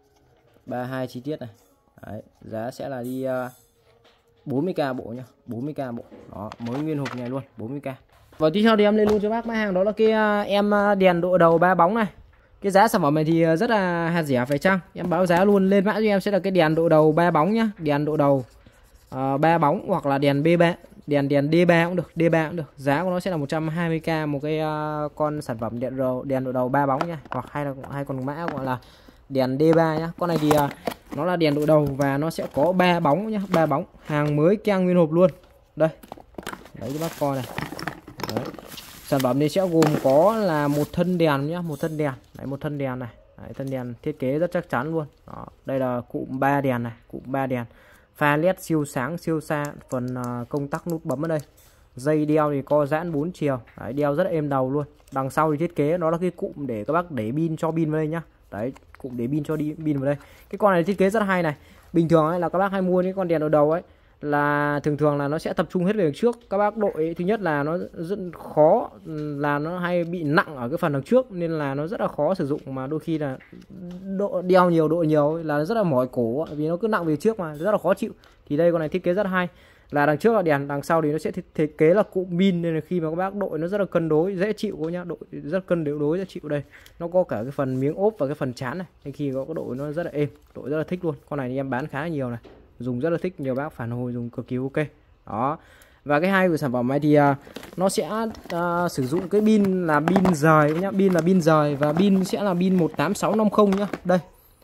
ba mươi hai chi tiết này. Đấy, giá sẽ là đi uh, bốn mươi k bộ nhá, bốn mươi k bộ. Đó, mới nguyên hộp này luôn, bốn mươi k. Và tiếp theo thì em lên luôn cho bác mã hàng đó là cái em đèn độ đầu ba bóng này. Cái giá sản phẩm này thì rất là hạt rẻ phải chăng? Em báo giá luôn, lên mã cho em sẽ là cái đèn độ đầu ba bóng nhá, đèn độ đầu uh, ba bóng hoặc là đèn B ba, đèn đèn D ba cũng được, D ba cũng được. Giá của nó sẽ là một trăm hai mươi k một cái uh, con sản phẩm đèn đầu đèn độ đầu ba bóng nha, hoặc hay là hai con mã gọi là đèn D ba nhá. Con này thì uh, nó là đèn độ đầu và nó sẽ có ba bóng nhá, ba bóng, hàng mới keng nguyên hộp luôn. Đây. Đấy cho bác coi này. Đấy. Sản phẩm này sẽ gồm có là một thân đèn nhá, một thân đèn, đấy một thân đèn này. Đấy, thân đèn thiết kế rất chắc chắn luôn. Đó, đây là cụm ba đèn này, cụm ba đèn. Pha led siêu sáng siêu xa, phần uh, công tắc nút bấm ở đây. Dây đeo thì co giãn bốn chiều, đấy, đeo rất là êm đầu luôn. Đằng sau thì thiết kế đó là cái cụm để các bác để pin cho pin vào đây nhá. Đấy, cụm để pin cho đi pin vào đây. Cái con này thiết kế rất hay này. Bình thường ấy là các bác hay mua những con đèn ở đầu ấy là thường thường là nó sẽ tập trung hết về đằng trước. Các bác đội ấy, thứ nhất là nó rất khó, là nó hay bị nặng ở cái phần đằng trước nên là nó rất là khó sử dụng, mà đôi khi là độ đeo nhiều độ nhiều ấy, là rất là mỏi cổ vì nó cứ nặng về trước mà rất là khó chịu. Thì đây con này thiết kế rất là hay, là đằng trước là đèn, đằng sau thì nó sẽ thiết, thiết kế là cụm pin, nên là khi mà các bác đội nó rất là cân đối, dễ chịu cô nhá, đội rất cân đối đối dễ chịu. Đây nó có cả cái phần miếng ốp và cái phần chán này, nên khi có cái đội nó rất là êm, đội rất là thích luôn. Con này thì em bán khá là nhiều này, dùng rất là thích, nhiều bác phản hồi dùng cực kỳ ok đó. Và cái hay của sản phẩm này thì uh, nó sẽ uh, sử dụng cái pin là pin rời nhá, pin là pin rời và pin sẽ là pin một tám sáu năm không nhá. Đây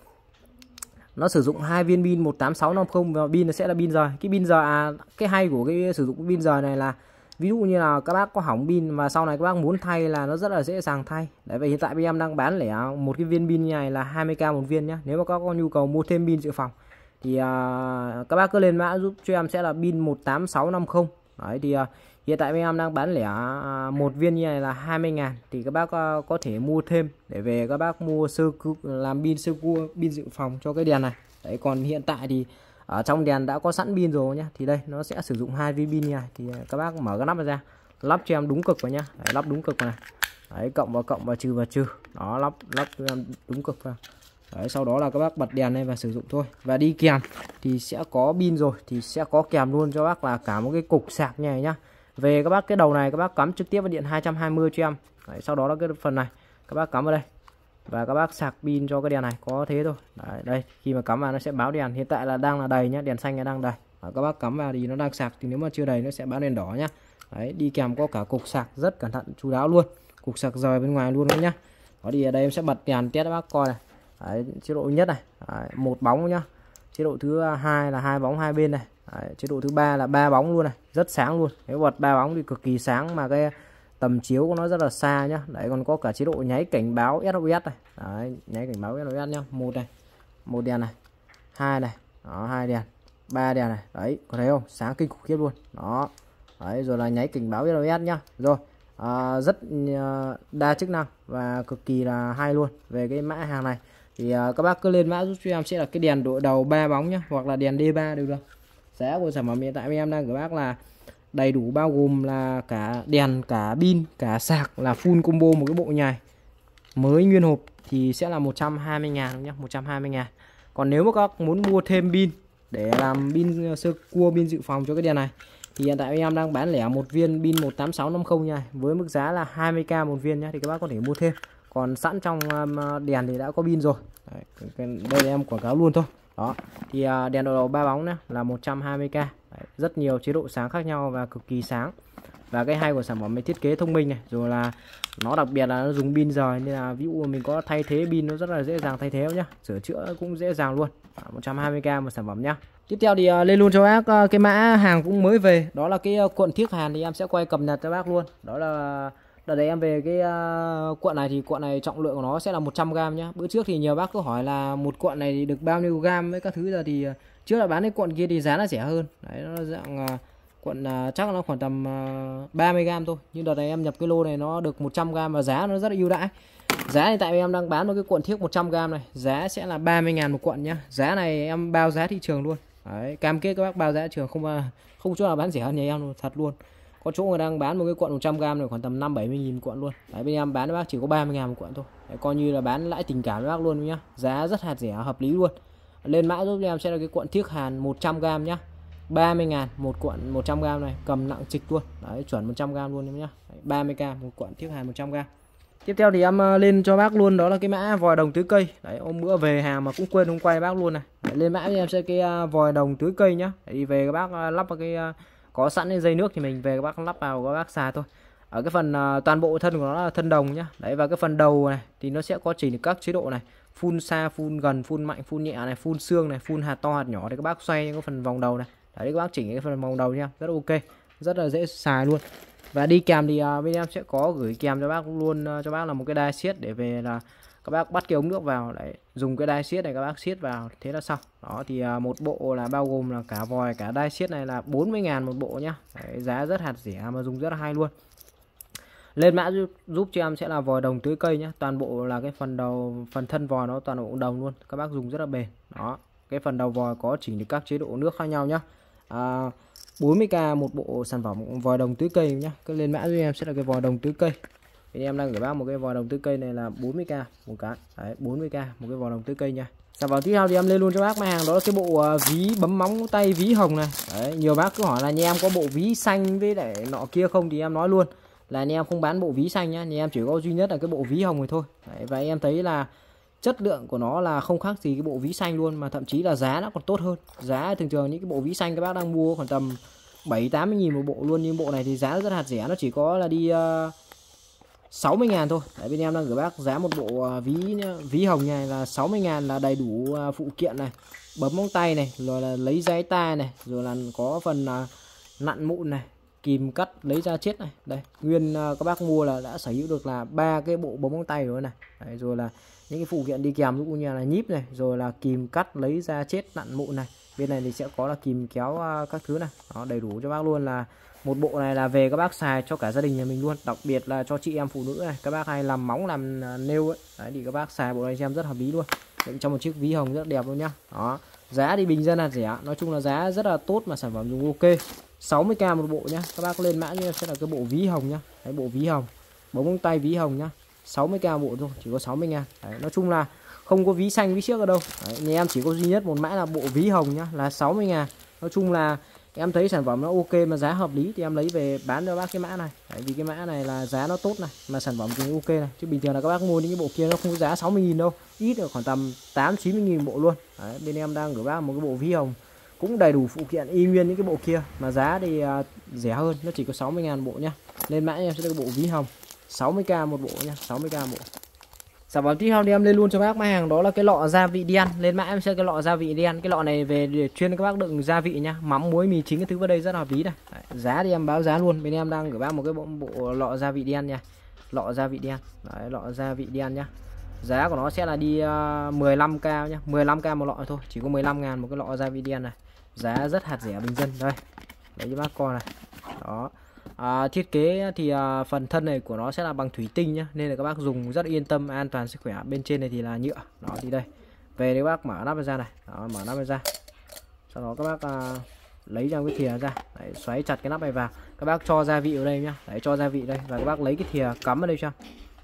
nó sử dụng hai viên pin một tám sáu năm không và pin nó sẽ là pin rời. Cái pin rời à, cái hay của cái sử dụng pin rời này là ví dụ như là các bác có hỏng pin và sau này các bác muốn thay là nó rất là dễ dàng thay. Đấy, và hiện tại bên em đang bán lẻ một cái viên pin như này là hai mươi k một viên nhá. Nếu mà các bác có nhu cầu mua thêm pin dự phòng thì uh, các bác cứ lên mã giúp cho em sẽ là pin một tám sáu năm không. Đấy thì uh, hiện tại bên em đang bán lẻ uh, một viên như này là hai mươi ngàn, thì các bác uh, có thể mua thêm để về các bác mua sơ cứu, làm pin sơ cua, pin dự phòng cho cái đèn này. Đấy, còn hiện tại thì ở trong đèn đã có sẵn pin rồi nhá, thì đây nó sẽ sử dụng hai viên pin như này, thì các bác mở cái nắp ra, lắp cho em đúng cực vào nhá. Đấy, lắp đúng cực vào này. Đấy, cộng vào cộng và trừ vào trừ. Đó, lắp lắp cho em đúng cực vào. Đấy, sau đó là các bác bật đèn lên và sử dụng thôi. Và đi kèm thì sẽ có pin rồi, thì sẽ có kèm luôn cho bác là cả một cái cục sạc như này nhá. Về các bác cái đầu này các bác cắm trực tiếp vào điện hai trăm hai mươi cho em. Đấy, sau đó là cái phần này các bác cắm vào đây và các bác sạc pin cho cái đèn này, có thế thôi. Đấy, đây khi mà cắm vào nó sẽ báo đèn, hiện tại là đang là đầy nhá, đèn xanh là đang đầy. Đấy, các bác cắm vào thì nó đang sạc, thì nếu mà chưa đầy nó sẽ báo đèn đỏ nhá. Đấy, đi kèm có cả cục sạc rất cẩn thận chú đáo luôn, cục sạc rời bên ngoài luôn nhá. Đó thì ở đây em sẽ bật đèn test các bác coi này. Đấy, chế độ nhất này, đấy, một bóng nhá. Chế độ thứ hai là hai bóng hai bên này. Đấy, chế độ thứ ba là ba bóng luôn này, rất sáng luôn. Nếu bật ba bóng thì cực kỳ sáng, mà cái tầm chiếu của nó rất là xa nhá. Đấy, còn có cả chế độ nháy cảnh báo ét o ét này. Đấy, nháy cảnh báo ét o ét nhá. Một này, một đèn này, hai này, đó, hai đèn, ba đèn này. Đấy, có thấy không? Sáng kinh khủng khiếp luôn. Đó. Đấy, rồi là nháy cảnh báo ét o ét nhá. Rồi. À, rất uh, đa chức năng và cực kỳ là hay luôn. Về cái mã hàng này thì uh, các bác cứ lên mã giúp cho em sẽ là cái đèn độ đầu ba bóng nhá, hoặc là đèn D ba đều được. Giá của sản phẩm hiện tại em đang gửi bác là đầy đủ, bao gồm là cả đèn, cả pin, cả sạc, là full combo một cái bộ nhài mới nguyên hộp thì sẽ là một trăm hai mươi ngàn nhá, một trăm hai mươi ngàn. Còn nếu mà các bác muốn mua thêm pin để làm pin sơ cua, pin dự phòng cho cái đèn này thì hiện tại em đang bán lẻ một viên pin một tám sáu năm không nha, với mức giá là hai mươi k một viên nhá, thì các bác có thể mua thêm. Còn sẵn trong đèn thì đã có pin rồi. Đấy, đây em quảng cáo luôn thôi. Đó, thì đèn độ đầu ba bóng nhá là một trăm hai mươi k. Đấy, rất nhiều chế độ sáng khác nhau và cực kỳ sáng. Và cái hay của sản phẩm là thiết kế thông minh này, rồi là nó đặc biệt là nó dùng pin rời, nên là ví dụ mình có thay thế pin nó rất là dễ dàng thay thế nhá, sửa chữa cũng dễ dàng luôn. một trăm hai mươi k một sản phẩm nhá. Tiếp theo thì uh, lên luôn cho bác uh, cái mã hàng cũng mới về, đó là cái uh, cuộn thiếc hàn, thì em sẽ quay cập nhật cho bác luôn. Đó là đợt đấy em về cái uh, cuộn này, thì cuộn này trọng lượng của nó sẽ là một trăm gam nhá. Bữa trước thì nhiều bác cứ hỏi là một cuộn này thì được bao nhiêu gam với các thứ, giờ thì uh, trước là bán cái cuộn kia thì giá nó rẻ hơn. Đấy, nó dạng uh, cuộn uh, chắc nó khoảng tầm uh, ba mươi gam thôi, nhưng đợt này em nhập cái lô này nó được một trăm gam và giá nó rất là ưu đãi. Giá thì tại vì em đang bán một cái cuộn thiếc một trăm gam này, giá sẽ là ba mươi ngàn một cuộn nhá. Giá này em bao giá thị trường luôn. Đấy, cam kết các bác bao giá thị trường, không không chỗ nào bán rẻ hơn nhà em luôn, thật luôn. Có chỗ người đang bán một cái cuộn một trăm gam này khoảng tầm năm bảy mươi nghìn cuộn luôn. Đấy, bên em bán với bác chỉ có ba mươi ngàn một cuộn thôi. Đấy, coi như là bán lãi tình cảm với bác luôn nhá. Giá rất hạt rẻ, hợp lý luôn. Lên mã giúp em sẽ là cái cuộn thiếc hàn một trăm gam nhá. ba mươi ngàn một cuộn một trăm gam này, cầm nặng trịch luôn. Đấy, chuẩn một trăm gam luôn em nhá. Đấy, ba mươi k một cuộn tiếp hàn một trăm gam. Tiếp theo thì em lên cho bác luôn đó là cái mã vòi đồng tưới cây. Đấy, hôm bữa về hàng mà cũng quên không quay bác luôn này. Đấy, lên mã cho em sẽ cái vòi đồng tưới cây nhá. Đấy, về các bác lắp vào cái có sẵn cái dây nước thì mình về các bác lắp vào các bác xài thôi. Ở cái phần uh, toàn bộ thân của nó là thân đồng nhá. Đấy, và cái phần đầu này thì nó sẽ có chỉnh được các chế độ này, phun xa, phun gần, phun mạnh, phun nhẹ này, phun xương này, phun hạt to hạt nhỏ thì các bác xoay cái phần vòng đầu này. Đấy, các bác chỉnh cái phần vòng đầu nha, rất ok, rất là dễ xài luôn. Và đi kèm thì uh, bên em sẽ có gửi kèm cho bác luôn uh, cho bác là một cái đai siết để về là các bác bắt cái ống nước vào. Đấy, dùng cái đai siết này các bác siết vào thế là xong. Đó thì uh, một bộ là bao gồm là cả vòi cả đai siết này là bốn mươi ngàn một bộ nhá. Đấy, giá rất hạt rẻ mà dùng rất là hay luôn. Lên mã giúp, giúp cho em sẽ là vòi đồng tưới cây nhá. Toàn bộ là cái phần đầu, phần thân vòi nó toàn bộ đồng luôn. Các bác dùng rất là bền. Đó, cái phần đầu vòi có chỉnh được các chế độ nước khác nhau nhá. À, bốn mươi k một bộ sản phẩm vòi đồng tưới cây nhá. Cái lên mã giúp em sẽ là cái vòi đồng tưới cây. Thì em đang gửi bác một cái vòi đồng tưới cây này là bốn mươi k một cái. Đấy, bốn mươi k một cái vòi đồng tưới cây nha. Sản phẩm tiếp theo thì em lên luôn cho bác mặt hàng đó là cái bộ uh, ví bấm móng tay ví hồng này. Đấy, nhiều bác cứ hỏi là nhà em có bộ ví xanh với lại nọ kia không thì em nói luôn là nhà em không bán bộ ví xanh nhá, nhà em chỉ có duy nhất là cái bộ ví hồng này thôi. Đấy, và em thấy là chất lượng của nó là không khác gì cái bộ ví xanh luôn, mà thậm chí là giá nó còn tốt hơn. Giá thường thường những cái bộ ví xanh các bác đang mua khoảng tầm bảy tám mươi nghìn một bộ luôn, nhưng bộ này thì giá rất hạt rẻ, nó chỉ có là đi uh, sáu mươi ngàn thôi. Đấy, bên em đang gửi bác giá một bộ uh, ví ví hồng này là sáu mươi ngàn, là đầy đủ uh, phụ kiện này, bấm móng tay này, rồi là lấy giấy tai này, rồi là có phần uh, nặn mụn này, kìm cắt lấy ra chết này. Đây, nguyên uh, các bác mua là đã sở hữu được là ba cái bộ bấm móng tay rồi này. Đấy, rồi là những cái phụ kiện đi kèm cũng như là nhíp này, rồi là kìm cắt lấy ra chết, nặn mụn này. Bên này thì sẽ có là kìm kéo uh, các thứ này. Đó, đầy đủ cho bác luôn. Là một bộ này là về các bác xài cho cả gia đình nhà mình luôn, đặc biệt là cho chị em phụ nữ này, các bác hay làm móng làm uh, nêu ấy. Đấy, thì các bác xài bộ này cho em rất hợp lý luôn. Đấy, trong một chiếc ví hồng rất đẹp luôn nhá. Đó, giá thì bình dân là rẻ, nói chung là giá rất là tốt mà sản phẩm dùng ok. sáu mươi k một bộ nhá. Các bác lên mã như sẽ là cái bộ ví hồng nhá. Đấy, bộ ví hồng, bấm móng tay ví hồng nhá. sáu mươi k bộ thôi, chỉ có sáu mươi ngàn. Đấy, nói chung là không có ví xanh ví xiếc ở đâu. Đấy, nhà em chỉ có duy nhất một mã là bộ ví hồng nhá, là sáu mươi ngàn. Nói chung là em thấy sản phẩm nó ok mà giá hợp lý thì em lấy về bán cho bác cái mã này. Đấy, vì cái mã này là giá nó tốt này, mà sản phẩm cũng ok này. Chứ bình thường là các bác mua những cái bộ kia nó không có giá sáu mươi nghìn đâu, ít được khoảng tầm tám chín mươi nghìn bộ luôn. Đấy, bên em đang gửi bác một cái bộ ví hồng cũng đầy đủ phụ kiện y nguyên những cái bộ kia, mà giá thì uh, rẻ hơn, nó chỉ có sáu mươi ngàn bộ nhá. Lên mã em sẽ được bộ ví hồng sáu mươi k một bộ nhá, sáu mươi k bộ. Sản phẩm tiếp theo thì em lên luôn cho bác mặt hàng đó là cái lọ gia vị đen. Lên mã em sẽ cái lọ gia vị đen. Cái lọ này về để chuyên các bác đựng gia vị nhá, mắm muối mì chính cái thứ vào đây rất là hợp lý này. Đấy, giá thì em báo giá luôn. Bên em đang gửi bác một cái bộ, bộ lọ gia vị đen nha. Lọ gia vị đen. Đấy, lọ gia vị đen nhá. Giá của nó sẽ là đi uh, mười lăm k nhá, mười lăm k một lọ thôi, chỉ có mười lăm ngàn một cái lọ gia vị đen này. Giá rất hạt rẻ bình dân. Đây, lấy cho bác coi này. Đó. À, thiết kế thì à, phần thân này của nó sẽ là bằng thủy tinh nhá, nên là các bác dùng rất yên tâm, an toàn sức khỏe. Bên trên này thì là nhựa. Đó thì đây, về các bác mở nắp ra này. Đó, mở nắp ra, sau đó các bác à, lấy ra cái thìa ra. Đấy, xoáy chặt cái nắp này vào, các bác cho gia vị vào đây nhá. Đấy, cho gia vị đây và các bác lấy cái thìa cắm vào đây cho.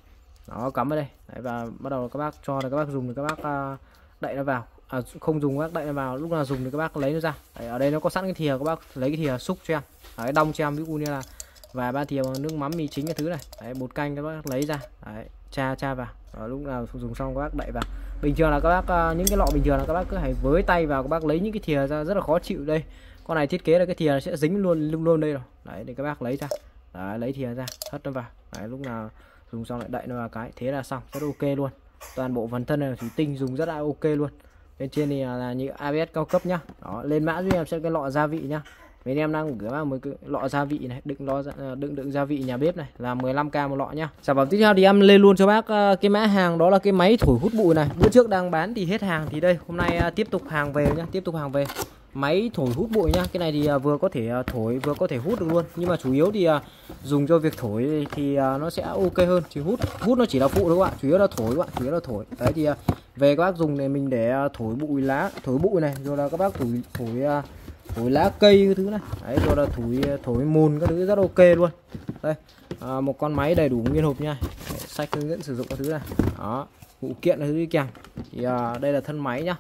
Đó, cắm vào đây. Đấy, và bắt đầu các bác cho là các bác dùng thì các bác à, đậy nó vào. À, không dùng các bác đậy nó vào, lúc nào dùng thì các bác lấy nó ra. Đấy, ở đây nó có sẵn cái thìa, các bác lấy cái thìa xúc cho em. Đấy, đong cho em ví dụ như là và ba thìa nước mắm mì chính cái thứ này. Đấy, bột canh các bác lấy ra. Đấy, cha cha vào. Đó, lúc nào dùng xong các bác đậy vào. Bình thường là các bác những cái lọ bình thường là các bác cứ phải với tay vào, các bác lấy những cái thìa ra rất là khó chịu. Đây, con này thiết kế là cái thìa nó sẽ dính luôn luôn luôn đây rồi. Đấy, để các bác lấy ra. Đấy, lấy thìa ra, hất nó vào. Đấy, lúc nào dùng xong lại đậy nó vào cái, thế là xong, rất ok luôn. Toàn bộ phần thân này là thủy tinh, dùng rất là ok luôn. Bên trên thì là như a bê ét cao cấp nhá. Đó, lên mã giúp em sẽ cái lọ gia vị nhá. Bên em đang gửi vào một cái lọ gia vị này, đựng lọ đựng đựng gia vị nhà bếp này là mười lăm k một lọ nhá. Sản phẩm tiếp theo thì em lên luôn cho bác cái mã hàng đó là cái máy thổi hút bụi này. Bữa trước đang bán thì hết hàng, thì đây hôm nay tiếp tục hàng về nhá, tiếp tục hàng về. Máy thổi hút bụi nhá. Cái này thì vừa có thể thổi vừa có thể hút được luôn, nhưng mà chủ yếu thì dùng cho việc thổi thì nó sẽ ok hơn. Chứ hút hút nó chỉ là phụ thôi các bạn, chủ yếu là thổi các bạn, chủ yếu là thổi. Đấy thì về các bác dùng này mình để thổi bụi lá, thổi bụi này, rồi là các bác thổi thổi thổi lá cây cái thứ này. Đấy, rồi là thổi thổi mùn các thứ rất ok luôn. Đây, à, một con máy đầy đủ nguyên hộp nha. Đấy, sách hướng dẫn sử dụng các thứ này. Đó, phụ kiện là thứ đi kèm. Thì à, đây là thân máy nhá.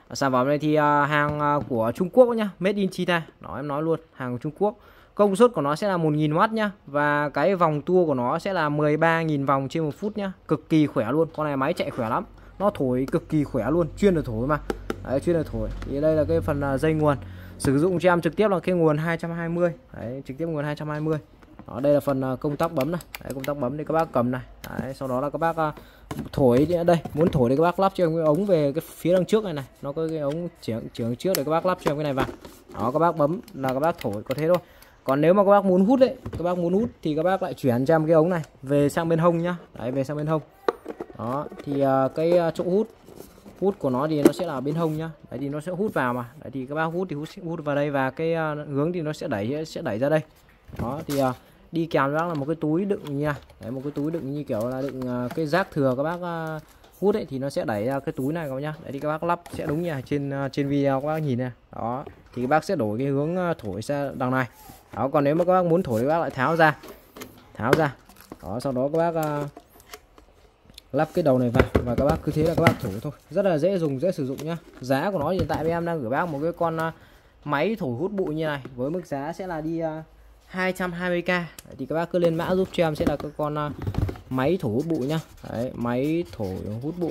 Sản phẩm này thì hàng của Trung Quốc nhá, made in China. Đó, em nói luôn, hàng của Trung Quốc. Công suất của nó sẽ là một nghìn oát nhá. Và cái vòng tua của nó sẽ là mười ba nghìn vòng trên một phút nhá. Cực kỳ khỏe luôn. Con này máy chạy khỏe lắm. Nó thổi cực kỳ khỏe luôn, chuyên được thổi mà. Đấy, chuyên được thổi. Thì đây là cái phần dây nguồn. Sử dụng cho em trực tiếp là cái nguồn hai trăm hai mươi. Đấy, trực tiếp nguồn hai trăm hai mươi. Đó, đây là phần công tắc bấm này. Đấy, công tắc bấm để các bác cầm này. Đấy, sau đó là các bác uh, thổi đây, muốn thổi thì các bác lắp cho em cái ống về cái phía đằng trước này này. Nó có cái ống chuyển chuyển trước để các bác lắp cho em cái này vào. Đó, các bác bấm là các bác thổi, có thế thôi. Còn nếu mà các bác muốn hút đấy, các bác muốn hút thì các bác lại chuyển cho em cái ống này về sang bên hông nhá. Đấy, về sang bên hông. Đó, thì uh, cái chỗ hút hút của nó thì nó sẽ là bên hông nhá. Đấy thì nó sẽ hút vào mà. Đấy thì các bác hút thì hút, hút vào đây và cái uh, hướng thì nó sẽ đẩy sẽ đẩy ra đây. Đó thì uh, đi kèm với là một cái túi đựng nha. Đấy, một cái túi đựng như kiểu là đựng uh, cái rác thừa các bác uh, hút ấy thì nó sẽ đẩy ra cái túi này các bác nhá. Đấy thì các bác lắp sẽ đúng như trên uh, trên video các bác nhìn này. Đó thì các bác sẽ đổi cái hướng uh, thổi ra đằng này. Đó, còn nếu mà các bác muốn thổi thì các bác lại tháo ra. Tháo ra. Đó, sau đó các bác uh, lắp cái đầu này vào và các bác cứ thế là các bác thổi thôi, rất là dễ dùng, dễ sử dụng nhá. Giá của nó hiện tại em đang gửi bác một cái con uh, máy thổi hút bụi như này với mức giá sẽ là đi uh, hai trăm hai mươi k. Đấy, thì các bác cứ lên mã giúp cho em sẽ là cái con uh, máy thổi hút bụi nhá. Đấy, máy thổi hút bụi,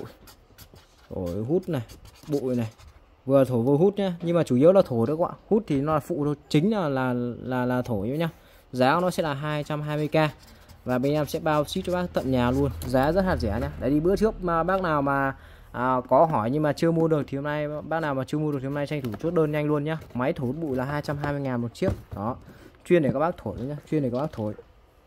thổi hút này, bụi này, vừa thổi vừa hút nhá, nhưng mà chủ yếu là thổi đấy các bạn, hút thì nó là phụ thôi, chính là là là, là thổi nhá. Giá của nó sẽ là hai trăm hai mươi k. Và bên em sẽ bao ship cho bác tận nhà luôn, giá rất là rẻ nhá. Đấy đi bữa trước mà bác nào mà à, có hỏi nhưng mà chưa mua được thì hôm nay bác nào mà chưa mua được thì hôm nay tranh thủ chốt đơn nhanh luôn nhá. Máy thổi hút bụi là hai trăm hai mươi ngàn một chiếc. Đó, chuyên để các bác thổi nhá, chuyên để các bác thổi.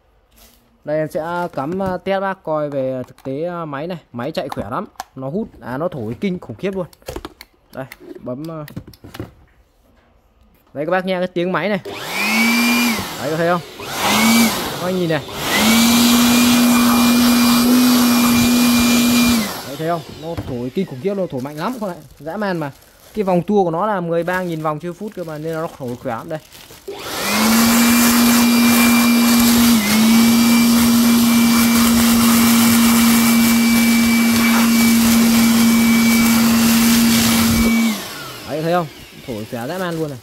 Đây em sẽ cắm test bác coi về thực tế máy này, máy chạy khỏe lắm, nó hút à nó thổi kinh khủng khiếp luôn. Đây, bấm đấy các bác nghe cái tiếng máy này. Đấy có thấy không? Các bác nhìn này. Đấy thấy không? Nó thổi kinh khủng khiếp, nó thổi mạnh lắm con này, dã man mà. Cái vòng tua của nó là mười ba nghìn vòng trên phút cơ mà nên là nó thổi khỏe lắm đây. Đấy thấy không? Thổi khỏe dã man luôn này.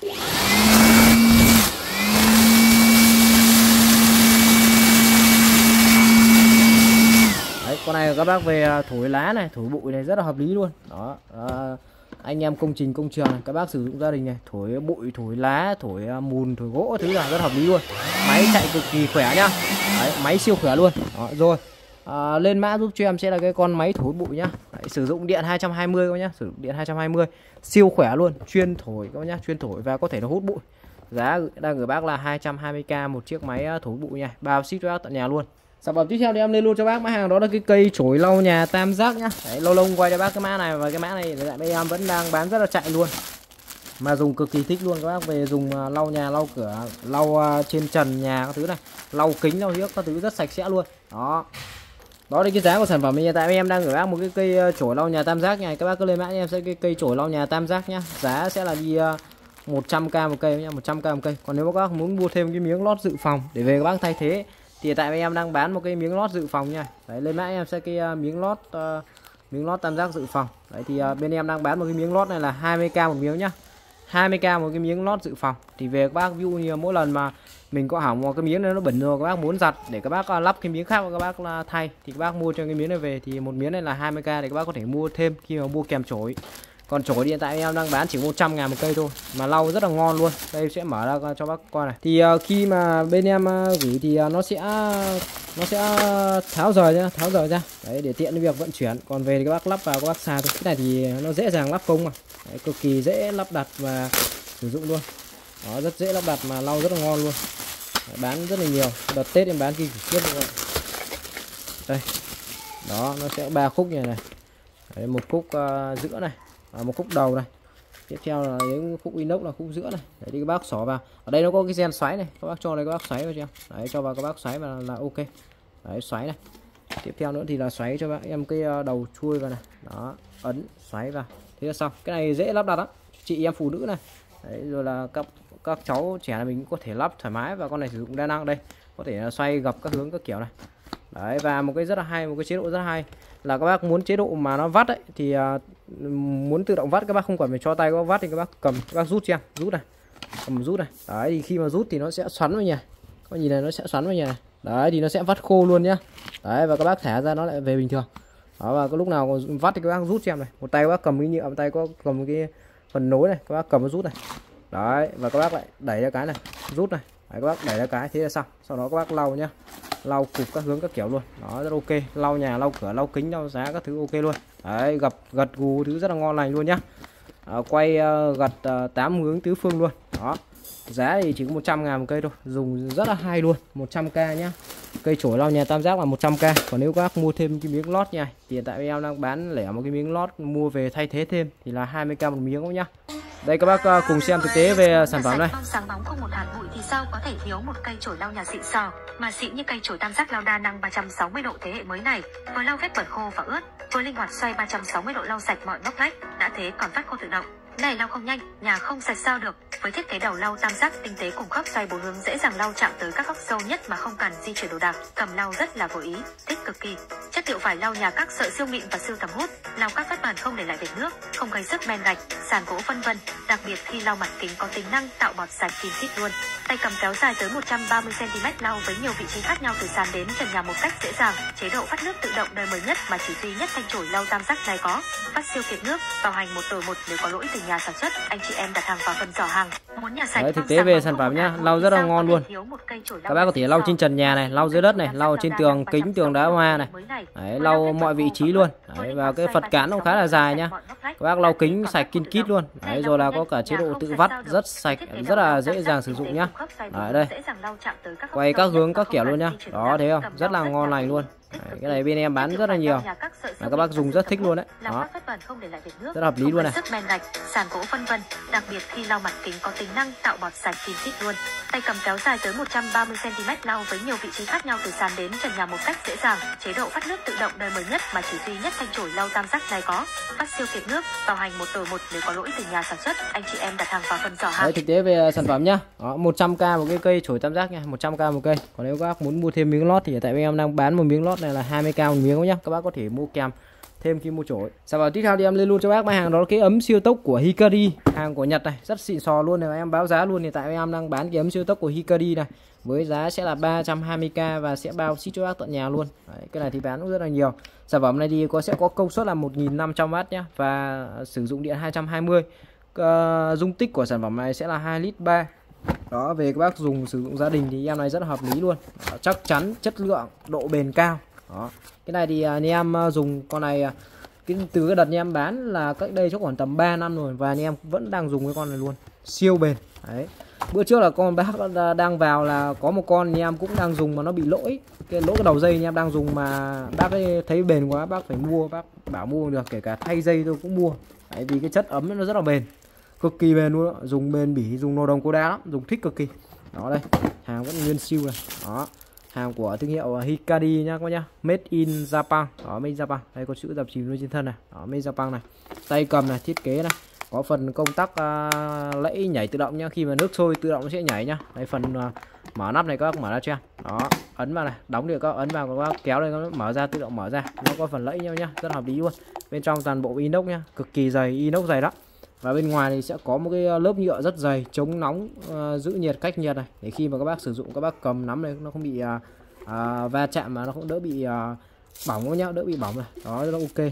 Đấy, con này các bác về thổi lá này, thổi bụi này rất là hợp lý luôn. Đó, à, anh em công trình công trường này, các bác sử dụng gia đình này, thổi bụi, thổi lá, thổi mùn, thổi gỗ thứ là rất hợp lý luôn. Máy chạy cực kỳ khỏe nhá. Đấy, máy siêu khỏe luôn. Đó, rồi à, lên mã giúp cho em sẽ là cái con máy thổi bụi nhá. Đấy, sử dụng điện hai trăm hai mươi các bác nhá, sử dụng điện hai trăm hai mươi siêu khỏe luôn, chuyên thổi các bác nhá, chuyên thổi và có thể nó hút bụi. Giá đang gửi bác là hai trăm hai mươi k một chiếc máy thổi bụi nha, bao ship cho bác tận nhà luôn. Sản phẩm tiếp theo thì em lên luôn cho bác mã hàng đó là cái cây chổi lau nhà tam giác nhá. Đấy, lâu lâu quay cho bác cái mã này, và cái mã này lại bên em vẫn đang bán rất là chạy luôn, mà dùng cực kỳ thích luôn. Các bác về dùng lau nhà, lau cửa, lau trên trần nhà các thứ này, lau kính, lau hiếc các thứ rất sạch sẽ luôn. Đó, đó là cái giá của sản phẩm. Hiện tại em đang gửi bác một cái cây chổi lau nhà tam giác này, các bác cứ lên mã em sẽ cái cây chổi lau nhà tam giác nhá. Giá sẽ là đi một trăm k một cây nhá, một trăm k một cây. Còn nếu mà các bác muốn mua thêm cái miếng lót dự phòng để về các bác thay thế thì tại em đang bán một cái miếng lót dự phòng nha. Đấy, lên mã em sẽ cái uh, miếng lót uh, miếng lót tam giác dự phòng. Đấy thì uh, bên em đang bán một cái miếng lót này là hai mươi k một miếng nhá, hai mươi k một cái miếng lót dự phòng. Thì về các bác ví dụ như mỗi lần mà mình có hỏng một cái miếng này nó bẩn rồi, các bác muốn giặt để các bác uh, lắp cái miếng khác các bác uh, thay thì các bác mua cho cái miếng này về, thì một miếng này là hai mươi k để các bác có thể mua thêm khi mà mua kèm chổi. Còn chổi hiện tại em đang bán chỉ một trăm ngàn một cây thôi mà lau rất là ngon luôn. Đây sẽ mở ra cho bác coi này. Thì uh, khi mà bên em uh, gửi thì uh, nó sẽ nó sẽ tháo rời ra, tháo rời ra. Đấy, để tiện cái việc vận chuyển. Còn về thì các bác lắp vào các bác xài thôi. Cái này thì nó dễ dàng lắp công mà. Đấy, cực kỳ dễ lắp đặt và sử dụng luôn. Đó, rất dễ lắp đặt mà lau rất là ngon luôn. Đấy, bán rất là nhiều. Đợt Tết em bán kinh khủng khiếp luôn. Đây. Đó, nó sẽ ba khúc như này. Đấy, một khúc uh, giữa này. À, một khúc đầu này, tiếp theo là những khúc inox là khúc giữa này. Đấy thì các bác xỏ vào. Ở đây nó có cái gen xoáy này, các bác cho đây các bác xoáy vào cho em. Đấy, cho vào các bác xoáy vào là ok. Đấy, xoáy này. Tiếp theo nữa thì là xoáy cho bác em cái đầu chui vào này. Đó, ấn xoáy vào. Thế là xong. Cái này dễ lắp đặt lắm. Chị em phụ nữ này. Đấy, rồi là các các cháu trẻ là mình cũng có thể lắp thoải mái, và con này sử dụng đa năng đây. Có thể là xoay gập các hướng các kiểu này. Đấy, và một cái rất là hay, một cái chế độ rất là hay là các bác muốn chế độ mà nó vắt ấy thì uh, muốn tự động vắt các bác không cần phải cho tay các bác vắt thì các bác cầm các bác rút cho em, rút này, cầm rút này. Đấy thì khi mà rút thì nó sẽ xoắn vào nhà. Các bạn nhìn này, nó sẽ xoắn vào nhà này. Đấy thì nó sẽ vắt khô luôn nhá. Đấy, và các bác thả ra nó lại về bình thường. Đó, và cái lúc nào còn vắt thì các bác rút cho em này. Một tay các bác cầm cái nhựa, một tay có cầm cái phần nối này, các bác cầm nó rút này. Đấy, và các bác lại đẩy ra cái này, rút này. Đấy, các bác đẩy ra cái thế là xong. Sau đó các bác lau nhá. Lau cục các hướng các kiểu luôn. Đó, rất ok. Lau nhà, lau cửa, lau kính, lau giá các thứ ok luôn. Đấy, gập gật gù thứ rất là ngon lành luôn nhá. À, quay uh, gật uh, tám hướng tứ phương luôn. Đó. Giá thì chỉ có một trăm ngàn một cây thôi, dùng rất là hay luôn, một trăm k nhá. Cây chổi lau nhà tam giác là một trăm k. Còn nếu các bác mua thêm cái miếng lót nha, thì hiện tại em đang bán lẻ một cái miếng lót mua về thay thế thêm thì là hai mươi k một miếng nhá. Đây các bác uh, cùng xem thực tế về sản phẩm này. Sáng bóng không một hạt bụi thì sao có thể thiếu một cây chổi lau nhà xịn sò, mà xịn như cây chổi tam giác lau đa năng ba trăm sáu mươi độ thế hệ mới này, vừa lau vết bẩn khô và ướt, vừa linh hoạt xoay ba trăm sáu mươi độ lau sạch mọi ngóc ngách, đã thế còn vắt khô tự động. Này lau không nhanh, nhà không sạch sao được. Với thiết kế đầu lau tam giác tinh tế cùng góc xoay bốn hướng dễ dàng lau chạm tới các góc sâu nhất mà không cần di chuyển đồ đạc, cầm lau rất là vừa ý, thích cực kỳ. Chất liệu vải lau nhà các sợi siêu mịn và siêu tầm hút, lau các vết bẩn không để lại vệt nước, không gây sức men gạch, sàn gỗ vân vân. Đặc biệt khi lau mặt kính có tính năng tạo bọt sạch kín kít luôn. Tay cầm kéo dài tới một trăm ba mươi xăng ti mét lau với nhiều vị trí khác nhau từ sàn đến trần nhà một cách dễ dàng. Chế độ vắt nước tự động đời mới nhất mà chỉ duy nhất thanh chổi lau tam giác này có. Vắt siêu kiệt nước, bảo hành một đổi một nếu có lỗi từ nhà sản xuất. Anh chị em đặt hàng vào phần giỏ hàng. Muốn nhà sạch. Đấy, thực tế về sản phẩm nhá, lau rất là ngon luôn. Các bác có thể lau trên trần nhà này, lau dưới đất này, lau trên tường kính, tường đá hoa này. Đấy, lau mọi vị trí luôn. Đấy, và cái Phật cán nó khá là dài nhá. Các bác lau kính sạch kín kít luôn. Đấy, rồi là có cả chế độ tự vắt rất sạch, rất là dễ dàng sử dụng nhá. Đấy, đây. Quay các hướng các kiểu luôn nhá. Đó, thấy không? Rất là ngon lành luôn. Đấy, cái này bên em bán rất là nhiều, mà các bác dùng rất thích luôn đấy. Đó, rất hợp lý luôn này. Sức men gạch, sàn gỗ vân vân. Đặc biệt khi lau mặt kính có tính năng tạo bọt sạch kín kít luôn. Tay cầm kéo dài tới một trăm ba mươi xăng ti mét lau với nhiều vị trí khác nhau từ sàn đến trần nhà một cách dễ dàng. Chế độ vắt nước tự động đời mới nhất mà chỉ duy nhất thanh chổi lau tam giác này có. Vắt siêu kiệt nước, bảo hành một đổi một nếu có lỗi từ nhà sản xuất. Anh chị em đặt hàng vào phần giỏ hàng. Đấy, thực tế về sản phẩm nhá. Đó, một trăm k một cái cây chổi tam giác nha, một trăm k một cây. Còn nếu các bác muốn mua thêm miếng lót thì tại vì em đang bán một miếng lót này là hai mươi k một miếng nhá. Các bác có thể mua kèm thêm khi mua chổi. Sản phẩm tiếp theo thì em lên luôn cho bác máy hàng đó là cái ấm siêu tốc của Hikari, hàng của Nhật này, rất xịn sò luôn này. Em báo giá luôn, hiện tại em đang bán cái ấm siêu tốc của Hikari này với giá sẽ là ba trăm hai mươi k và sẽ bao ship cho bác tận nhà luôn. Đấy, cái này thì bán cũng rất là nhiều. Sản phẩm này thì có sẽ có công suất là một nghìn năm trăm oát nhá và sử dụng điện hai trăm hai mươi. Uh, dung tích của sản phẩm này sẽ là hai lít ba. Đó, về các bác dùng sử dụng gia đình thì em này rất là hợp lý luôn. Đó, chắc chắn, chất lượng, độ bền cao. Đó. Cái này thì anh em dùng con này cái từ cái đợt anh em bán là cách đây chắc khoảng tầm ba năm rồi và anh em vẫn đang dùng cái con này luôn, siêu bền. Đấy, bữa trước là con bác đang vào là có một con anh em cũng đang dùng mà nó bị lỗi cái lỗi cái đầu dây anh em đang dùng mà bác ấy thấy bền quá bác phải mua, bác bảo mua được, kể cả thay dây tôi cũng mua. Đấy, vì cái chất ấm nó rất là bền, cực kỳ bền luôn đó. Dùng bền bỉ, dùng nồi đồng cô đá lắm, dùng thích cực kỳ. Đó, đây hàng vẫn nguyên siêu này. Đó, hàng của thương hiệu Hikari nhá các bác nhá, made in Japan. Đó, made in Japan. Đây có chữ dập chìm luôn trên thân này. Đó, made in Japan này. Tay cầm này, thiết kế này, có phần công tắc uh, lẫy nhảy tự động nhá, khi mà nước sôi tự động nó sẽ nhảy nhá. Đây phần uh, mở nắp này các bác mở ra cho em. Đó, ấn vào này, đóng được các ấn vào, các bác kéo đây nó mở ra, tự động mở ra. Nó có phần lẫy nhau nhá, rất hợp lý luôn. Bên trong toàn bộ inox nhá, cực kỳ dày, inox dày đó. Và bên ngoài thì sẽ có một cái lớp nhựa rất dày, chống nóng, uh, giữ nhiệt, cách nhiệt này, để khi mà các bác sử dụng các bác cầm nắm này nó không bị uh, uh, va chạm mà nó cũng đỡ bị uh, bỏng nhá, đỡ bị bỏng này. Đó, rất là ok.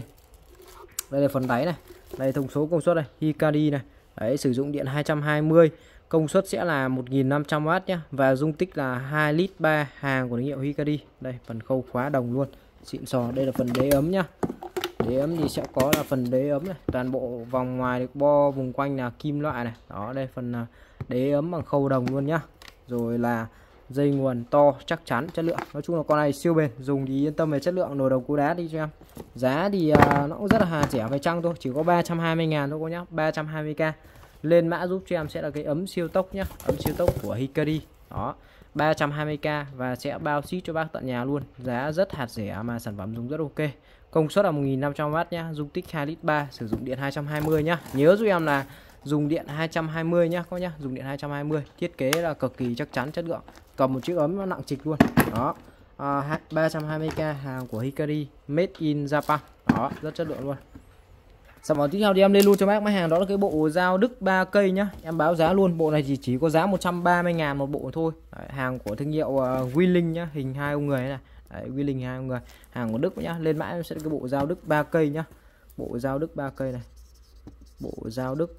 Đây là phần đáy này, đây thông số công suất này, Hikari này. Đấy, sử dụng điện hai trăm hai mươi, công suất sẽ là một nghìn năm trăm oát nhá và dung tích là hai lít ba, hàng của thương hiệu Hikari. Đây, phần khâu khóa đồng luôn, xịn sò. Đây là phần đế ấm nhá. Đế ấm thì sẽ có là phần đế ấm này, toàn bộ vòng ngoài được bo vùng quanh là kim loại này. Đó, đây phần đế ấm bằng khâu đồng luôn nhá. Rồi là dây nguồn to, chắc chắn, chất lượng. Nói chung là con này siêu bền, dùng thì yên tâm về chất lượng. Nồi đồng cú đá đi cho em. Giá thì uh, nó cũng rất là hà rẻ, phải chăng thôi, chỉ có ba trăm hai mươi ngàn thôi cô nhá, ba trăm hai mươi k. Lên mã giúp cho em sẽ là cái ấm siêu tốc nhá, ấm siêu tốc của Hikari. Đó, ba trăm hai mươi k và sẽ bao ship cho bác tận nhà luôn. Giá rất hạt rẻ mà sản phẩm dùng rất ok. Công suất là một nghìn năm trăm oát nhá, dung tích hai lít ba, sử dụng điện hai trăm hai mươi nhá. Nhớ giúp em là dùng điện hai trăm hai mươi nhá các nhá, dùng điện hai trăm hai mươi. Thiết kế là cực kỳ chắc chắn, chất lượng. Cầm một chiếc ấm nó nặng trịch luôn. Đó. à, ba trăm hai mươi k, hàng của Hikari, made in Japan. Đó, rất chất lượng luôn. Sản phẩm tiếp theo thì em lên luôn cho bác máy hàng, đó là cái bộ dao Đức ba cây nhá. Em báo giá luôn, bộ này chỉ chỉ có giá một trăm ba mươi ngàn một bộ thôi. Đấy, hàng của thương hiệu uh, Wheeling nhá, hình hai ông người này. Đấy, Wheeling hai ông người, hàng của Đức nhá. Lên mã em sẽ cái bộ dao Đức ba cây nhá. Bộ dao Đức ba cây này. Bộ dao Đức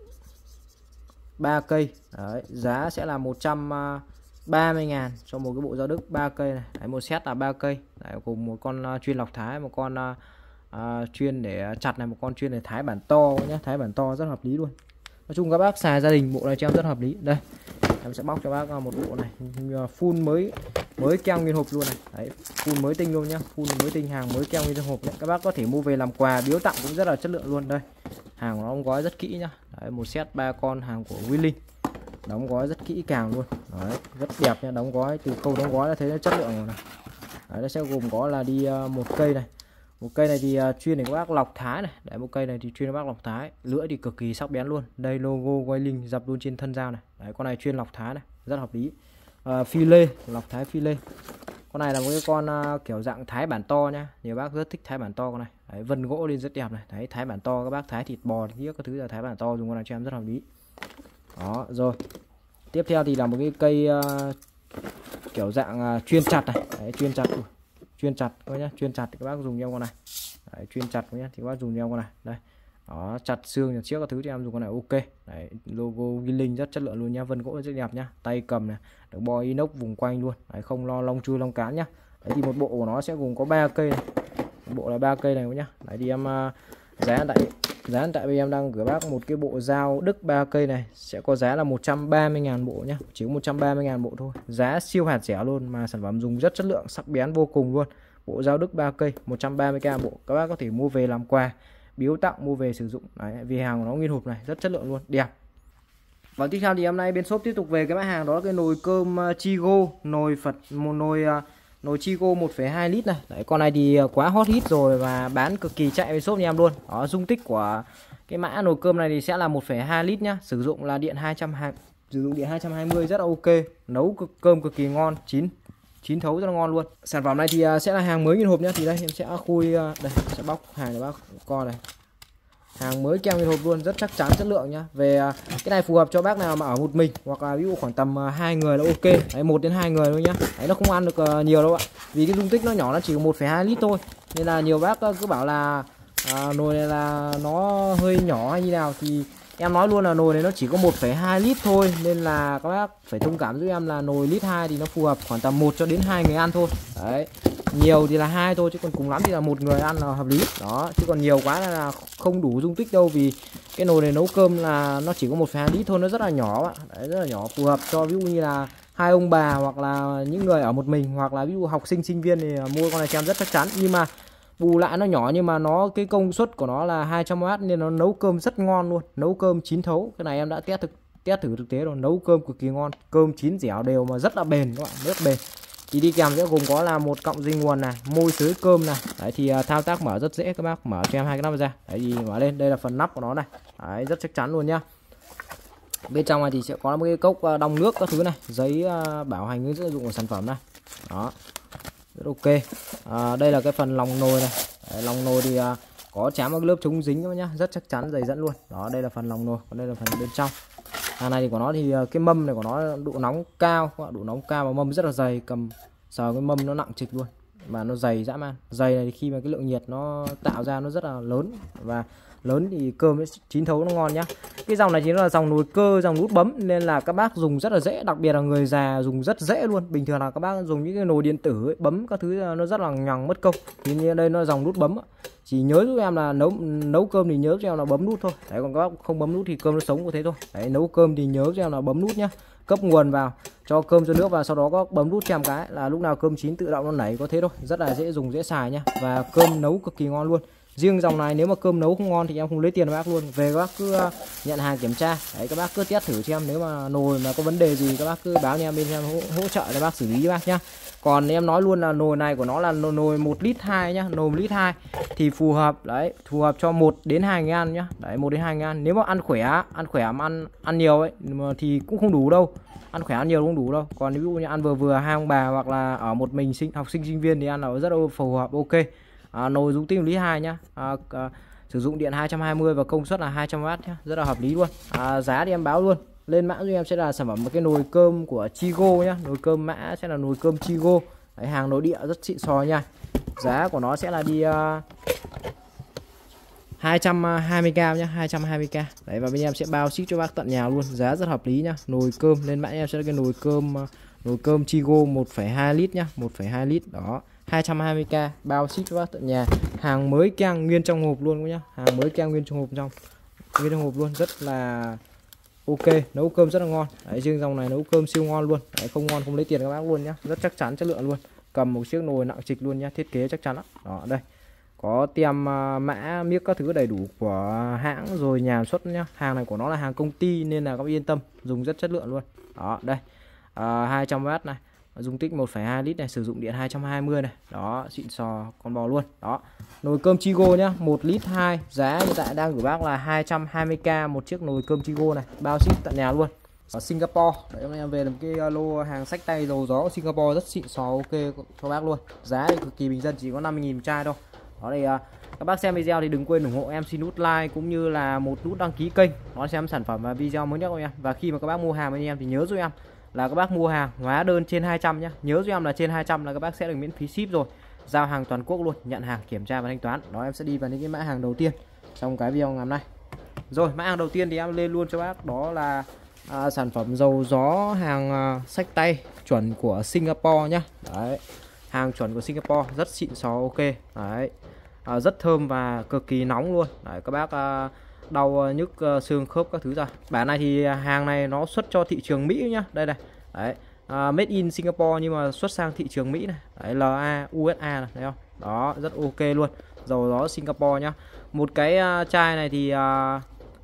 ba cây. Đấy, giá sẽ là một trăm ba mươi ngàn cho một cái bộ dao Đức ba cây này. Đấy, một set là ba cây. Đấy, cùng một con uh, chuyên lọc thái, một con uh, uh, chuyên để chặt này, một con chuyên để thái bản to nhé. Thái bản to rất hợp lý luôn. Nói chung các bác xài gia đình bộ này cho em rất hợp lý. Đây, em sẽ bóc cho bác một bộ này full mới mới keo nguyên hộp luôn này. Đấy, full mới tinh luôn nhá, full mới tinh, hàng mới keo nguyên hộp đấy. Các bác có thể mua về làm quà biếu tặng cũng rất là chất lượng luôn. Đây, hàng nó đóng gói rất kỹ nhá. Đấy, một set ba con, hàng của Wheeling, đóng gói rất kỹ càng luôn. Đấy, rất đẹp nha, đóng gói từ khâu đóng gói là thấy nó chất lượng rồi này. Đấy, nó sẽ gồm có là đi uh, một cây này. Một cây này thì uh, chuyên để các bác lọc thái này. Đấy, một cây này thì chuyên các bác lọc thái, lưỡi thì cực kỳ sắc bén luôn. Đây logo Wheeling dập luôn trên thân dao này. Đấy, con này chuyên lọc thái này, rất hợp lý. Uh, phi lê, lọc thái phi lê. Con này là một cái con uh, kiểu dạng thái bản to nhá. Nhiều bác rất thích thái bản to con này. Đấy, vân gỗ lên rất đẹp này. Đấy, thái bản to, các bác thái thịt bò thì các thứ là thái bản to, dùng con này cho em rất hợp lý. Đó, rồi. Tiếp theo thì là một cái cây uh, kiểu dạng uh, chuyên chặt này. Đấy, chuyên chặt. Uh, chuyên chặt các nhá, chuyên chặt thì các bác dùng cho con này. Đấy, chuyên chặt nhá, thì các bác dùng cho con này. Đây. Đó, chặt xương chặt chiếc các thứ cho em dùng con này ok. Đấy, logo Wheeling rất chất lượng luôn nhá, vân gỗ rất đẹp nhá. Tay cầm này, được bo inox vùng quanh luôn. Đấy, không lo lông chui lông cán nhá. Đấy thì một bộ của nó sẽ gồm có ba cây này. Một bộ là ba cây này nhá. Đấy thì em uh, giá tại giá hiện tại bây em đang gửi bác một cái bộ dao Đức ba cây này sẽ có giá là một trăm ba mươi ngàn bộ nhá, chỉ có một trăm ba mươi ngàn bộ thôi. Giá siêu hạt rẻ luôn mà sản phẩm dùng rất chất lượng, sắc bén vô cùng luôn. Bộ dao Đức ba cây một trăm ba mươi k bộ. Các bác có thể mua về làm quà, biếu tặng, mua về sử dụng. Đấy, vì hàng của nó nguyên hộp này, rất chất lượng luôn, đẹp. Và tiếp theo thì hôm nay bên shop tiếp tục về cái mã hàng đó là cái nồi cơm uh, Chigo, nồi Phật một nồi uh, nồi Chigo một phẩy hai lít này. Đấy, con này thì quá hot hit rồi và bán cực kỳ chạy bên shop nhà em luôn. Đó, dung tích của cái mã nồi cơm này thì sẽ là một phẩy hai lít nhá, sử dụng là điện hai trăm hai mươi, sử dụng điện hai trăm hai mươi rất là ok, nấu cực, cơm cực kỳ ngon, chín chín thấu rất là ngon luôn. Sản phẩm này thì sẽ là hàng mới nguyên hộp nhá. Thì đây em sẽ khui đây, sẽ bóc hàng cho bác con này. Hàng mới keo nguyên hộp luôn, rất chắc chắn, chất lượng nhá. Về cái này phù hợp cho bác nào mà ở một mình hoặc là ví dụ khoảng tầm hai người là ok. Đấy, một đến hai người thôi nhá. Đấy, nó không ăn được nhiều đâu ạ. Vì cái dung tích nó nhỏ, nó chỉ có một phẩy hai lít thôi. Nên là nhiều bác cứ bảo là à, nồi này là nó hơi nhỏ hay như nào thì em nói luôn là nồi này nó chỉ có một phẩy hai lít thôi. Nên là các bác phải thông cảm giúp em là nồi lít hai thì nó phù hợp khoảng tầm một cho đến hai người ăn thôi. Đấy, nhiều thì là hai thôi, chứ còn cùng lắm thì là một người ăn là hợp lý. Đó, chứ còn nhiều quá là không đủ dung tích đâu. Vì cái nồi này nấu cơm là nó chỉ có một phẩy hai lít thôi, nó rất là nhỏ ạ. Đấy, rất là nhỏ, phù hợp cho ví dụ như là hai ông bà hoặc là những người ở một mình, hoặc là ví dụ học sinh sinh viên thì mua con này cho em rất chắc chắn. Nhưng mà bù lại nó nhỏ nhưng mà nó cái công suất của nó là hai trăm oát nên nó nấu cơm rất ngon luôn, nấu cơm chín thấu. Cái này em đã test thực test thử thực tế rồi, nấu cơm cực kỳ ngon, cơm chín dẻo đều mà rất là bền các bạn, rất bền. Thì đi kèm sẽ gồm có là một cọng dây nguồn này, môi sới cơm này. Đấy thì uh, thao tác mở rất dễ, các bác mở cho em hai cái nắp ra. Đấy thì mở lên, đây là phần nắp của nó này. Đấy, rất chắc chắn luôn nhá. Bên trong này thì sẽ có một cái cốc uh, đong nước các thứ này, giấy uh, bảo hành hướng dẫn sử dụng của sản phẩm này. Đó, rất ok. Uh, đây là cái phần lòng nồi này. Đấy, lòng nồi thì uh, có chám một lớp chống dính các bác nhá, rất chắc chắn, dày dẫn luôn. Đó, đây là phần lòng nồi, còn đây là phần bên trong. Hàng này thì của nó thì cái mâm này của nó độ nóng cao, độ nóng cao và mâm rất là dày, cầm sờ cái mâm nó nặng trịch luôn mà nó dày dã man. Dày này thì khi mà cái lượng nhiệt nó tạo ra nó rất là lớn và lớn thì cơm chín thấu nó ngon nhá. Cái dòng này chính là dòng nồi cơ, dòng nút bấm nên là các bác dùng rất là dễ, đặc biệt là người già dùng rất dễ luôn. Bình thường là các bác dùng những cái nồi điện tử ấy, bấm các thứ nó rất là nhằng mất công. Thì như đây nó dòng nút bấm, chỉ nhớ giúp em là nấu nấu cơm thì nhớ cho em là bấm nút thôi. Đấy, còn các bác không bấm nút thì cơm nó sống như thế thôi. Đấy, nấu cơm thì nhớ cho em là bấm nút nhá. Cấp nguồn vào, cho cơm cho nước vào, sau đó có bấm nút cho em cái là lúc nào cơm chín tự động nó nảy, có thế thôi. Rất là dễ dùng, dễ xài nhá. Và cơm nấu cực kỳ ngon luôn. Riêng dòng này nếu mà cơm nấu không ngon thì em không lấy tiền các bác luôn. Về các bác cứ nhận hàng kiểm tra. Đấy, các bác cứ test thử cho em, nếu mà nồi mà có vấn đề gì các bác cứ báo cho em, bên em hỗ, hỗ trợ để bác xử lý cho bác nhá. Còn em nói luôn là nồi này của nó là nồi một lít hai nhá, nồi một lít hai thì phù hợp đấy, phù hợp cho một đến hai người ăn nhá. Đấy, một đến hai người ăn. Nếu mà ăn khỏe, ăn khỏe mà ăn ăn nhiều ấy mà thì cũng không đủ đâu. Ăn khỏe ăn nhiều không đủ đâu. Còn ví dụ như ăn vừa vừa hai ông bà hoặc là ở một mình sinh học sinh sinh viên thì ăn là rất là phù hợp, ok. À, nồi dung tích một lít hai nhá. À, à, sử dụng điện hai trăm hai mươi và công suất là hai trăm oát nhá, rất là hợp lý luôn. À, giá thì em báo luôn. Lên mã cho em sẽ là sản phẩm một cái nồi cơm của Chigo nhá, nồi cơm mã sẽ là nồi cơm Chigo. Đấy, hàng nội địa rất xịn sò nha. Giá của nó sẽ là đi uh, hai trăm hai mươi k nhá, hai trăm hai mươi k. Đấy, và bên em sẽ bao ship cho bác tận nhà luôn, giá rất hợp lý nhá. Nồi cơm lên mã em sẽ là cái nồi cơm uh, nồi cơm Chigo một phẩy hai lít nhá, một phẩy hai lít đó, hai trăm hai mươi k, bao ship cho bác tận nhà. Hàng mới keng nguyên trong hộp luôn nhá, hàng mới keng nguyên trong hộp trong. Nguyên trong hộp luôn, rất là ok, nấu cơm rất là ngon. Đấy, riêng dòng này nấu cơm siêu ngon luôn. Đấy, không ngon không lấy tiền các bác luôn nhá, rất chắc chắn, chất lượng luôn. Cầm một chiếc nồi nặng trịch luôn nhá, thiết kế chắc chắn đó. Đó, đây. Có tem uh, mã miếc các thứ đầy đủ của hãng rồi nhà xuất nhá. Hàng này của nó là hàng công ty nên là các bác yên tâm, dùng rất chất lượng luôn. Đó, đây. Uh, hai trăm oát này, dung tích một phẩy hai lít này, sử dụng điện hai trăm hai mươi này. Đó, xịn sò con bò luôn. Đó. Nồi cơm Chigo nhá, một lít hai, giá hiện tại đang gửi bác là hai trăm hai mươi k một chiếc nồi cơm Chigo này, bao ship tận nhà luôn. Ở Singapore, đấy, hôm nay em về làm cái lô hàng sách tay dầu gió của Singapore rất xịn sò, ok cho bác luôn. Giá thì cực kỳ bình dân, chỉ có năm mươi nghìn một chai thôi. Đó thì các bác xem video thì đừng quên ủng hộ em, xin nút like cũng như là một nút đăng ký kênh, đón xem sản phẩm và video mới nhất của em. Và khi mà các bác mua hàng với em thì nhớ giúp em là các bác mua hàng hóa đơn trên hai trăm nhé, nhớ giúp em là trên hai trăm là các bác sẽ được miễn phí ship rồi, giao hàng toàn quốc luôn, nhận hàng kiểm tra và thanh toán. Đó, em sẽ đi vào những cái mã hàng đầu tiên trong cái video ngày hôm nay. Rồi, mã hàng đầu tiên thì em lên luôn cho bác, đó là à, sản phẩm dầu gió hàng à, xách tay chuẩn của Singapore nhá. Đấy, hàng chuẩn của Singapore rất xịn sò, ok. Đấy, à, rất thơm và cực kỳ nóng luôn. Đấy, các bác à, đau nhức uh, xương khớp các thứ ra. Bản này thì hàng này nó xuất cho thị trường Mỹ nhá. Đây này. Đấy, uh, made in Singapore nhưng mà xuất sang thị trường Mỹ này. Đấy, L A U S A này, thấy không? Đó, rất ok luôn. Dầu gió Singapore nhá. Một cái uh, chai này thì uh,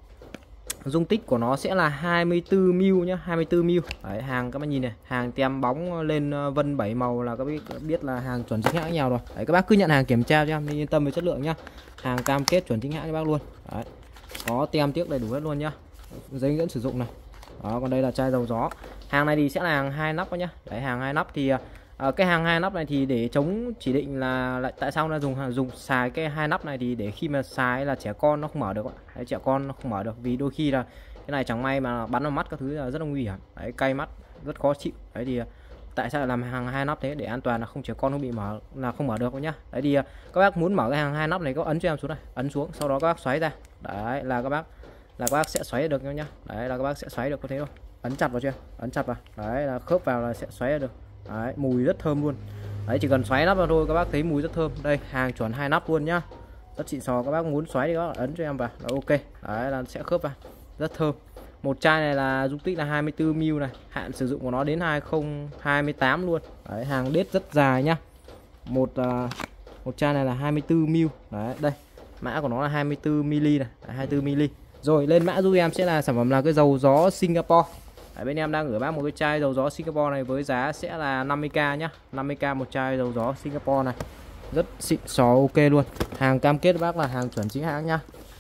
dung tích của nó sẽ là hai mươi tư mi-li-lít nhá, hai mươi tư mi-li-lít. Đấy, hàng các bác nhìn này, hàng tem bóng lên uh, vân bảy màu là các bác biết là hàng chuẩn chính hãng nhau rồi. Đấy, các bác cứ nhận hàng kiểm tra cho em nên yên tâm về chất lượng nhá. Hàng cam kết chuẩn chính hãng cho bác luôn. Đấy, có tem tiếc đầy đủ hết luôn nhá, giấy hướng dẫn sử dụng này. Đó, còn đây là chai dầu gió. Hàng này thì sẽ là hàng hai nắp nhá. Đấy, hàng hai nắp thì à, cái hàng hai nắp này thì để chống chỉ định là lại tại sao nó dùng dùng xài cái hai nắp này thì để khi mà xài là trẻ con nó không mở được. Đấy, trẻ con nó không mở được vì đôi khi là cái này chẳng may mà bắn vào mắt các thứ là rất là nguy hiểm. Đấy, cay mắt rất khó chịu. Đấy thì tại sao làm hàng hai nắp thế, để an toàn là không trẻ con không bị mở, là không mở được nhá. Đấy thì các bác muốn mở cái hàng hai nắp này có ấn cho em xuống này, ấn xuống sau đó các bác xoáy ra. Đấy là các bác là các bác sẽ xoáy được nhá. Đấy là các bác sẽ xoáy được, có thế không? Ấn chặt vào chưa? Ấn chặt vào. Đấy là khớp vào là sẽ xoáy được. Đấy, mùi rất thơm luôn. Đấy, chỉ cần xoáy nắp vào thôi các bác thấy mùi rất thơm. Đây, hàng chuẩn hai nắp luôn nhá. Rất xịn sò, các bác muốn xoáy thì các bác ấn cho em vào. Đó, ok. Đấy là sẽ khớp vào. Rất thơm. Một chai này là dung tích là hai mươi tư mi-li-lít này, hạn sử dụng của nó đến hai không hai tám luôn. Đấy, hàng đết rất dài nhá. Một uh, một chai này là hai mươi tư mi-li-lít. Đấy, đây. Mã của nó là hai mươi tư mi-li-lít này, Đấy, hai mươi tư mi-li-lít. Rồi, lên mã giúp em sẽ là sản phẩm là cái dầu gió Singapore. Đấy, bên em đang gửi bác một cái chai dầu gió Singapore này với giá sẽ là năm mươi k nhá. năm mươi k một chai dầu gió Singapore này. Rất xịn sò, ok luôn. Hàng cam kết bác là hàng chuẩn chính hãng nhá.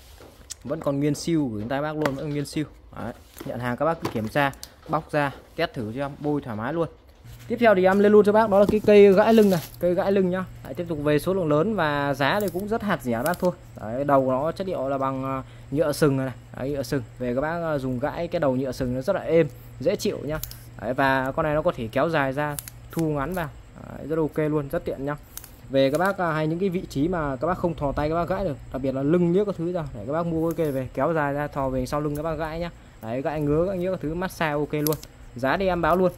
Vẫn còn nguyên siêu, gửi tay bác luôn, vẫn còn nguyên siêu. Đấy, nhận hàng các bác cứ kiểm tra, bóc ra, test thử cho em, bôi thoải mái luôn. Tiếp theo thì em lên luôn cho bác đó là cái cây gãi lưng này, cây gãi lưng nhá. Đấy, tiếp tục về số lượng lớn và giá thì cũng rất hạt rẻ bác thôi. Đấy, đầu của nó chất liệu là bằng uh, nhựa sừng này, Đấy, nhựa sừng. Về các bác uh, dùng gãi cái đầu nhựa sừng nó rất là êm, dễ chịu nhá. Đấy, và con này nó có thể kéo dài ra, thu ngắn vào. Đấy, rất ok luôn, rất tiện nhá. Về các bác uh, hay những cái vị trí mà các bác không thò tay các bác gãi được, đặc biệt là lưng nhớ các thứ ra, để các bác mua cái cây về kéo dài ra, thò về sau lưng các bác gãi nhá. Đấy, gãi ngứa các nhớ các thứ, massage ok luôn. Giá thì em báo luôn.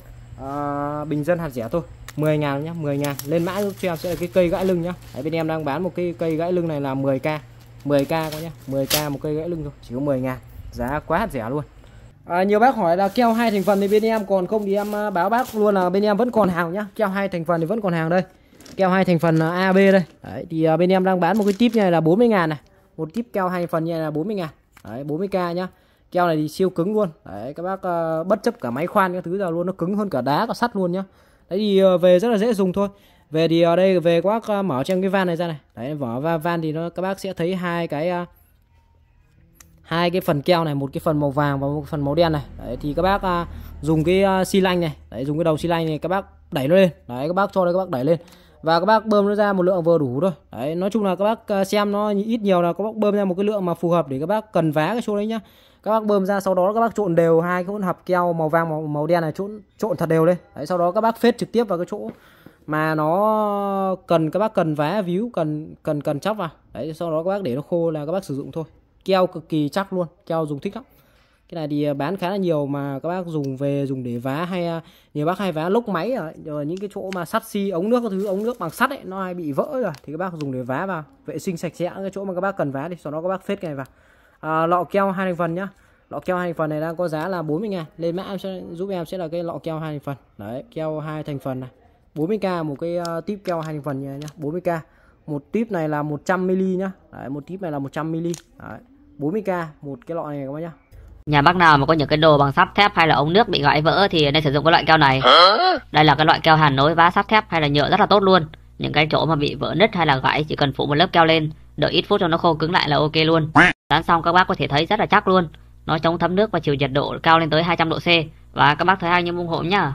À, bình dân hạt rẻ thôi, mười ngàn nhá, mười ngàn. Lên mã giúp cho em sẽ là cái cây gãi lưng nhá. Đấy, bên em đang bán một cái cây gãi lưng này là mười k, mười k có nhá, mười k một cây gãi lưng thôi, chỉ có mười ngàn, giá quá hạt rẻ luôn. À, nhiều bác hỏi là keo hai thành phần thì bên em còn không, thì em báo bác luôn là bên em vẫn còn hàng nhá. Keo hai thành phần thì vẫn còn hàng đây. Keo hai thành phần A B đây. Đấy, thì bên em đang bán một cái tip này là bốn mươi ngàn này. Một tip keo hai thành phần như này là bốn mươi ngàn. Đấy, bốn mươi k nhá. Keo này thì siêu cứng luôn. Đấy, các bác uh, bất chấp cả máy khoan các thứ giờ luôn, nó cứng hơn cả đá cả sắt luôn nhá. Đấy thì uh, về rất là dễ dùng thôi. Về thì ở đây về các bác uh, mở trong cái van này ra này. Đấy, vỏ van thì nó các bác sẽ thấy hai cái uh, hai cái phần keo này, một cái phần màu vàng và một phần màu đen này. Đấy thì các bác uh, dùng cái uh, xi lanh này, đấy, dùng cái đầu xi lanh này các bác đẩy nó lên. Đấy, các bác cho đây các bác đẩy lên và các bác bơm nó ra một lượng vừa đủ thôi. Đấy, nói chung là các bác uh, xem nó ít nhiều là các bác bơm ra một cái lượng mà phù hợp để các bác cần vá cái chỗ đấy nhá. Các bác bơm ra, sau đó các bác trộn đều hai cái hỗn hợp keo màu vàng màu, màu đen này, trộn trộn thật đều lên. Đấy, sau đó các bác phết trực tiếp vào cái chỗ mà nó cần, các bác cần vá víu, cần cần cần chóc vào. Đấy, sau đó các bác để nó khô là các bác sử dụng thôi. Keo cực kỳ chắc luôn, keo dùng thích lắm. Cái này thì bán khá là nhiều mà các bác dùng về dùng để vá, hay nhiều bác hay vá lốc máy rồi, rồi những cái chỗ mà sắt xi, ống nước các thứ, ống nước bằng sắt ấy nó hay bị vỡ rồi thì các bác dùng để vá vào, vệ sinh sạch sẽ cái chỗ mà các bác cần vá đi, sau đó các bác phết cái này vào. À, lọ keo hai thành phần nhá. Lọ keo hai thành phần này đang có giá là bốn mươi ngàn. Lên mã em sẽ giúp em sẽ là cái lọ keo hai thành phần. Đấy, keo hai thành phần này. bốn mươi k một cái uh, tip keo hai thành phần này nhá, bốn mươi k. Một tip này là một trăm mi li nhá. Đấy, một tip này là một trăm mi li. Đấy, bốn mươi k một cái lọ này các bác nhá. Nhà bác nào mà có những cái đồ bằng sắt thép hay là ống nước bị gãy vỡ thì nên sử dụng cái loại keo này. Đây là cái loại keo hàn nối vá sắt thép hay là nhựa rất là tốt luôn. Những cái chỗ mà bị vỡ nứt hay là gãy chỉ cần phủ một lớp keo lên, đợi ít phút cho nó khô cứng lại là ok luôn. Dán xong các bác có thể thấy rất là chắc luôn. Nó chống thấm nước và chịu nhiệt độ cao lên tới hai trăm độ C. Và các bác thấy hay như ủng hộ nhá.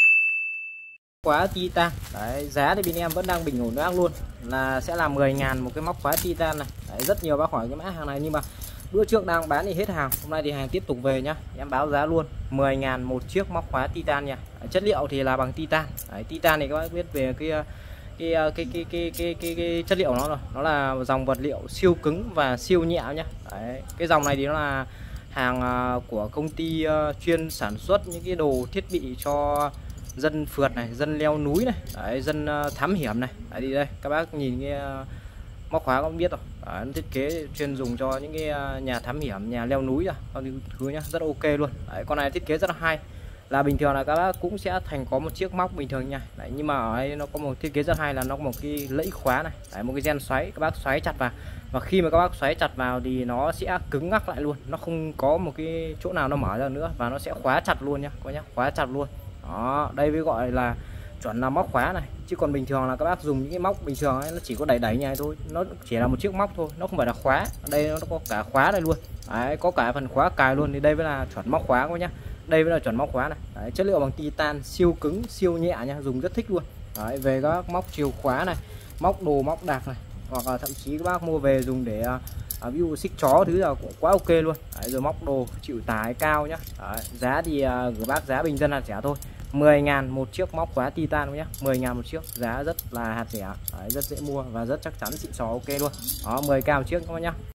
Khóa titan. Đấy, giá thì bên em vẫn đang bình ổn ác luôn, là sẽ là mười ngàn một cái móc khóa titan này. Đấy, rất nhiều bác hỏi cái mã hàng này nhưng mà bữa trước đang bán thì hết hàng, hôm nay thì hàng tiếp tục về nhá. Em báo giá luôn, mười ngàn một chiếc móc khóa titan nha. Đấy, chất liệu thì là bằng titan. Đấy, titan này các bác biết về cái cái cái cái cái cái, cái, cái chất liệu nó rồi, nó là dòng vật liệu siêu cứng và siêu nhẹ nhá. Đấy, cái dòng này thì nó là hàng của công ty chuyên sản xuất những cái đồ thiết bị cho dân phượt này, dân leo núi này, đấy, dân thám hiểm này. Đấy, đi đây các bác nhìn cái móc khóa cũng biết rồi. Đấy, nó thiết kế chuyên dùng cho những cái nhà thám hiểm, nhà leo núi rồi, thứ nhá, rất ok luôn. Đấy, con này thiết kế rất là hay, là bình thường là các bác cũng sẽ thành có một chiếc móc bình thường nha. Đấy, nhưng mà ở đây nó có một thiết kế rất hay là nó có một cái lẫy khóa này. Đấy, một cái gen xoáy, các bác xoáy chặt vào và khi mà các bác xoáy chặt vào thì nó sẽ cứng ngắc lại luôn, nó không có một cái chỗ nào nó mở ra nữa và nó sẽ khóa chặt luôn nhá, các bác nhá, khóa chặt luôn. Đó, đây mới gọi là chuẩn là móc khóa này, chứ còn bình thường là các bác dùng những cái móc bình thường ấy, nó chỉ có đẩy đẩy như này thôi, nó chỉ là một chiếc móc thôi, nó không phải là khóa. Ở đây nó có cả khóa đây luôn. Đấy, có cả phần khóa cài luôn, thì đây mới là chuẩn móc khóa các bác nhá. Đây mới là chuẩn móc khóa này. Đấy, chất liệu bằng titan, siêu cứng, siêu nhẹ nha, dùng rất thích luôn. Đấy, về các móc chìa khóa này, móc đồ, móc đạc này, hoặc là thậm chí các bác mua về dùng để à, ví dụ xích chó thứ là cũng quá ok luôn. Đấy, rồi móc đồ chịu tải cao nhá. Đấy, giá thì à, gửi bác giá bình dân hạt rẻ thôi, mười ngàn một chiếc móc khóa titan nhé, mười ngàn một chiếc, giá rất là hạt rẻ. Đấy, rất dễ mua và rất chắc chắn xịn sò ok luôn. Đó, mười k một chiếc các bác nhá.